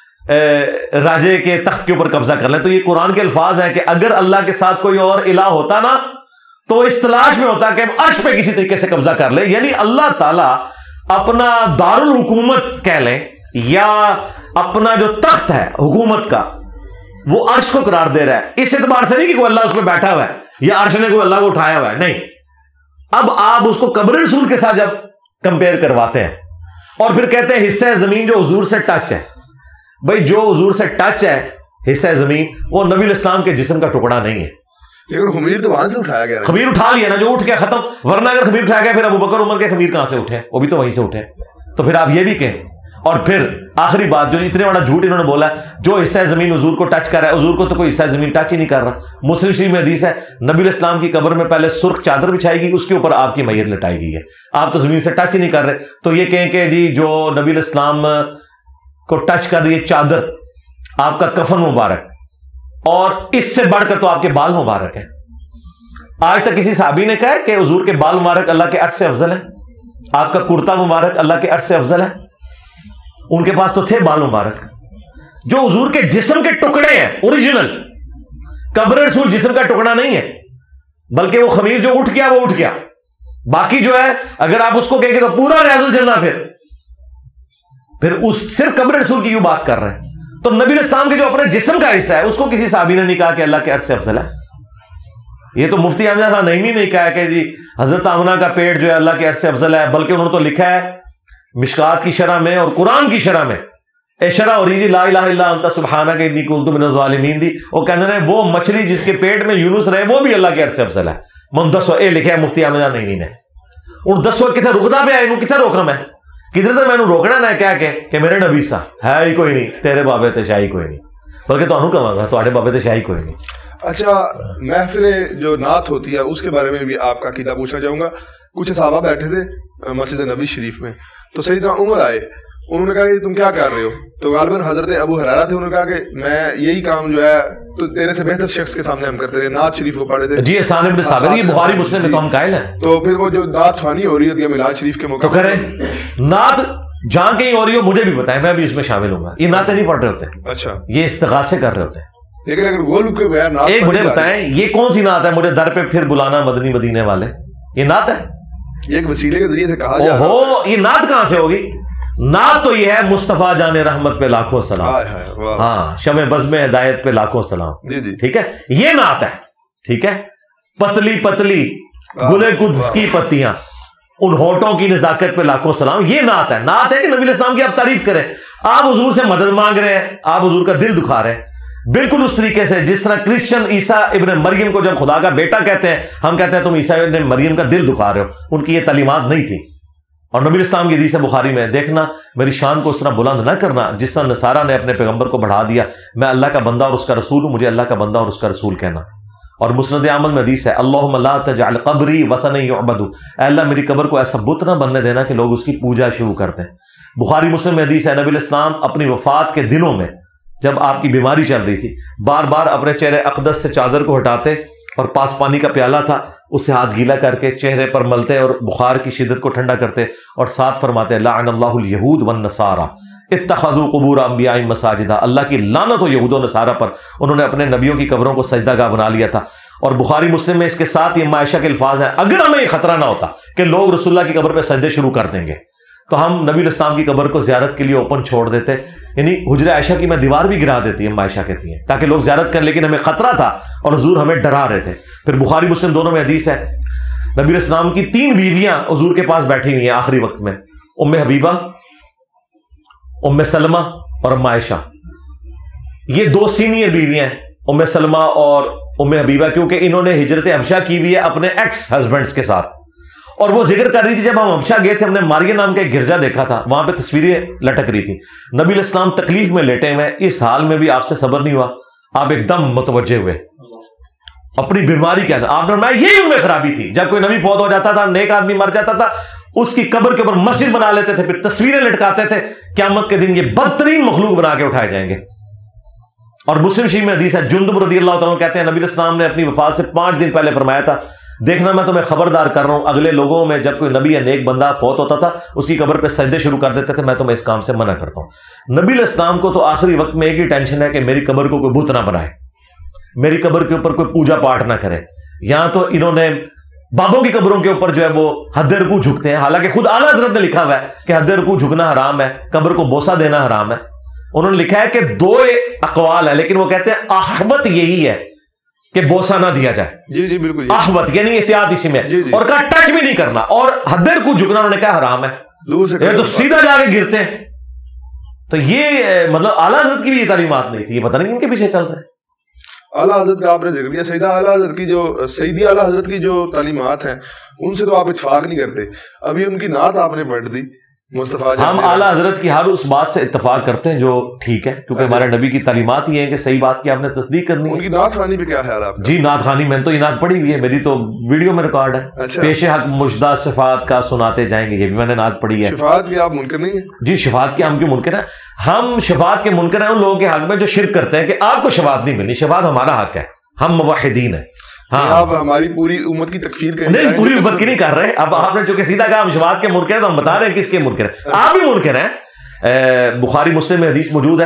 راجے کے تخت کے اوپر قبضہ کر لیں. تو یہ قرآن کے الفاظ ہیں کہ اگر اللہ کے ساتھ کوئی اور الہ ہوتا نا تو اس تلاش میں ہوتا کہ عرش پہ کسی طریقے سے قبضہ کر لے. یعنی اللہ تعالیٰ اپنا دارالحکومت کہہ لیں یا اپنا جو تخت ہے حکومت کا وہ عرش کو قرار دے رہا ہے. اس اعتبار سے نہیں کہ کوئی اللہ اس پہ بیٹھا ہوا ہے یا عرش نے کوئی اللہ کو اٹھایا ہوا ہے, نہیں. اب آپ اس کو قبر رسول کے ساتھ جب کمپیئر کرواتے ہیں اور پھر کہتے ہیں حصہ زمین جو حضور سے ٹچ ہے. بھائی جو حضور سے ٹچ ہے حصہ زمین وہ نبی الاسلام کے جسم کا ٹکڑا نہیں ہے. لیکن خمیر تو وہاں سے اٹھایا گیا, خمیر اٹھا لیا نا, جو اٹھ گیا ختم. ورنہ اگر خمیر اٹھایا گیا پھر ابو بکر عمر کے خمیر کہاں سے اٹھے؟ وہ بھی تو وہیں سے اٹھے. تو پھر آپ یہ بھی کہیں. اور پھر آخری بات جو اتنے بڑا جھوٹ انہوں نے بولا ہے, جو حصہ زمین حضور کو ٹچ کر رہا ہے, حضور کو تو کوئی حصہ زمین ٹچ ہی نہیں کر رہا. مسلم شریف میں حدیث ہے نبی الاسلام کی قبر میں پہلے سرخ چادر بچھائی گئی, اس کے اوپر آپ کی میت لٹائی گئی ہے. آپ تو زمین سے ٹچ ہی نہیں کر رہے. تو یہ کہیں کہ جی جو نبی الاسلام کو ٹچ کر رہی ہے چادر, آپ کا کفن مبارک, اور اس سے بڑھ کر تو آپ کے بال مبارک ہیں. آج تک کسی صحابی نے کہا کہ حضور کے بال مبارک اللہ کے عرش سے افضل ہے, آپ کا کرتا مبارک اللہ کے عرش سے افضل ہے؟ ان کے پاس تو تھے بال مبارک. جو حضور کے جسم کے ٹکڑے ہیں اوریجنل, قبر رسول جسم کا ٹکڑا نہیں ہے, بلکہ وہ خمیر جو اٹھ گیا وہ اٹھ گیا. باقی جو ہے اگر آپ اس کو کہیں گے تو پورا ریاض الجنہ پھر اس صرف قبر رسول کی یوں بات کر رہے ہیں. تو نبی الاسلام کے جو اپنے جسم کا حصہ ہے اس کو کسی صحابی نے نہیں کہا کہ اللہ کے عرش سے افضل ہے. یہ تو مفتی احمد خان نعیمی نے کہا کہ جی حضرت آمنہ کا پیٹ جو ہے اللہ کے عرش سے افضل ہے, بلکہ انہوں نے تو لکھا ہے مشکات کی شرح میں اور قرآن کی شرح میں, اے شرح اور لا الہ الا انت سبحانک انی کنت من الظالمین دی, وہ کہتے ہیں وہ مچھلی جس کے پیٹ میں یونس رہے وہ بھی اللہ کے عرش سے افضل ہے. من دسو اے لکھا ہے مفتی احمد خان نعیمی نے. ان دسو کتنے رکدا پہ آئے, انہوں کتنے روکا میں, کدھر سے میں نے روکنا نہ کیا کہ میرے نبی سا ہے ہی کوئی نہیں, تیرے بابے تے شاہی کوئی نہیں, بلکہ تو انہوں کہاں گا تھوڑے بابے تے شاہی کوئی نہیں. اچھا, محفل جو نعت ہوتی ہے اس کے بارے میں بھی آپ کا عقیدہ پوچھنا چاہوں گا. کچھ صحابہ بیٹھے تھے مسجد نبی شریف میں, تو سیدنا عمر آئے, انہوں نے کہا کہ تم کیا کر رہے ہو؟ تو غالباً حضرت ابو ہریرہ تھے, انہوں نے کہا کہ میں یہی کام جو ہے تو تیرے سے بہتر شخص کے سامنے ہم کرتے رہے, نعت شریف کو پڑھے تھے. جی احسان ابن ثابت, یہ بخاری مسلم میں تو ہم قائل ہیں. تو پھر وہ جو نعت خوانی ہو رہی ہوتی ہے میلاد شریف کے موقع تو کریں نعت جہاں کہیں ہو رہی ہو مجھے بھی بتائیں, میں بھی اس میں شامل ہوں گا. یہ نعتیں نہیں پڑھ رہے ہوتے, اچھا یہ استغاثے کر رہے ہوتے ہیں. لیکن اگر وہ لوگ ایک مجھے بتائیں یہ کون سی نعت ہے, مجھے در پہ پھر بلانا مدنی مدینے والے, یہ نعت ہے؟ یہ ایک وسیلے کے ذریعے سے کہا جا رہا ہے. یہ نعت کہاں سے ہوگی؟ نعت تو یہ ہے مصطفیٰ جان رحمت پہ لاکھوں سلام, ہاں شمع بزم ہدایت پہ لاکھوں سلام. جی جی ٹھیک ہے, یہ نعت ہے. ٹھیک ہے, پتلی پتلی گلے قدس کی پتیاں, ان ہونٹوں کی نزاکت پہ لاکھوں سلام, یہ نعت ہے. نعت ہے کہ نبی الاسلام کی آپ تعریف کریں. آپ حضور سے مدد مانگ رہے ہیں, آپ حضور کا دل دکھا رہے ہیں, بالکل اس طریقے سے جس طرح کرسچن عیسیٰ ابن مریم کو جب خدا کا بیٹا کہتے ہیں, ہم کہتے ہیں تم عیسیٰ ابن مریم کا دل دکھا رہے ہو. ان کی یہ تعلیمات نہیں تھی. اور نبی الاسلام کی حدیث بخاری میں دیکھنا, میری شان کو اس طرح بلند نہ کرنا جس طرح نصارہ نے اپنے پیغمبر کو بڑھا دیا. میں اللہ کا بندہ اور اس کا رسول ہوں, مجھے اللہ کا بندہ اور اس کا رسول کہنا. اور مسند احمد میں حدیث ہے اللہم لا تجعل قبری وثنا یعبد, اے اللہ میری قبر کو ایسا بت نہ بننے دینا کہ لوگ اس کی پوجا شروع کرتے ہیں. بخاری مسلم میں حدیث ہے نبی الاسلام اپنی وفات کے دنوں میں جب آپ کی بیماری چل رہی تھی بار بار اپنے چہرے اقدس سے چادر کو ہٹاتے اور پاس پانی کا پیالہ تھا اس سے ہاتھ گیلا کر کے چہرے پر ملتے اور بخار کی شدت کو ٹھنڈا کرتے اور ساتھ فرماتے لعن اللہ الیہود والنصارى اتخذوا قبور انبیاء مساجدہ, اللہ کی لعنت ہو یہود و نصارہ پر, انہوں نے اپنے نبیوں کی قبروں کو سجدہ گاہ بنا لیا تھا. اور بخاری مسلم میں اس کے ساتھ یہ عائشہ کے الفاظ ہیں اگر ہمیں یہ خطرہ نہ ہوتا کہ لوگ رسول اللہ کی قبر پہ سجدے شروع کر دیں گے تو ہم نبی الاسلام کی قبر کو زیارت کے لیے اوپن چھوڑ دیتے, یعنی حجرہ عائشہ کی میں دیوار بھی گرا دیتی ہے عائشہ کہتی ہیں تاکہ لوگ زیارت کریں, لیکن ہمیں خطرہ تھا اور حضور ہمیں ڈرا رہے تھے. پھر بخاری مسلم دونوں میں حدیث ہے نبی الاسلام کی 3 بیویاں حضور کے پاس بیٹھی ہوئی ہیں آخری وقت میں, ام حبیبہ, ام سلمہ اور ام عائشہ. یہ 2 سینئر بیویاں ہیں ام سلمہ اور ام حبیبہ, کیونکہ انہوں نے ہجرت حبشہ کی ہوئی ہے اپنے ایکس ہسبینڈز کے ساتھ, اور وہ ذکر کر رہی تھی جب ہم ابشا گئے تھے، ہم نے ماریہ نام کا ایک گرجا دیکھا تھا، وہاں پہ تصویریں لٹک رہی تھی، نبی علیہ السلام تکلیف میں لیٹے ہوئے، اس حال میں بھی آپ سے صبر نہیں ہوا، آپ ایک دم متوجہ ہوئے اپنی بیماری کے اندر. آپ نے فرمایا یہی ان میں خرابی تھی، جب کوئی نبی فوت ہو جاتا تھا، نیک آدمی مر جاتا تھا، اس کی قبر کے اوپر مسجد بنا لیتے تھے، پھر تصویریں لٹکاتے تھے، قیامت کے دن یہ بدترین مخلوق بنا کے اٹھائے جائیں گے. اور مسلم شریف میں حدیث ہے، جندب رضی اللہ تعالیٰ کہتے ہیں نبی علیہ السلام نے اپنی وفات سے 5 دن پہلے فرمایا تھا، دیکھنا میں تمہیں خبردار کر رہا ہوں، اگلے لوگوں میں جب کوئی نبی یا نیک بندہ فوت ہوتا تھا اس کی قبر پہ سجدے شروع کر دیتے تھے، میں تمہیں اس کام سے منع کرتا ہوں. نبی علیہ السلام کو تو آخری وقت میں ایک ہی ٹینشن ہے کہ میری قبر کو کوئی بت نہ بنائے، میری قبر کے اوپر کوئی پوجا پاٹ نہ کرے. یہاں تو انہوں نے بابوں کی قبروں کے اوپر جو ہے وہ حد رکوع جھکتے ہیں، حالانکہ خود اعلیٰ حضرت نے لکھا ہوا ہے کہ حد رکوع جھکنا حرام ہے، قبر کو بوسہ دینا حرام ہے. انہوں نے لکھا ہے کہ 2 اقوال ہے، لیکن وہ کہتے ہیں احوط یہی ہے کہ بوسہ نہ دیا جائے. جی بالکل، احوط یعنی احتیاط اسی میں، اور کہا ٹچ بھی نہیں کرنا، اور حد رکوع جھکنا انہوں نے کہا حرام ہے، یہ تو سیدھا جا کے گرتے ہیں. تو یہ مطلب اعلیٰ حضرت کی بھی یہ تعلیمات نہیں تھی، یہ پتہ نہیں کن کے پیچھے چل رہے ہیں. اعلیٰ حضرت کا آپ نے ذکر کیا، سیدہ اعلیٰ حضرت کی جو سیدی اعلیٰ حضرت کی جو تعلیمات ہیں ان سے تو آپ اتفاق نہیں کرتے. ابھی ان کی نعت آپ نے پڑھ دی مصطفیٰ، ہم اعلیٰ حضرت کی ہر اس بات سے اتفاق کرتے ہیں جو ٹھیک ہے، کیونکہ ہمارے نبی کی تعلیمات یہ ہیں کہ صحیح بات کی آپ نے تصدیق کرنی ہے. ان کی نعت خوانی پہ کیا خیال ہے آپ کا؟ جی نعت خوانی، میں نے تو یہ نعت پڑھی ہوئی ہے، میری تو ویڈیو میں ریکارڈ ہے. پیش حق مجدہ صفات کا سناتے جائیں گے، یہ بھی میں نے نعت پڑھی ہے. شفاعت کے آپ منکر نہیں ہیں؟ جی شفاعت کے ہم کیوں منکر ہیں؟ ہم شفاعت کے منکر ہیں ان لوگوں کے حق میں جو شرک کرتے ہیں کہ آپ کو شفاعت نہیں ملنی. شفاعت ہمارا حق ہے، ہم موحدین ہیں. ہاں آپ ہماری پوری امت کی تکفیر کریں؟ نہیں، پوری امت کی نہیں کر رہے. اب آپ نے جو کہ سیدھا کہا ہم شفاعت کے منکر ہیں، تو ہم بتا رہے ہیں کس کے منکر ہیں. آپ بھی منکر ہیں. بخاری مسلم میں حدیث موجود ہے،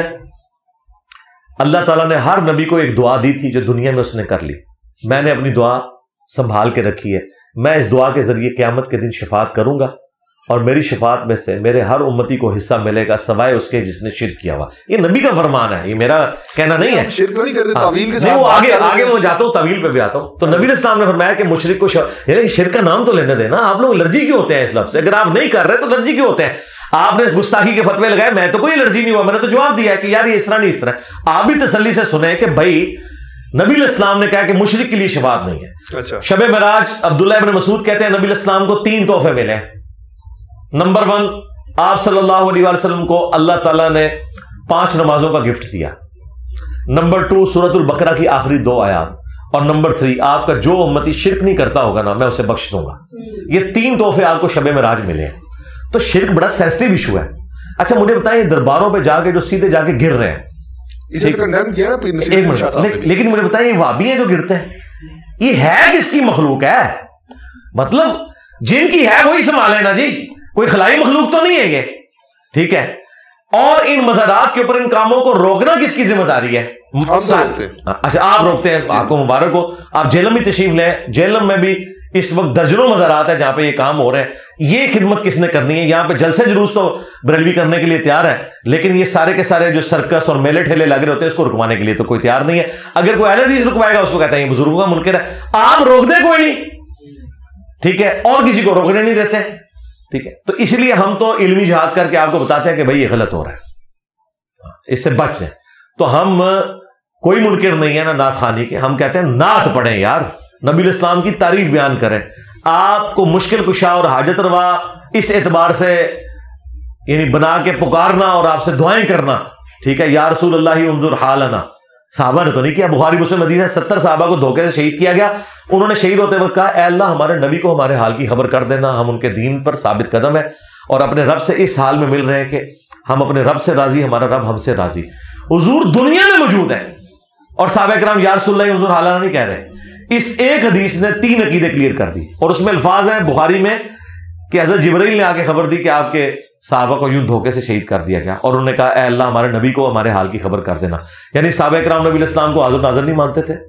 اللہ تعالیٰ نے ہر نبی کو ایک دعا دی تھی جو دنیا میں اس نے کر لی. میں نے اپنی دعا سنبھال کے رکھی ہے، میں اس دعا کے ذریعے قیامت کے دن شفاعت کروں گا، اور میری شفاعت میں سے میرے ہر امتی کو حصہ ملے گا سوائے اس کے جس نے شرک کیا ہوا. یہ نبی کا فرمان ہے، یہ میرا کہنا نہیں ہے. شرک نہیں کرتے، تعویل کے ساتھ. وہ آگے میں جاتا ہوں، تعویل پہ بھی آتا ہوں. تو نبی علیہ السلام نے فرمایا کہ مشرک کو یعنی شرک کا نام تو لینے دینا. آپ لوگ الرجی کیوں ہوتے ہیں اس لفظ سے؟ اگر آپ نہیں کر رہے تو الرجی کیوں ہوتے ہیں؟ آپ نے گستاخی کے فتوے لگائے، میں تو کوئی الرجی نہیں ہوا، میں نے تو جواب دیا ہے کہ یار یہ اس طرح نہیں اس طرح. آپ بھی تسلی سے سنیں کہ بھائی نبی علیہ السلام نے کہا کہ مشرک کے لیے شفاعت نہیں ہے. اچھا. شب معراج عبداللہ ابن مسعود کہتے ہیں نبی علیہ السلام کو 3 تحفے ملے. نمبر 1، آپ صلی اللہ علیہ وسلم کو اللہ تعالیٰ نے 5 نمازوں کا گفٹ دیا. نمبر 2، سورۃ البقرہ کی آخری 2 آیات. اور نمبر 3، آپ کا جو امتی شرک نہیں کرتا ہوگا نا میں اسے بخش دوں گا. یہ 3 تحفے آپ کو شب معراج ملے ہیں. تو شرک بڑا سینسٹیو ایشو ہے. اچھا مجھے بتائیں، درباروں پہ جا کے جو سیدھے جا کے گر رہے ہیں، لیکن مجھے بتائیں یہ وہابی ہیں جو گرتے ہیں، یہ ہے کس کی مخلوق ہے؟ مطلب جن کی ہے وہی سنبھالے نا جی، کوئی خلائی مخلوق تو نہیں ہے یہ. ٹھیک ہے. اور ان مزارات کے اوپر ان کاموں کو روکنا کس کی ذمہ داری ہے؟ اچھا آپ روکتے ہیں، آپ کو مبارک ہو. آپ جہلم بھی تشریف لیں، جہلم میں بھی اس وقت درجنوں مزارات ہے جہاں پہ یہ کام ہو رہے ہیں. یہ خدمت کس نے کرنی ہے؟ یہاں پہ جلسے جلوس تو بریلوی کرنے کے لیے تیار ہے، لیکن یہ سارے کے سارے جو سرکس اور میلے ٹھیلے لگ رہے ہوتے ہیں اس کو رکوانے کے لیے تو کوئی تیار نہیں ہے. اگر کوئی اہل حدیث رکوائے گا اس کو کہتے ہیں یہ بزرگوں کا منکر ہے. آپ روک دیں کوئی نہیں، ٹھیک ہے، اور کسی کو روکنے نہیں دیتے. ٹھیک ہے. تو اس لیے ہم تو علمی جہاد کر کے آپ کو بتاتے ہیں کہ بھائی یہ غلط ہو رہا ہے، اس سے بچ جائیں. تو ہم کوئی منکر نہیں ہے نا نعت خوانی کے. ہم کہتے ہیں نعت پڑھیں یار، نبی علیہ السلام کی تعریف بیان کریں. آپ کو مشکل کشا اور حاجت روا اس اعتبار سے یعنی بنا کے پکارنا اور آپ سے دعائیں کرنا. ٹھیک ہے. یا رسول اللہ انظر حالنا، صحابہ نے تو نہیں کیا. بخاری مسلم حدیث ہے 70 صحابہ کو دھوکے سے شہید کیا گیا. انہوں نے شہید ہوتے وقت کہا اے اللہ ہمارے نبی کو ہمارے حال کی خبر کر دینا، ہم ان کے دین پر ثابت قدم ہیں اور اپنے رب سے اس حال میں مل رہے ہیں کہ ہم اپنے رب سے راضی، ہمارا رب ہم سے راضی. حضور دنیا میں موجود ہے اور صحابہ کرام یا رسول اللہ انظر حالنا نہیں کہہ رہے. اس ایک حدیث نے 3 عقیدے کلیئر کر دی، اور اس میں الفاظ ہیں بخاری میں کہ حضرت جبرائیل نے آ کے خبر دی کہ آپ کے صحابہ کو یوں دھوکے سے شہید کر دیا گیا، اور انہوں نے کہا اے اللہ ہمارے نبی کو ہمارے حال کی خبر کر دینا. یعنی صحابہ کرام نبی علیہ السلام کو حاضر ناظر نہیں مانتے تھے،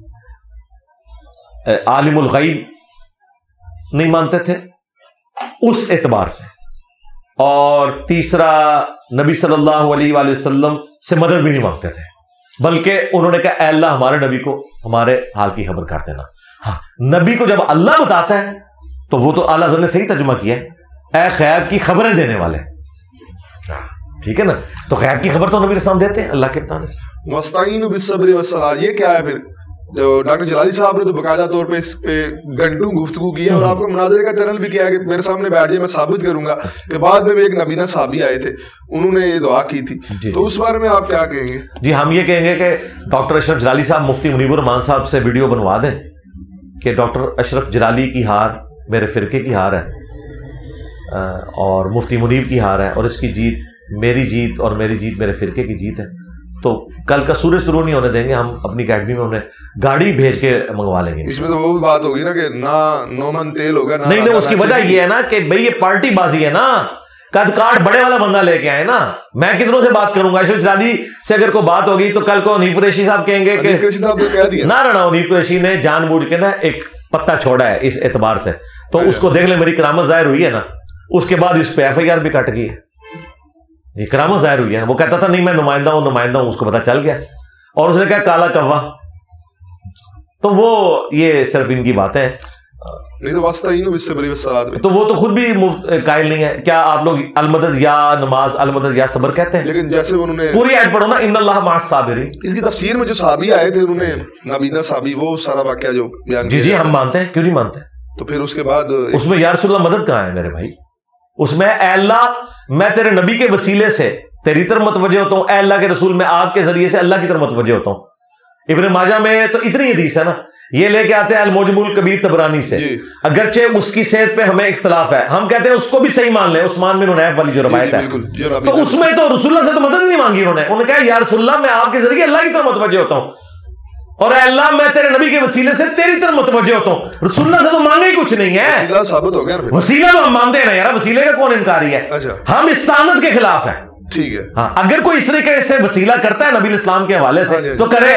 عالم الغیب نہیں مانتے تھے اس اعتبار سے. اور تیسرا، نبی صلی اللہ علیہ وآلہ وسلم سے مدد بھی نہیں مانگتے تھے، بلکہ انہوں نے کہا اے اللہ ہمارے نبی کو ہمارے حال کی خبر کر دینا. ہاں، نبی کو جب اللہ بتاتا ہے تو وہ تو اعلیٰ حضرت نے صحیح ترجمہ کیا ہے، اے غیب کی خبریں دینے والے. ٹھیک ہے نا. تو غیب کی خبر تو نبی علیہ السلام دیتے ہیں اللہ کے بتانے سے. مستعین بالصبر والصلاۃ، یہ کیا ہے پھر؟ جو ڈاکٹر جلالی صاحب نے تو باقاعدہ طور پہ اس پہ گھنٹوں گفتگو کی ہے اور آپ کو مناظرے کا چینل بھی کیا ہے کہ میرے سامنے بیٹھ جائے میں ثابت کروں گا کہ بعد میں بھی ایک نبینہ صحابی آئے تھے انہوں نے یہ دعا کی تھی، تو اس بارے میں آپ کیا کہیں گے؟ جی ہم یہ کہیں گے کہ ڈاکٹر اشرف جلالی صاحب مفتی منیب الرحمان صاحب سے ویڈیو بنوا دیں کہ ڈاکٹر اشرف جلالی کی ہار میرے فرقے کی ہار ہے اور مفتی منیب کی ہار ہے، اور اس کی جیت میری جیت اور میری جیت میرے فرقے کی جیت ہے، تو کل کا سورج طلوع نہیں ہونے دیں گے، ہم اپنی اکیڈمی میں انہیں گاڑی بھیج کے منگوا لیں گے۔ اس میں تو وہ بات ہوگی نا کہ نہ من تیل ہوگا، نہیں اس کی وجہ یہ ہے نا کہ بھئی یہ پارٹی بازی ہے نا، قد کاٹ بڑے والا بندہ لے کے آئے نا، میں کتنوں سے بات کروں گا؟ اشرف جلالی سے اگر کوئی بات ہوگی تو کل کو حنیف قریشی صاحب کہیں گے کہ نہ حنیف قریشی نے جان بوجھ کے نا ایک پتا چھوڑا ہے اس اعتبار سے، تو اس کو دیکھ لیں میری کرامت ظاہر ہوئی ہے نا، اس کے بعد اس پہ ایف آئی آر بھی کٹ گئی ہے، یہ کرامت ظاہر ہوئی ہے نا۔ وہ کہتا تھا نہیں میں نمائندہ ہوں، اس کو پتا چل گیا اور اس نے کہا کالا کوا، تو وہ یہ صرف ان کی باتیں ہیں، نہیں تو واسطین اس سے بری وسعت میں، تو وہ تو خود بھی قائل نہیں ہے۔ کیا آپ لوگ المدد یا نماز المدد یا صبر کہتے ہیں؟ لیکن جیسے انہوں نے پوری آیت پڑھو نا، ان اللہ مع الصابرین، اس کی تفسیر میں جو صحابی آئے تھے انہوں نے نبینہ صحابی وہ سارا واقعہ جو بیان کیا، جی ہم مانتے ہیں، کیوں نہیں مانتے؟ تو پھر اس کے بعد اس میں یا رسول اللہ مدد کہاں ہے میرے بھائی؟ اس میں اے اللہ میں تیرے نبی کے وسیلے سے تیری طرف متوجہ ہوتا ہوں، اے اللہ کے رسول میں آپ کے ذریعے سے اللہ کی طرف متوجہ ہوتا ہوں۔ ابن ماجہ میں تو اتنی حدیث ہے نا، یہ لے کے آتے ہیں المعجم الکبیر طبرانی سے، اگرچہ اس کی صحت پہ ہمیں اختلاف ہے، ہم کہتے ہیں اس کو بھی صحیح مان لیں، عثمان بن حنیف والی جو روایت ہے، تو اس میں تو رسول اللہ سے تو مدد نہیں مانگی انہوں نے کہا یا رسول اللہ میں آپ کے ذریعے اللہ کی طرف متوجہ ہوتا ہوں، اور اے اللہ میں تیرے نبی کے وسیلے سے تیری طرف متوجہ ہوتا ہوں۔ رسول اللہ سے تو مانگا ہی کچھ نہیں ہے، ثابت ہو گیا وسیلہ تو ہم مانتے ہیں نا یار، وسیلے کا کون انکاری ہے؟ ہم استعانت کے خلاف ہیں، ٹھیک ہے، ہاں اگر کوئی اس طریقے سے وسیلہ کرتا ہے نبی اسلام کے حوالے سے تو کرے،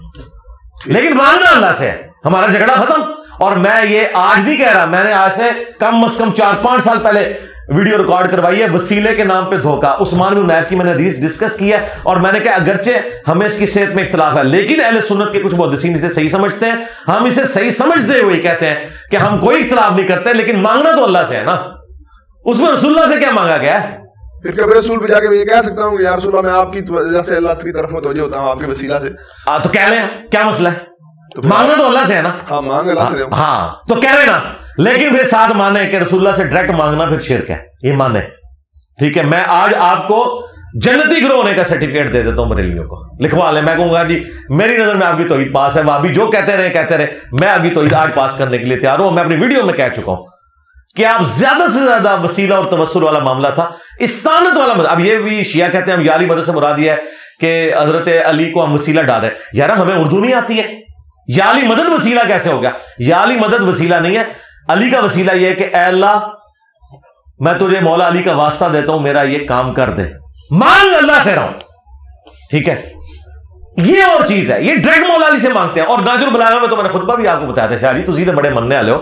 لیکن مانگنا اللہ سے ہے، ہمارا جھگڑا ختم۔ اور میں یہ آج نہیں کہہ رہا، میں نے آج سے کم از کم 4-5 سال پہلے ویڈیو ریکارڈ کروائی ہے، وسیلے کے نام پہ دھوکہ، عثمان بن حنیف کی میں نے حدیث ڈسکس کی ہے، اور میں نے کہا اگرچہ ہمیں اس کی صحت میں اختلاف ہے لیکن اہل سنت کے کچھ محدثین اسے صحیح سمجھتے ہیں، ہم اسے صحیح سمجھتے ہوئے کہتے ہیں کہ ہم کوئی اختلاف نہیں کرتے، لیکن مانگنا تو اللہ سے ہے نا، اس میں رسول اللہ سے کیا مانگا گیا ہے؟ پھر کبھی رسول پہ جا کے میں یہ کہہ سکتا ہوں کہ یا رسول اللہ میں آپ کی وجہ سے اللہ کی طرف متوجہ ہوتا ہوں، آپ کے وسیلہ سے، تو کہہ لیں کیا مسئلہ ہے؟ مانگنا تو اللہ سے ہے نا، ہاں مانگ اللہ سے، ہاں تو کہہ رہے نا، لیکن پھر ساتھ مانے کہ رسول اللہ سے ڈائریکٹ مانگنا پھر شرک ہے، یہ مانے، ٹھیک ہے؟ میں آج آپ کو جنتی گروہ ہونے کا سرٹیفکیٹ دے دیتا ہوں بریلویوں کو، لکھوا لیں، میں کہوں گا جی میری نظر میں آپ کی توحید پاس ہے، وہابی جو کہتے رہے میں آپ کی توحید آج پاس کرنے کے لیے تیار ہوں۔ میں اپنی ویڈیو میں کہہ چکا ہوں کہ آپ زیادہ سے زیادہ وسیلہ اور توسل والا معاملہ تھا، استعانت والا اب یہ بھی شیعہ کہتے ہیں ہم یا علی مدد سے مراد یہ ہے کہ حضرت علی کو ہم وسیلہ ڈالیں، یار ہمیں اردو نہیں آتی ہے، یا علی مدد وسیلہ کیسے ہو گیا؟ یا علی مدد وسیلہ نہیں ہے، علی کا وسیلہ یہ ہے کہ اے اللہ میں تجھے مولا علی کا واسطہ دیتا ہوں، میرا یہ کام کر دے، مانگ اللہ سے رہا ہوں، ٹھیک ہے؟ یہ اور چیز ہے، یہ ڈائریکٹ مولا علی سے مانگتے ہیں۔ اور ناج البلاغہ میں تو میں نے خطبہ بھی آپ کو بتایا تھا، شاہ جی تسی تے بڑے مننے والے ہو،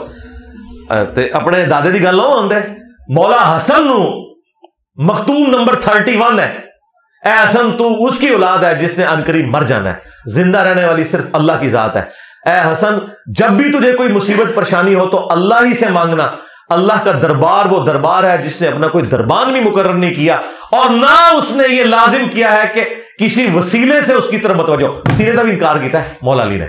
اپنے دادے دی گل نہ ہوندے، مولا حسن نو مختوم نمبر 31 ہے، اے حسن تو اس کی اولاد ہے جس نے عنقریب مر جانا ہے، زندہ رہنے والی صرف اللہ کی ذات ہے، اے حسن جب بھی تجھے کوئی مصیبت پریشانی ہو تو اللہ ہی سے مانگنا، اللہ کا دربار وہ دربار ہے جس نے اپنا کوئی دربان بھی مقرر نہیں کیا، اور نہ اس نے یہ لازم کیا ہے کہ کسی وسیلے سے اس کی طرف متوجہ ہو۔ وسیلے کا بھی انکار کیتا ہے مولا علی نے،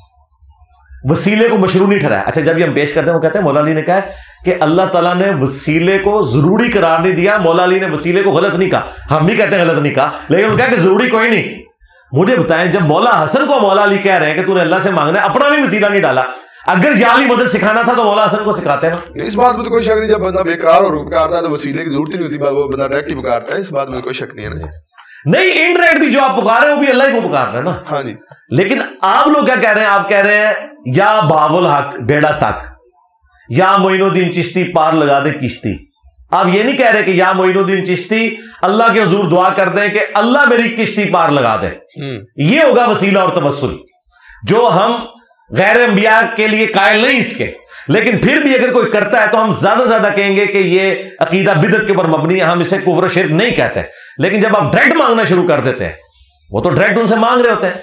وسیلے کو مشروع نہیں ٹھہرایا۔ اچھا جب یہ ہم پیش کرتے ہیں وہ کہتے ہیں مولا علی نے کہا کہ اللہ تعالیٰ نے وسیلے کو ضروری قرار نہیں دیا، مولا علی نے وسیلے کو غلط نہیں کہا، ہم بھی کہتے ہیں غلط نہیں کہا، لیکن وہ کہا کہ ضروری کوئی نہیں۔ مجھے بتائیں جب مولا حسن کو مولا علی کہہ رہے ہیں کہ تو نے اللہ سے مانگنا ہے، اپنا بھی وسیلہ نہیں ڈالا، اگر یا علی مدد سکھانا تھا تو مولا حسن کو سکھاتے نا۔ اس بات میں تو کوئی شک نہیں، جب بندہ بیقرار اور پکارتا ہے تو وسیلے کی ضرورت نہیں ہوتی، وہ بندہ ڈائریکٹ ہی پکارتا ہے، اس بات میں کوئی شک نہیں ہے نا۔ نہیں انڈائریکٹ بھی جو آپ پکار رہے ہیں وہ بھی اللہ ہی کو پکار رہے ہیں نا۔ ہاں جی، لیکن آپ لوگ کیا کہہ رہے ہیں؟ آپ کہہ رہے ہیں یا باب الحق بیڑا تک، یا معین الدین چشتی پار لگا دے کشتی۔ آپ یہ نہیں کہہ رہے کہ یا معین الدین چشتی اللہ کے حضور دعا کر دیں کہ اللہ میری کشتی پار لگا دے، یہ ہوگا وسیلہ اور توسل جو ہم غیر انبیاء کے لیے قائل نہیں اس کے، لیکن پھر بھی اگر کوئی کرتا ہے تو ہم زیادہ سے زیادہ کہیں گے کہ یہ عقیدہ بدعت کے اوپر مبنی ہے، ہم اسے کفر و شرک نہیں کہتے۔ لیکن جب آپ ڈائریکٹ مانگنا شروع کر دیتے ہیں، وہ تو ڈائریکٹ ان سے مانگ رہے ہوتے ہیں،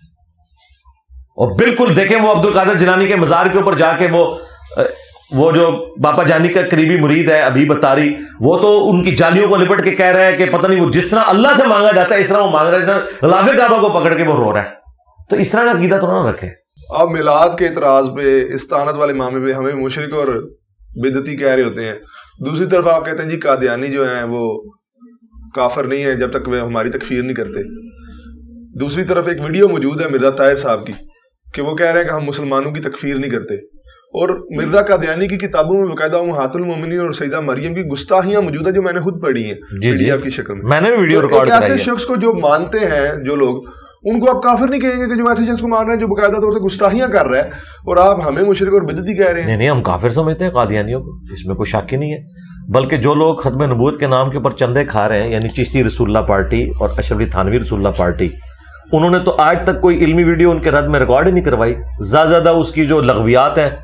اور بالکل دیکھیں وہ عبد القادر جیلانی کے مزار کے اوپر جا کے وہ جو باپا جانی کا قریبی مرید ہے حبیب اتاری، وہ تو ان کی جالیوں کو لپٹ کے کہہ رہا ہے کہ پتہ نہیں وہ جس طرح اللہ سے مانگا جاتا ہے اس طرح وہ مانگ رہا ہے، اس طرح غلاف کعبہ کو پکڑ کے وہ رو رہا ہے۔ تو اس طرح کا عقیدہ تو نہ رکھے۔ اب میلاد کے اعتراض پہ، استانت والے معاملے پہ ہمیں مشرک اور بدعتی کہہ رہے ہوتے ہیں، دوسری طرف آپ کہتے ہیں جی قادیانی جو ہیں وہ کافر نہیں ہے جب تک وہ ہماری تکفیر نہیں کرتے. دوسری طرف ایک ویڈیو موجود ہے مرزا طاہر صاحب کی کہ وہ کہہ رہے ہیں کہ ہم مسلمانوں کی تکفیر نہیں کرتے، اور مرزا قادیانی کی کتابوں میں باقاعدہ امہات المومنین اور سیدہ مریم کی گستاخیاں موجود ہیں جو میں نے خود پڑھی ہیں PDF کی شکل میں. میں نے ویڈیو ریکارڈ کرائی ہے. ایسے شخص کو جو مانتے ہیں جو لوگ، ان کو آپ کافر نہیں کہیں گے کہ جو ایسے شخص کو مان رہے ہیں جو باقاعدہ طور سے گستاخیاں کر رہا ہے، اور آپ ہمیں مشرک اور بدعتی کہہ رہے ہیں. نہیں ہم کافر سمجھتے ہیں قادیانیوں کو، اس میں کوئی شک ہی نہیں ہے. بلکہ جو لوگ ختم نبوت کے نام کے اوپر چندے کھا رہے ہیں، یعنی چشتی رسول اللہ پارٹی اور اشرف علی تھانوی رسول اللہ پارٹی، انہوں نے تو آج تک کوئی علمی ویڈیو ان کے رد میں ریکارڈ ہی نہیں کروائی. زیادہ اس کی جو لغویات ہیں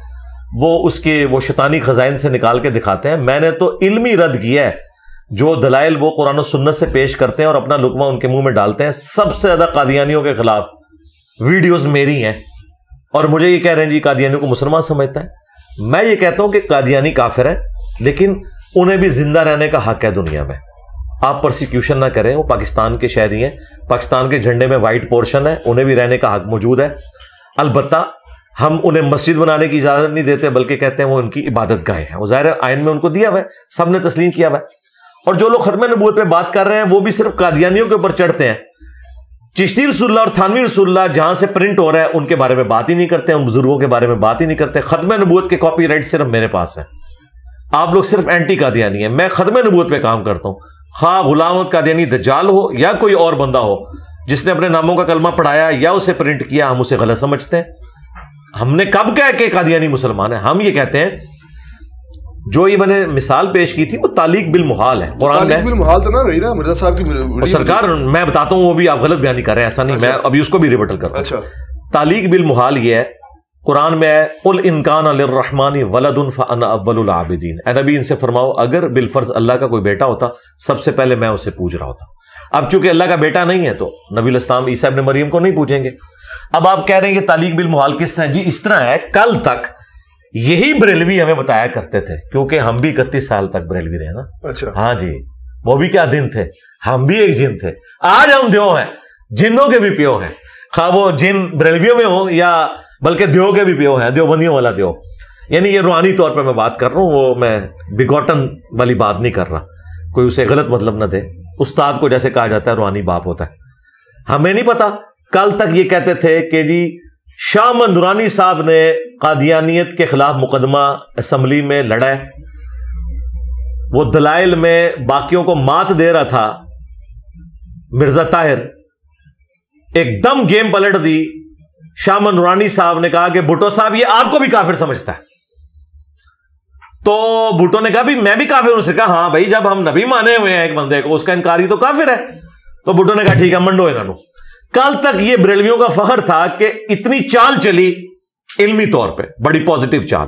وہ شیطانی خزائن سے نکال کے دکھاتے ہیں. میں نے تو علمی رد کیا ہے. جو دلائل وہ قرآن و سنت سے پیش کرتے ہیں اور اپنا لقمہ ان کے منہ میں ڈالتے ہیں، سب سے زیادہ قادیانیوں کے خلاف ویڈیوز میری ہیں. اور مجھے یہ کہہ رہے ہیں جی قادیانیوں کو مسلمان سمجھتا ہے. میں یہ کہتا ہوں کہ قادیانی کافر ہے، لیکن انہیں بھی زندہ رہنے کا حق ہے دنیا میں. آپ پرسیکیوشن نہ کریں، وہ پاکستان کے شہری ہیں، پاکستان کے جھنڈے میں وائٹ پورشن ہے، انہیں بھی رہنے کا حق موجود ہے. البتہ ہم انہیں مسجد بنانے کی اجازت نہیں دیتے، بلکہ کہتے ہیں وہ ان کی عبادت گاہیں ہیں. وہ ظاہر آئین میں ان کو دیا ہوا ہے، سب نے تسلیم کیا ہوا ہے. اور جو لوگ ختم نبوت پہ بات کر رہے ہیں وہ بھی صرف قادیانیوں کے اوپر چڑھتے ہیں. چشتی رسول اللہ اور تھانوی رسول اللہ جہاں سے پرنٹ ہو رہا ہے ان کے بارے میں بات ہی نہیں کرتے، ان بزرگوں کے بارے میں بات ہی نہیں کرتے. ختم نبوت کے کاپی رائٹ صرف میرے پاس ہے. آپ لوگ صرف اینٹی قادیانی ہیں. میں ختم نبوت پہ کام کرتا ہوں. خواہ غلام احمد قادیانی دجال ہو یا کوئی اور بندہ ہو جس نے اپنے ناموں کا کلمہ پڑھایا یا اسے پرنٹ کیا، ہم اسے غلط سمجھتے ہیں. ہم نے کب کہا کہ قادیانی مسلمان ہے؟ ہم یہ کہتے ہیں جو یہ میں نے مثال پیش کی تھی وہ تعلیق بالمحال ہے. قرآن میں بالمحال تو نہ رہی نا مرزا صاحب کی سرکار، میں بتاتا ہوں وہ بھی آپ غلط بیانی کر رہے ہیں، ایسا نہیں. میں ابھی اس کو بھی ریبٹل کرتا ہوں. اچھا، تعلیق بالمحال یہ ہے، قرآن میں ہے قل ان کان للرحمن ولد فانا اول العابدین. اے نبی ان سے فرماؤ اگر بالفرض اللہ کا کوئی بیٹا ہوتا سب سے پہلے میں اسے پوج رہا ہوتا. اب چونکہ اللہ کا بیٹا نہیں ہے تو نبی الاسلام عیسیٰ ابن مریم کو نہیں پوچھیں گے. اب آپ کہہ رہے ہیں کہ تعلیق بالمحال کس طرح؟ جی اس طرح ہے، کل تک یہی بریلوی ہمیں بتایا کرتے تھے، کیونکہ ہم بھی 31 سال تک بریلوی رہے نا. اچھا، ہاں جی، وہ بھی کیا دن تھے، ہم بھی ایک جن تھے. آج ہم دیو ہیں، جنوں کے بھی پیو ہیں، خواہ وہ جن بریلویوں میں ہوں یا بلکہ دیو کے بھی پیو ہیں، دیوبندیوں والا دیو. یعنی یہ روحانی طور پہ میں بات کر رہا ہوں، وہ میں بگوٹن والی بات نہیں کر رہا. کوئی اسے غلط مطلب نہ دے. استاد کو جیسے کہا جاتا ہے روحانی باپ ہوتا ہے. ہمیں نہیں پتا. کل تک یہ کہتے تھے کہ جی شاہ محمد نورانی صاحب نے قادیانیت کے خلاف مقدمہ اسمبلی میں لڑا ہے، وہ دلائل میں باقیوں کو مات دے رہا تھا. مرزا طاہر ایک دم گیم پلٹ دی. شاہ محمد نورانی صاحب نے کہا کہ بھٹو صاحب یہ آپ کو بھی کافر سمجھتا ہے. تو بھٹو نے کہا بھی میں بھی کافر ہوں. سے کہا ہاں بھائی جب ہم نبی مانے ہوئے ہیں ایک بندے کو، اس کا انکاری تو کافر ہے. تو بھٹو نے کہا ٹھیک ہے منڈو انہوں. کل تک یہ بریلویوں کا فخر تھا کہ اتنی چال چلی علمی طور پہ، بڑی پازیٹیو چال.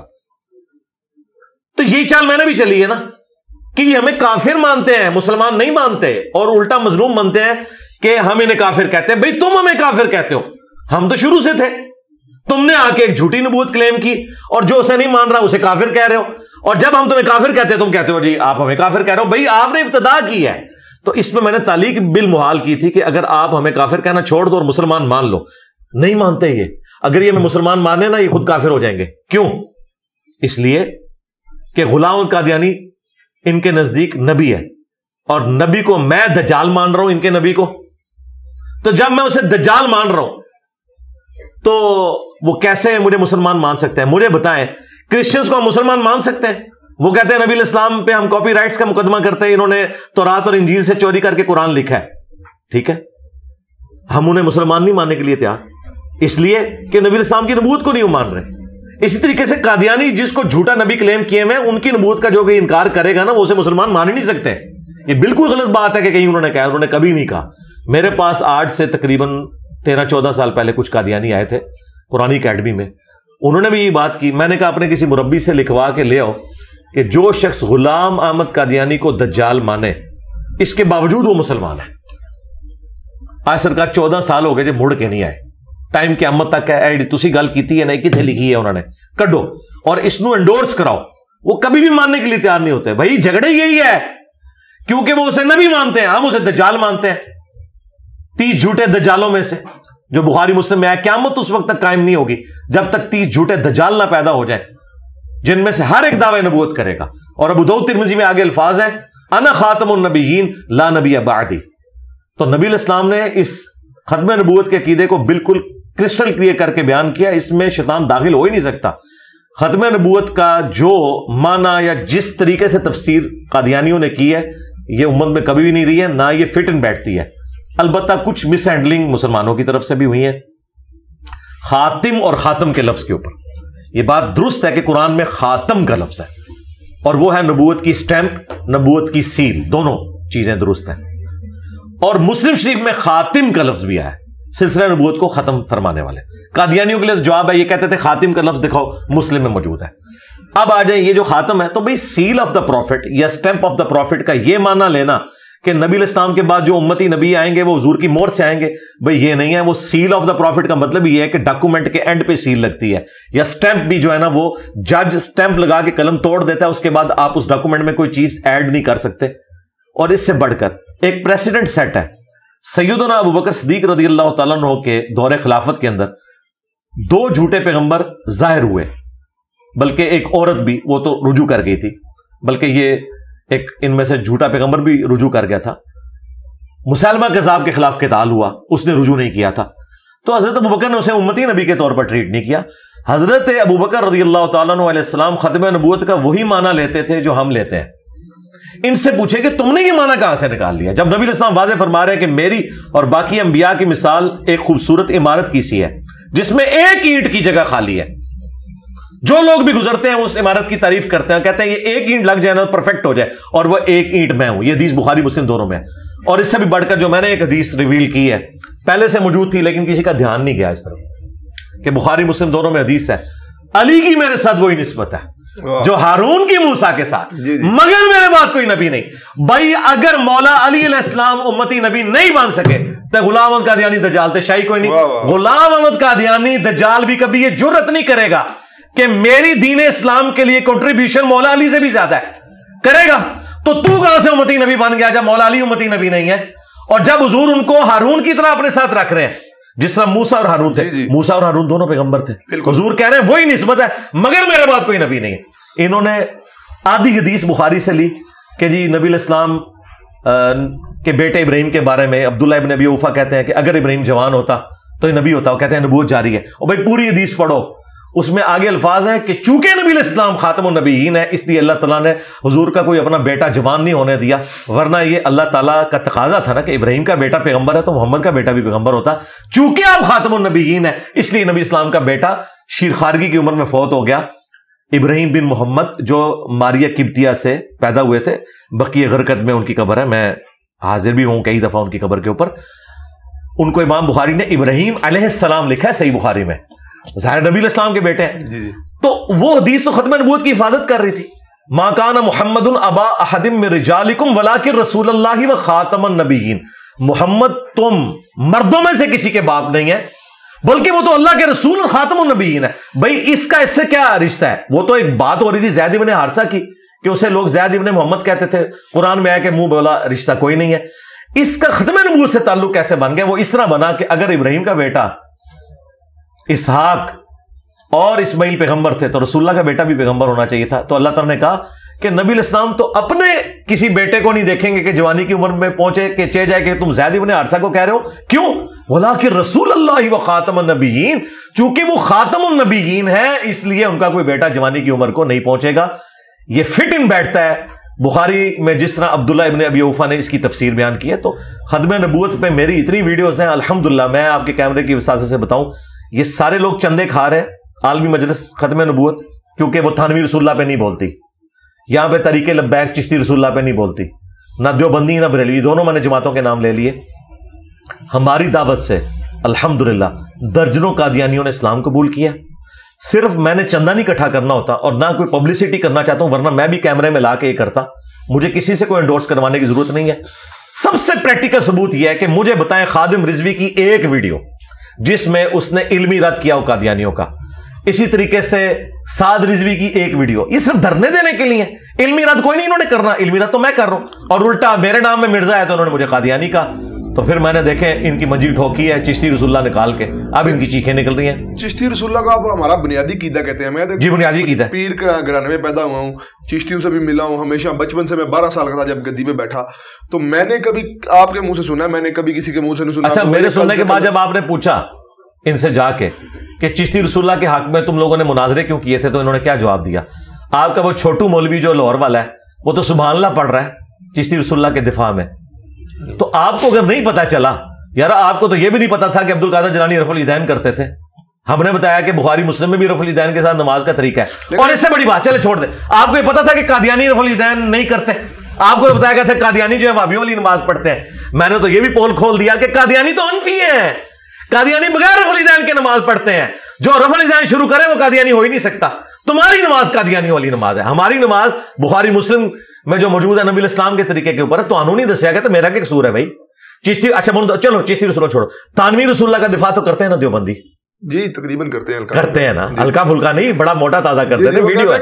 تو یہی چال میں نے بھی چلی ہے نا کہ یہ ہمیں کافر مانتے ہیں، مسلمان نہیں مانتے، اور الٹا مظلوم مانتے ہیں کہ ہم انہیں کافر کہتے ہیں. بھائی تم ہمیں کافر کہتے ہو، ہم تو شروع سے تھے. تم نے آ کے ایک جھوٹی نبوت کلیم کی اور جو اسے نہیں مان رہا اسے کافر کہہ رہے ہو. اور جب ہم تمہیں کافر کہتے ہیں تم کہتے ہو جی آپ ہمیں کافر کہہ رہے ہو. بھائی آپ نے ابتدا کی ہے. تو اس میں نے تعلیق بالمحال کی تھی کہ اگر آپ ہمیں کافر کہنا چھوڑ دو اور مسلمان مان لو. نہیں مانتے یہ. اگر یہ ہمیں مسلمان مانے نا یہ خود کافر ہو جائیں گے. کیوں؟ اس لیے کہ غلام قادیانی ان کے نزدیک نبی ہے اور نبی کو میں دجال مان رہا ہوں ان کے نبی کو. تو جب میں اسے دجال مان رہا ہوں تو وہ کیسے مجھے مسلمان مان سکتے ہیں؟ مجھے بتائیں. کرسچنز کو ہم مسلمان مان سکتے ہیں؟ وہ کہتے ہیں نبی الاسلام پہ ہم کاپی رائٹس کا مقدمہ کرتے ہیں، انہوں نے تورات اور انجیل سے چوری کر کے قرآن لکھا ہے. ٹھیک ہے، ہم انہیں مسلمان نہیں ماننے کے لیے تیار، اس لیے کہ نبی الاسلام کی نبوت کو نہیں مان رہے. اسی طریقے سے قادیانی جس کو جھوٹا نبی کلیم کیے ہوئے ان کی نبوت کا جو کہ انکار کرے گا نا وہ اسے مسلمان مان ہی نہیں سکتے. یہ بالکل غلط بات ہے کہ کہیں انہوں نے کہا، انہوں نے کبھی نہیں کہا. میرے پاس آج سے تقریباً 13-14 سال پہلے کچھ قادیانی آئے تھے قرآنی اکیڈمی میں. انہوں نے بھی یہ بات کی. میں نے کہا اپنے کسی مربی سے لکھوا کے لے آؤ کہ جو شخص غلام احمد قادیانی کو دجال مانے اس کے باوجود وہ مسلمان ہے. آج سرکار 14 سال ہو گئے جو مڑ کے نہیں آئے. ٹائم قیامت تک ہے. تسی گل کیتی ہے نہیں کتنے لکھی ہے انہوں نے کڈو اور اس نو انڈورس کراؤ. وہ کبھی بھی ماننے کے لیے تیار نہیں ہوتے. بھائی جھگڑے یہی ہے کیونکہ وہ اسے نبی مانتے ہیں، ہم اسے دجال مانتے ہیں. 30 جھوٹے دجالوں میں سے جو بخاری مسلم میں آیا قیامت اس وقت تک قائم نہیں ہوگی جب تک 30 جھوٹے دجال نہ پیدا ہو جائیں جن میں سے ہر ایک دعوی نبوت کرے گا. اور ابو داؤد ترمذی میں آگے الفاظ ہیں انا خاتم النبیین لا نبی بعدی. تو نبی علیہ السلام نے اس ختم نبوت کے عقیدے کو بالکل کرسٹل کلیئر کر کے بیان کیا, اس میں شیطان داخل ہو ہی نہیں سکتا. ختم نبوت کا جو معنی یا جس طریقے سے تفسیر قادیانیوں نے کی ہے یہ امت میں کبھی بھی نہیں رہی ہے, نہ یہ فٹ ان بیٹھتی ہے. البتہ کچھ مس ہینڈلنگ مسلمانوں کی طرف سے بھی ہوئی ہے خاتم اور خاتم کے لفظ کے اوپر. یہ بات درست ہے کہ قرآن میں خاتم کا لفظ ہے اور وہ ہے نبوت کی سٹیمپ, نبوت کی سیل, دونوں چیزیں درست ہیں. اور مسلم شریف میں خاتم کا لفظ بھی آیا ہے, سلسلہ نبوت کو ختم فرمانے والے. قادیانیوں کے لیے جواب ہے, یہ کہتے تھے خاتم کا لفظ دکھاؤ, مسلم میں موجود ہے. اب آ جائیں یہ جو خاتم ہے تو بھئی سیل آف دا پروفٹ یا سٹیمپ آف دا پروفٹ کا یہ معنی لینا کہ نبی علیہ السلام کے بعد جو امتی نبی آئیں گے وہ حضور کی مہر سے آئیں گے, بھئی یہ نہیں ہے. وہ سیل آف دا پروفٹ کا مطلب یہ ہے کہ ڈاکومنٹ کے اینڈ پہ سیل لگتی ہے, یا سٹیمپ بھی جو ہے نا وہ جج سٹیمپ لگا کے قلم توڑ دیتا ہے, اس کے بعد آپ اس ڈاکومنٹ میں کوئی چیز ایڈ نہیں کر سکتے. اور اس سے بڑھ کر ایک پریسیڈنٹ سیٹ ہے. سیدنا ابو بکر صدیق رضی اللہ تعالیٰ عنہ کے دور خلافت کے اندر 2 جھوٹے پیغمبر ظاہر ہوئے, بلکہ ایک عورت بھی, وہ تو رجوع کر گئی تھی, بلکہ یہ ایک ان میں سے جھوٹا پیغمبر بھی رجوع کر گیا تھا. مسلمہ کذاب کے خلاف قتال ہوا, اس نے رجوع نہیں کیا تھا, تو حضرت ابو بکر نے اسے امتی نبی کے طور پر ٹریٹ نہیں کیا. حضرت ابو بکر رضی اللہ تعالیٰ عنہ علیہ السلام ختم نبوت کا وہی معنی لیتے تھے جو ہم لیتے ہیں. ان سے پوچھے کہ تم نے یہ معنی کہاں سے نکال لیا, جب نبی علیہ السلام واضح فرما رہے ہیں کہ میری اور باقی انبیاء کی مثال ایک خوبصورت عمارت کی سی ہے جس میں ایک اینٹ کی جگہ خالی ہے. جو لوگ بھی گزرتے ہیں اس عمارت کی تعریف کرتے ہیں, کہتے ہیں یہ ایک اینٹ لگ جائے نا پرفیکٹ ہو جائے, اور وہ ایک اینٹ میں ہوں. یہ حدیث بخاری مسلم دونوں میں ہے. اور اس سے بھی بڑھ کر جو میں نے ایک حدیث ریویل کی ہے, پہلے سے موجود تھی لیکن کسی کا دھیان نہیں گیا اس طرف, کہ بخاری مسلم دونوں میں حدیث ہے علی کی میرے ساتھ وہی نسبت ہے جو ہارون کی موسیٰ کے ساتھ, مگر میرے بعد کوئی نبی نہیں. بھائی اگر مولا علی علیہ السلام امتی نبی نہیں بن سکے تو غلام احمد قادیانی دجال تھے, شاہی کوئی نہیں. غلام احمد قادیانی دجال بھی کبھی یہ جرت نہیں کرے گا کہ میری دین اسلام کے لیے کنٹریبیوشن مولا علی سے بھی زیادہ ہے, کرے گا. تو کہاں سے امتی نبی بن گیا جب مولا علی امتی نبی نہیں ہے, اور جب حضور ان کو ہارون کی طرح اپنے ساتھ رکھ رہے ہیں جس طرح موسیٰ اور ہارون تھے. موسیٰ اور ہارون دونوں پیغمبر تھے, حضور کہہ رہے ہیں وہی نسبت ہے مگر میرے بعد کوئی نبی نہیں ہے. انہوں نے آدھی حدیث بخاری سے لی کہ جی نبی علیہ السلام کے بیٹے ابراہیم کے بارے میں عبداللہ ابن ابی اوفا کہتے ہیں کہ اگر ابراہیم جوان ہوتا تو یہ نبی ہوتا, وہ کہتے ہیں نبوت جاری ہے. اور بھائی پوری حدیث پڑھو, اس میں آگے الفاظ ہیں کہ چونکہ نبی علیہ السلام خاتم النبیین ہے اس لیے اللہ تعالیٰ نے حضور کا کوئی اپنا بیٹا جوان نہیں ہونے دیا, ورنہ یہ اللہ تعالیٰ کا تقاضا تھا نا کہ ابراہیم کا بیٹا پیغمبر ہے تو محمد کا بیٹا بھی پیغمبر ہوتا. چونکہ آپ خاتم النبیین ہے اس لیے نبی اسلام کا بیٹا شیر خارگی کی عمر میں فوت ہو گیا, ابراہیم بن محمد جو ماریہ قبطیہ سے پیدا ہوئے تھے. بقیہ غرقد میں ان کی قبر ہے, میں حاضر بھی ہوں کئی دفعہ ان کی قبر کے اوپر. ان کو امام بخاری نے ابراہیم علیہ السلام لکھا ہے صحیح بخاری میں, ظاہر نبی علیہ السلام کے بیٹے ہیں. تو وہ حدیث تو ختم نبوت کی حفاظت کر رہی تھی. ما کان محمد ابا احد من رجالکم ولکن رسول اللہ و خاتم النبیین, محمد تم مردوں میں سے کسی کے باپ نہیں ہے بلکہ وہ تو اللہ کے رسول اور خاتم النبیین ہے. بھائی اس کا اس سے کیا رشتہ ہے؟ وہ تو ایک بات ہو رہی تھی زید ابن حارثہ کی کہ اسے لوگ زید ابن محمد کہتے تھے, قرآن میں آیا کہ منہ بولا رشتہ کوئی نہیں ہے. اس کا ختم نبوت سے تعلق کیسے بن گیا؟ وہ اس طرح بنا کہ اگر ابراہیم کا بیٹا اسحاق اور اسماعیل پیغمبر تھے تو رسول اللہ کا بیٹا بھی پیغمبر ہونا چاہیے تھا. تو اللہ تعالیٰ نے کہا کہ نبی علیہ السلام تو اپنے کسی بیٹے کو نہیں دیکھیں گے کہ جوانی کی عمر میں پہنچے کہ چہ جائے کہ تم زید ابن حارثہ کو کہہ رہے ہو. کیوں؟ وَلَٰكِن رسول اللہ و خاتم النبیین, چونکہ وہ خاتم النبیین ہے اس لیے ان کا کوئی بیٹا جوانی کی عمر کو نہیں پہنچے گا. یہ فٹ ان بیٹھتا ہے بخاری میں جس طرح عبداللہ ابن ابی اوفا نے اس کی تفسیر بیان کی ہے. تو ختم نبوت پہ میری اتنی ویڈیوز ہیں الحمدللہ, میں آپ کے کیمرے کی وساطت سے بتاؤں یہ سارے لوگ چندے کھا رہے ہیں. عالمی مجلس ختم نبوت کیونکہ وہ تھانوی رسول اللہ پہ نہیں بولتی, یہاں پہ طریق لبیک چشتی رسول اللہ پہ نہیں بولتی, نہ دیوبندی نہ بریلوی, دونوں میں نے جماعتوں کے نام لے لیے. ہماری دعوت سے الحمدللہ درجنوں قادیانیوں نے اسلام قبول کیا. صرف میں نے چندہ نہیں اکٹھا کرنا ہوتا اور نہ کوئی پبلسٹی کرنا چاہتا ہوں, ورنہ میں بھی کیمرے میں لا کے یہ کرتا. مجھے کسی سے کوئی انڈورس کروانے کی ضرورت نہیں ہے. سب سے پریکٹیکل ثبوت یہ ہے کہ مجھے بتائیں خادم رضوی کی ایک ویڈیو جس میں اس نے علمی رد کیا ہو قادیانیوں کا. اسی طریقے سے سعد رضوی کی ایک ویڈیو, یہ صرف دھرنے دینے کے لیے, علمی رد کوئی نہیں انہوں نے کرنا. علمی رد تو میں کر رہا ہوں, اور الٹا میرے نام میں مرزا ہے تو انہوں نے مجھے قادیانی کہا. تو پھر میں نے دیکھے ان کی منجی ٹھوکی ہے چشتی رسول اللہ نکال کے، اب ان کی چیخیں نکل رہی ہیں. چشتی رسول اللہ کا ہمارا بنیادی عقیدہ کہتے ہیں. میں جی بنیادی عقیدہ. پیر کا گھرانے میں پیدا ہوا ہوں، چشتیوں سے بھی ملا ہوں ہمیشہ. بچپن سے میں 12 سال کا تھا جب گدی پہ بیٹھا، تو میں نے کبھی آپ کے منہ سے سنا، میں نے کبھی کسی کے منہ سے نہیں سنا. اچھا میرے سننے کے بعد جب آپ نے پوچھا ان سے جا کے کہ چشتی رسول اللہ کے حق میں تم لوگوں نے مناظرے کیوں کیے تھے، تو انہوں نے کیا جواب دیا؟ آپ کا وہ چھوٹو مولوی جو لاہور والا ہے وہ تو سبحان اللہ پڑھ رہا ہے چشتی رسول اللہ کے دفاع میں. تو آپ کو اگر نہیں پتا چلا یار، آپ کو تو یہ بھی نہیں پتا تھا کہ عبد القادر جیلانی رفع الیدین کرتے تھے. ہم نے بتایا کہ بخاری مسلم میں بھی رفع الیدین کے ساتھ نماز کا طریقہ ہے. اور اس سے بڑی بات چلے چھوڑ دیں، آپ کو یہ پتا تھا کہ قادیانی رفع الیدین نہیں کرتے؟ آپ کو بتایا گیا تھا قادیانی جو ہے وہابیوں والی نماز پڑھتے ہیں. میں نے تو یہ بھی پول کھول دیا کہ قادیانی تو انفی ہیں، قادیانی بغیر رفع الیدین کے نماز پڑھتے ہیں. جو رفع الیدین شروع کرے وہ قادیانی ہو ہی نہیں سکتا. تمہاری نماز قادیانی والی نماز ہے، ہماری نماز بخاری مسلم میں جو موجود ہے نبی الاسلام کے طریقے کے اوپر ہے. تو انہوں نے دسیا گیا تو میرا کیا قصور ہے بھائی؟ چشتی اچھا چلو چشتی رسول چھوڑو، تانوی رسول اللہ کا دفاع تو کرتے ہیں نا دیوبندی؟ جی تقریباً کرتے ہیں نا، ہلکا پھلکا نہیں، بڑا موٹا تازہ کرتے ہیں. ویڈیو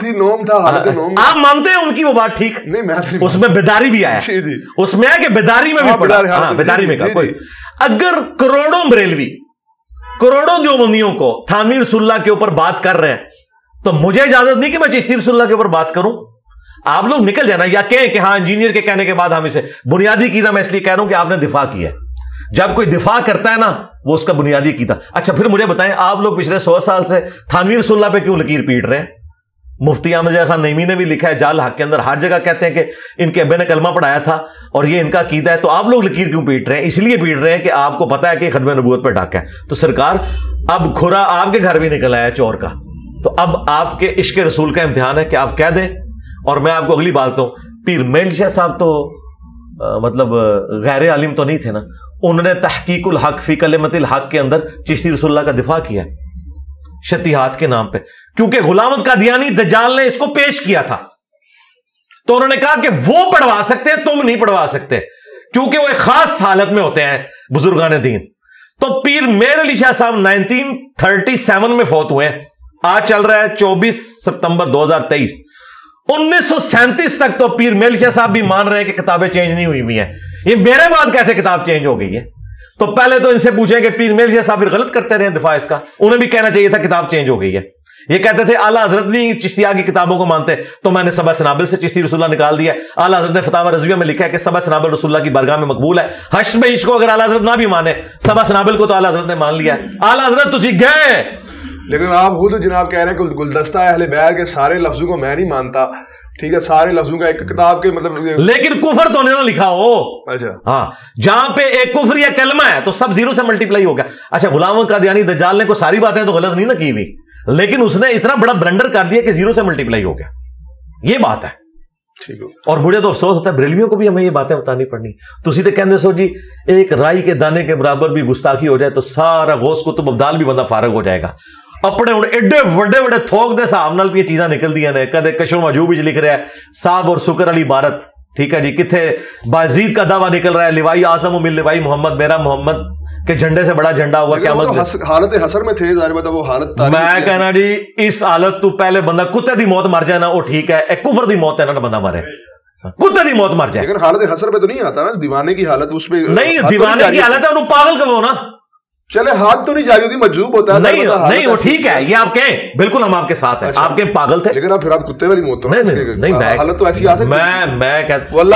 آپ مانتے ہیں ان کی وہ بات ٹھیک؟ اس میں بیداری بھی آیا، اس میں ہے کہ بیداری میں بھی پڑا، بیداری میں کہا کوئی. اگر کروڑوں بریلوی کروڑوں دیوبندیوں کو تھانوی رسول اللہ کے اوپر بات کر رہے ہیں تو مجھے اجازت نہیں کہ میں چشتی رسول اللہ کے اوپر بات کروں. آپ لوگ نکل جانا یا کہیں کہ ہاں انجینئر کے کہنے کے بعد ہم اسے بنیادی عقیدہ، میں اس لیے کہہ رہا ہوں کہ آپ نے دفاع کیا ہے. جب کوئی دفاع کرتا ہے نا وہ اس کا بنیادی عقیدہ. اچھا پھر مجھے بتائیں، آپ لوگ پچھلے 100 سال سے تھانوی رسول اللہ پہ کیوں لکیر پیٹ رہے ہیں؟ مفتی احمد خان نعیمی نے بھی لکھا ہے جال حق کے اندر، ہر جگہ کہتے ہیں کہ ان کے ابے نے کلمہ پڑھایا تھا اور یہ ان کا عقیدہ ہے. تو آپ لوگ لکیر کیوں پیٹ رہے ہیں؟ اس لیے پیٹ رہے ہیں کہ آپ کو پتا ہے کہ ختم نبوت پہ ڈاکہ ہے. تو سرکار اب کھرا آپ کے گھر بھی نکل آیا چور کا. تو اب آپ کے عشق رسول کا امتحان ہے کہ آپ کہہ دیں. اور میں آپ کو اگلی بات ہوں، پیر میل شاہ صاحب تو مطلب غیر عالم تو نہیں تھے نا، انہوں نے تحقیق الحق فی کلمت الحق کے اندر چشتی رسول اللہ کا دفاع کیا شتیہات کے نام پہ، کیونکہ غلام احمد قادیانی دجال نے اس کو پیش کیا تھا. تو انہوں نے کہا کہ وہ پڑھوا سکتے ہیں، تم نہیں پڑھوا سکتے، کیونکہ وہ ایک خاص حالت میں ہوتے ہیں بزرگان دین. تو پیر میر علی شاہ صاحب 1937 میں فوت ہوئے ہیں. آج چل رہا ہے 24 سپتمبر 2023. 1937 تک تو پیر میل شاہ صاحب بھی مان رہے ہیں کہ کتابیں چینج نہیں ہوئی ہیں. یہ میرے بعد کیسے کتاب چینج ہو گئی ہے؟ تو پہلے تو ان سے پوچھیں کہ پیر میل شاہ صاحب پھر غلط کرتے رہے دفاع اس کا. انہیں بھی کہنا چاہیے تھا کتاب چینج ہو گئی ہے. یہ کہتے تھے اعلیٰ حضرت نہیں چشتیہ کی کتابوں کو مانتے، تو میں نے سبع سنابل سے چشتی رسول اللہ نکال دیا. اعلیٰ حضرت نے فتاوی رضویہ میں لکھا ہے کہ سبع سنابل رسول اللہ کی بارگاہ میں مقبول ہے. حشر میں عشق کو اگر اعلیٰ حضرت نہ بھی مانے، سبع سنابل کو تو اعلیٰ حضرت نے مان لیا. اعلیٰ حضرت تسی گئے. لیکن آپ خود جناب کہہ رہے ہیں کہ گلدستہ اہل بیت کے سارے لفظوں کو میں نہیں مانتا. ٹھیک ہے، سارے لفظوں کا ایک کتاب کے مطلب، لیکن کفر تو نہیں لکھا ہو. اچھا ہاں، جہاں پہ ایک کفر یا کلمہ ہے تو سب زیرو سے ملٹیپلائی ہو گیا. اچھا غلام احمد قادیانی دجال نے کو ساری باتیں تو غلط نہیں نہ کی ہوئی، لیکن اس نے اتنا بڑا بلنڈر کر دیا کہ زیرو سے ملٹیپلائی ہو گیا. یہ بات ہے. اور مجھے تو افسوس ہوتا ہے بریلویوں کو بھی ہمیں یہ باتیں بتانی پڑنی. تسی تو کہندے سو جی ایک رائی کے دانے کے برابر بھی گستاخی ہو جائے تو سارا غوث کتب ابدال بھی بندہ فارغ ہو جائے گا. اپنے ایڈے وڈے وڈے تھوک دے صاحب نال بھی یہ چیزاں نکل دیا نے. کدے کشر مجوب وچ لکھ رہا ہے صاحب اور سکر علی عبارت، ٹھیک ہے جی، کتنے بازید کا دعویٰ نکل رہا ہے لوائی اعظم من لوائی محمد، میرا محمد کے جھنڈے سے بڑا جھنڈا ہوا قیامت. حالت حسر میں تھے، ظاہر بات ہے وہ حالت. میں کہنا جی اس حالت تو پہلے بندہ کتے دی موت مر جائے نا وہ ٹھیک ہے، ایک کفر دی موت ہے نا بندہ مرے، کتے دی موت مر جائے. لیکن حالت حسر پہ تو نہیں آتا نا، دیوانے کی حالت اس پہ نہیں. دیوانے کی حالت ہے انہوں پاگل کہو نا. چلے ہاتھ تو نہیں جاری ہوتی، مجذوب ہوتا ہے. نہیں وہ ٹھیک ہے، یہ آپ کہیں بالکل ہم آپ کے ساتھ ہیں. آپ کے پاگل تھے، لیکن آپ پھر آپ کتے والی موت تو نہیں. حالت تو ایسی آ سکتی ہے. میں کہتا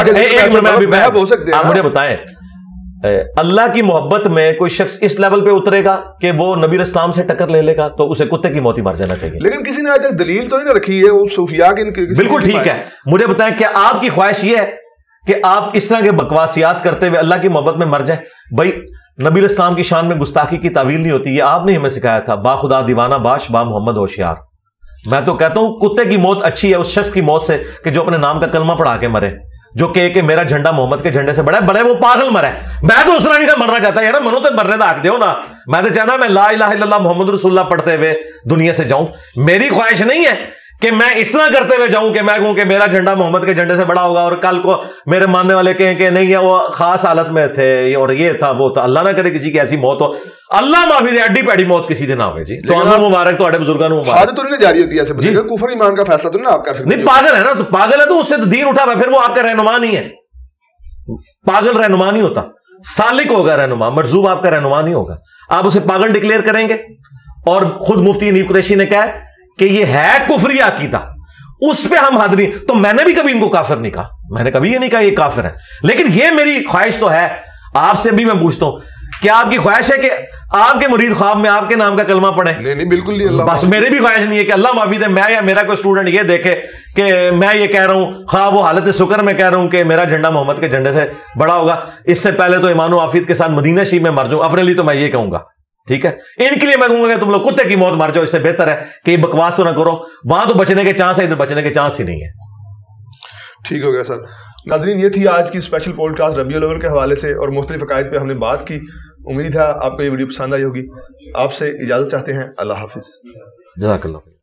آپ مجھے بتائیں اللہ کی محبت میں کوئی شخص اس لیول پہ اترے گا کہ وہ نبی اسلام سے ٹکر لے لے گا تو اسے کتے کی موت ہی مر جانا چاہیے. لیکن کسی نے آج تک دلیل تو نہیں رکھی ہے وہ صوفیاء کی. بالکل ٹھیک ہے. مجھے بتائیں کیا آپ کی خواہش یہ ہے کہ آپ اس طرح کے بکواسیات کرتے ہوئے اللہ کی محبت میں مر جائیں؟ بھائی نبی اسلام کی شان میں گستاخی کی تعویل نہیں ہوتی. یہ آپ نے ہمیں سکھایا تھا، با خدا دیوانہ باش با محمد ہوشیار. میں تو کہتا ہوں کتے کی موت اچھی ہے اس شخص کی موت سے کہ جو اپنے نام کا کلمہ پڑھا کے مرے، جو کہ میرا جھنڈا محمد کے جھنڈے سے بڑا ہے. بڑے وہ پاگل مرے. میں تو اس طرح نہیں مرنا چاہتا یار، منو تو مرنے کا حق دیو نا. میں تو چاہتا میں لا الہ الا اللہ محمد رسول اللہ پڑھتے ہوئے دنیا سے جاؤں. میری خواہش نہیں ہے کہ میں اس طرح کرتے ہوئے جاؤں کہ میں کہوں کہ میرا جھنڈا محمد کے جھنڈے سے بڑا ہوگا اور کل کو میرے ماننے والے کہیں کہ نہیں ہے وہ خاص حالت میں تھے اور یہ تھا وہ تھا. اللہ نہ کرے کسی کی ایسی موت ہو، اللہ معافی دے، اڈی پیڑی موت کسی دن آوے جی. تو اللہ مبارک تو بزرگوں نے مبارک. حاجت تو نہیں جاری ہوتی ایسے بندے کا، کفر ایمان کا فیصلہ تو نہیں آپ کر سکتے. نہیں پاگل ہے نا، تو پاگل ہے تو اس سے تو دین اٹھا ہوا، پھر وہ آپ کا رہنما نہیں ہے. पागल रहनुमा नहीं होता, सालिक होगा रहनुमा, मजूब आपका रहनुमा नहीं होगा। आप उसे पागल डिक्लेयर करेंगे, और खुद मुफ्ती अनीफ कुरैशी ने कहा कि ये है कुफरी अकीदा, उस पे हम हद नहीं। तो मैंने भी कभी इनको काफिर नहीं कहा, मैंने कभी ये नहीं कहा ये काफिर है, लेकिन ये मेरी ख्वाहिश तो है। आपसे भी मैं पूछता हूं, क्या आपकी ख्वाहिश है कि आपके मुरीद ख्वाब में आपके नाम का कलमा पढ़े? नहीं, बिल्कुल नहीं। बस मेरी भी ख्वाहिश नहीं है कि अल्लाह माफी दे मैं या मेरा कोई स्टूडेंट ये देखे कि मैं ये कह रहा हूं, हाँ वो हालत शुक्र में कह रहा हूं कि मेरा झंडा मोहम्मद के झंडे से बड़ा होगा, इससे पहले तो इमाम आफिद के साथ मदीना शरीफ में मर जाऊं। अपने लिए तो मैं ये कहूंगा, ठीक है, इनके लिए मैं कहूंगा कि तुम लोग कुत्ते की मौत मर जाओ, इससे बेहतर है कि ये बकवास तो ना करो। वहां तो बचने के चांस है, इधर बचने के चांस ही नहीं है। ठीक हो गया सर। नाज़रीन, ये थी आज की स्पेशल पॉडकास्ट रबीउल अव्वल के हवाले से, और मुख्तलिफ अकायद पे हमने बात की। उम्मीद है आपको ये वीडियो पसंद आई होगी। आपसे इजाज़त चाहते हैं। अल्लाह हाफिज़। जज़ाकल्लाह।